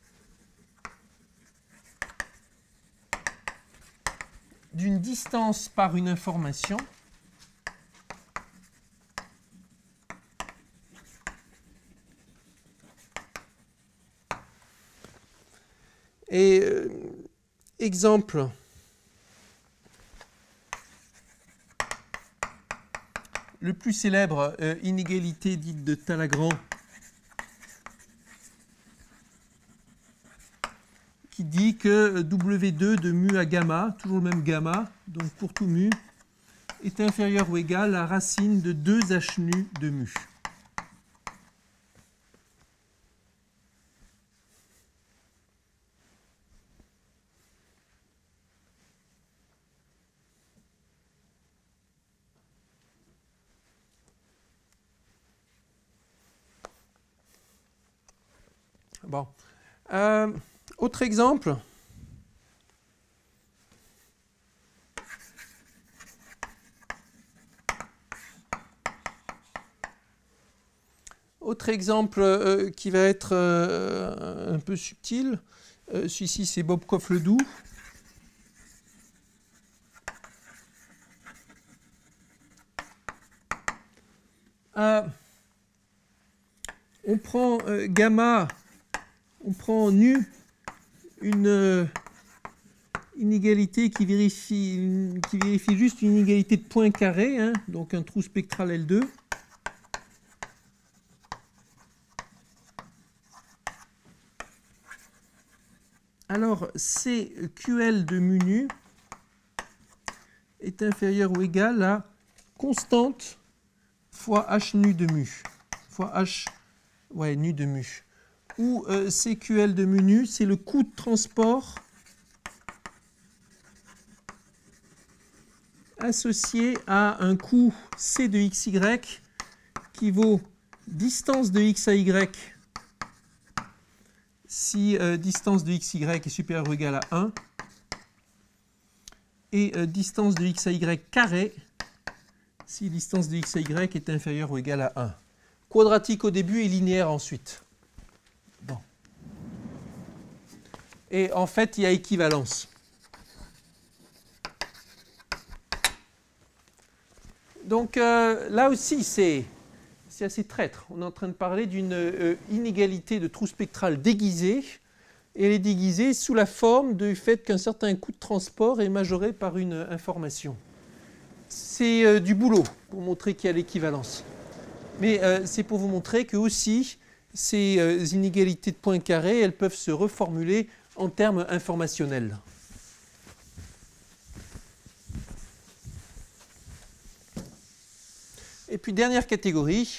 d'une distance par une information et euh, exemple le plus célèbre, euh, inégalité dite de Talagrand, qui dit que W deux de mu à gamma, toujours le même gamma, donc pour tout mu, est inférieur ou égal à racine de deux h nu de mu. Bon. Euh, autre exemple. Autre exemple euh, qui va être euh, un peu subtil. Euh, Celui-ci, c'est Bobkov-Ledoux. Euh, on prend euh, gamma, on prend nu, une euh, inégalité qui vérifie, qui vérifie juste une inégalité de points carrés, hein, donc un trou spectral L deux. Alors, C Q L de mu nu est inférieur ou égal à constante fois H nu de mu, fois H ouais, nu de mu. Où euh, C Q L de mu nu, c'est le coût de transport associé à un coût C de xy qui vaut distance de x à y si euh, distance de xy est supérieure ou égale à un et euh, distance de x à y carré si distance de x à y est inférieure ou égale à un. Quadratique au début et linéaire ensuite. Bon. Et en fait, il y a équivalence. Donc euh, là aussi, c'est c'est assez traître. On est en train de parler d'une euh, inégalité de trou spectral déguisée, et elle est déguisée sous la forme du fait qu'un certain coût de transport est majoré par une information. C'est euh, du boulot pour montrer qu'il y a l'équivalence. Mais euh, c'est pour vous montrer que aussi ces euh, inégalités de points carrés, elles peuvent se reformuler en termes informationnels. Et puis dernière catégorie.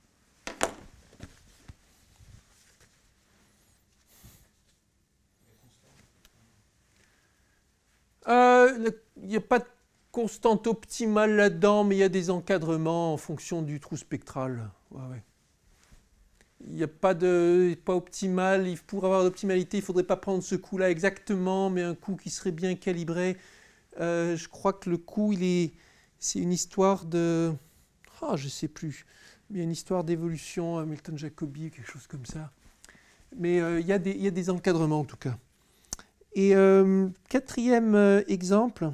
Euh, il n'y a pas de constante optimale là-dedans, mais il y a des encadrements en fonction du trou spectral. Ouais, ouais. Il n'y a pas de pas optimal. Pour avoir d'optimalité, il ne faudrait pas prendre ce coût-là exactement, mais un coût qui serait bien calibré. Euh, je crois que le coût, il est, c'est une histoire de... Ah, je ne sais plus. Il y a une histoire d'évolution, Hamilton-Jacobi, quelque chose comme ça. Mais euh, il y a des, il y a des encadrements en tout cas. Et euh, quatrième euh, exemple.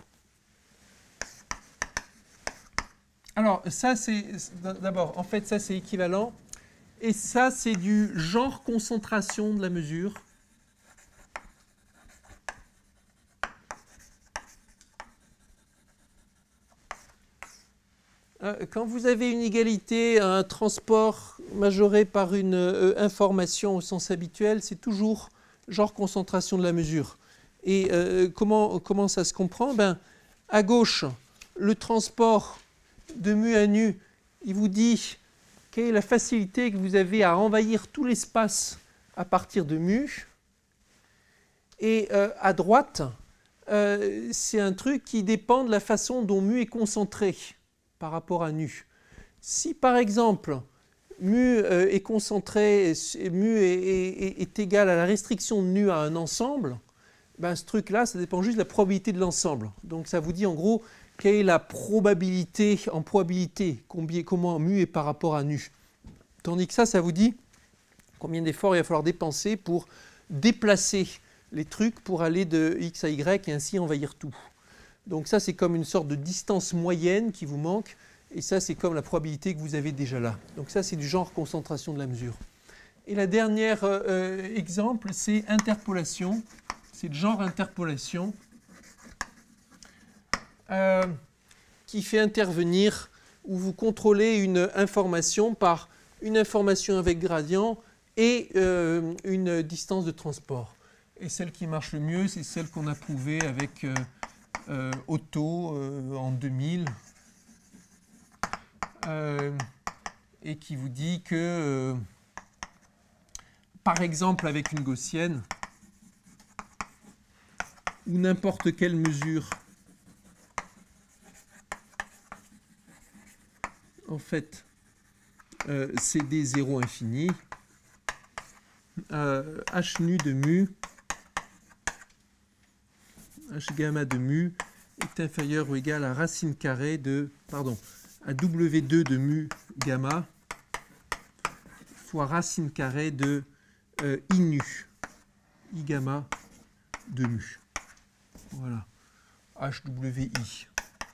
Alors, ça, c'est d'abord, en fait, ça, c'est équivalent. Et ça, c'est du genre concentration de la mesure. Quand vous avez une égalité, un transport majoré par une euh, information au sens habituel, c'est toujours genre concentration de la mesure. Et euh, comment, comment ça se comprend? Ben, à gauche, le transport de mu à nu, il vous dit quelle est la facilité que vous avez à envahir tout l'espace à partir de mu. Et euh, à droite, euh, c'est un truc qui dépend de la façon dont mu est concentré par rapport à nu. Si par exemple, mu euh, est concentré, mu est, est, est égal à la restriction de nu à un ensemble, ben ce truc-là, ça dépend juste de la probabilité de l'ensemble. Donc ça vous dit en gros quelle est la probabilité en probabilité, combien, comment mu est par rapport à nu. Tandis que ça, ça vous dit combien d'efforts il va falloir dépenser pour déplacer les trucs pour aller de x à y et ainsi envahir tout. Donc ça, c'est comme une sorte de distance moyenne qui vous manque, et ça, c'est comme la probabilité que vous avez déjà là. Donc ça, c'est du genre concentration de la mesure. Et la dernière euh, exemple, c'est interpolation. C'est le genre interpolation euh, qui fait intervenir, où vous contrôlez une information par une information avec gradient et euh, une distance de transport. Et celle qui marche le mieux, c'est celle qu'on a prouvée avec... Euh, Euh, Otto euh, en deux mille euh, et qui vous dit que euh, par exemple avec une gaussienne ou n'importe quelle mesure en fait euh, c'est des zéros infinis, euh, h nu de mu h gamma de mu est inférieur ou égal à racine carrée de, pardon, à W deux de mu gamma fois racine carrée de euh, I nu, I gamma de mu. Voilà, H W I.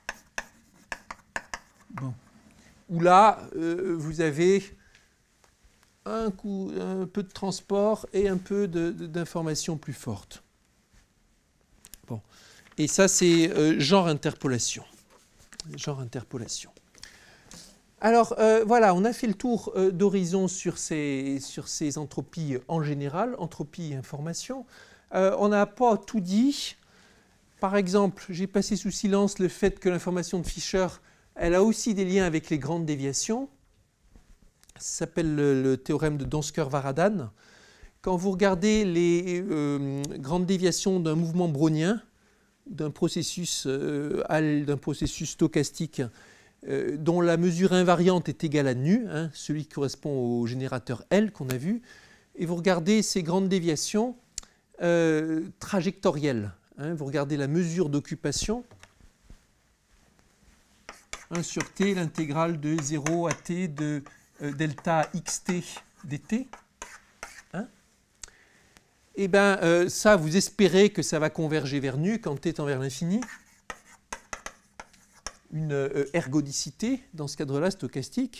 Bon. Où là, euh, vous avez un, coup, un peu de transport et un peu d'informations plus fortes. Bon. Et ça, c'est euh, genre interpolation. Genre interpolation. Alors, euh, voilà, on a fait le tour euh, d'horizon sur ces, sur ces entropies en général, entropie et information. Euh, on n'a pas tout dit. Par exemple, j'ai passé sous silence le fait que l'information de Fisher, elle a aussi des liens avec les grandes déviations. Ça s'appelle le, le théorème de Donsker-Varadhan. Quand vous regardez les euh, grandes déviations d'un mouvement brownien, d'un processus, euh, d'un processus stochastique euh, dont la mesure invariante est égale à nu, hein, celui qui correspond au générateur L qu'on a vu, et vous regardez ces grandes déviations euh, trajectorielles. Hein, vous regardez la mesure d'occupation, un sur t, l'intégrale de zéro à t de euh, delta xt dt. Hein, et bien euh, ça, vous espérez que ça va converger vers nu quand t tend vers l'infini. Une euh, ergodicité, dans ce cadre-là, stochastique.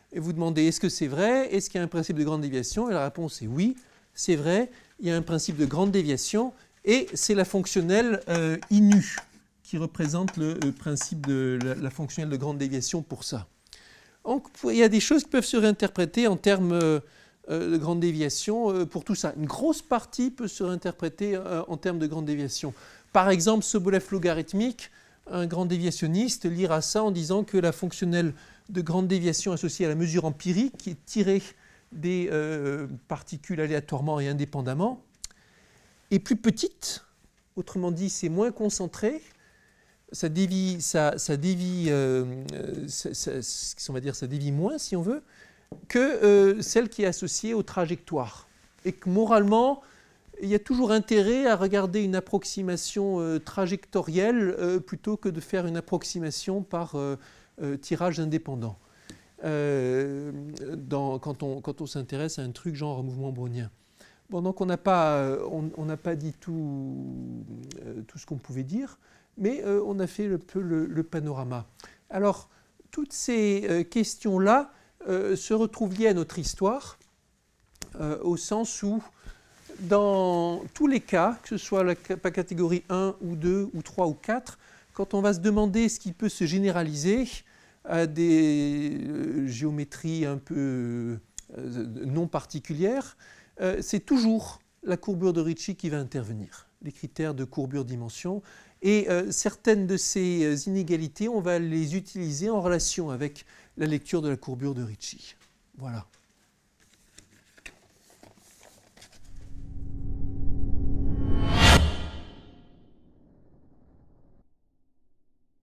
et vous demandez est-ce que c'est vrai, est-ce qu'il y a un principe de grande déviation, et la réponse est oui, c'est vrai, il y a un principe de grande déviation, et c'est la fonctionnelle euh, I N U qui représente le, le principe de la, la fonctionnelle de grande déviation pour ça. Donc, il y a des choses qui peuvent se réinterpréter en termes euh, de grande déviation euh, pour tout ça. Une grosse partie peut se réinterpréter euh, en termes de grande déviation. Par exemple, Sobolev logarithmique, un grand déviationniste lira ça en disant que la fonctionnelle de grande déviation associée à la mesure empirique, qui est tirée des euh, particules aléatoirement et indépendamment, est plus petite, autrement dit, c'est moins concentré, ça dévie, ça, ça dévie, euh, ça, ça, on va dire, ça dévie moins, si on veut, que euh, celle qui est associée aux trajectoires. Et que moralement, il y a toujours intérêt à regarder une approximation euh, trajectorielle euh, plutôt que de faire une approximation par euh, euh, tirage indépendant, euh, dans, quand on, quand on s'intéresse à un truc genre mouvement brownien. Bon, donc on n'a pas, on, on n'a pas dit tout, euh, tout ce qu'on pouvait dire, mais euh, on a fait un peu le, le panorama. Alors, toutes ces euh, questions-là euh, se retrouvent liées à notre histoire, euh, au sens où, dans tous les cas, que ce soit la catégorie un ou deux ou trois ou quatre, quand on va se demander ce qui peut se généraliser à des euh, géométries un peu euh, non particulières, euh, c'est toujours la courbure de Ricci qui va intervenir, les critères de courbure-dimension. Et euh, certaines de ces inégalités, on va les utiliser en relation avec la lecture de la courbure de Ricci. Voilà.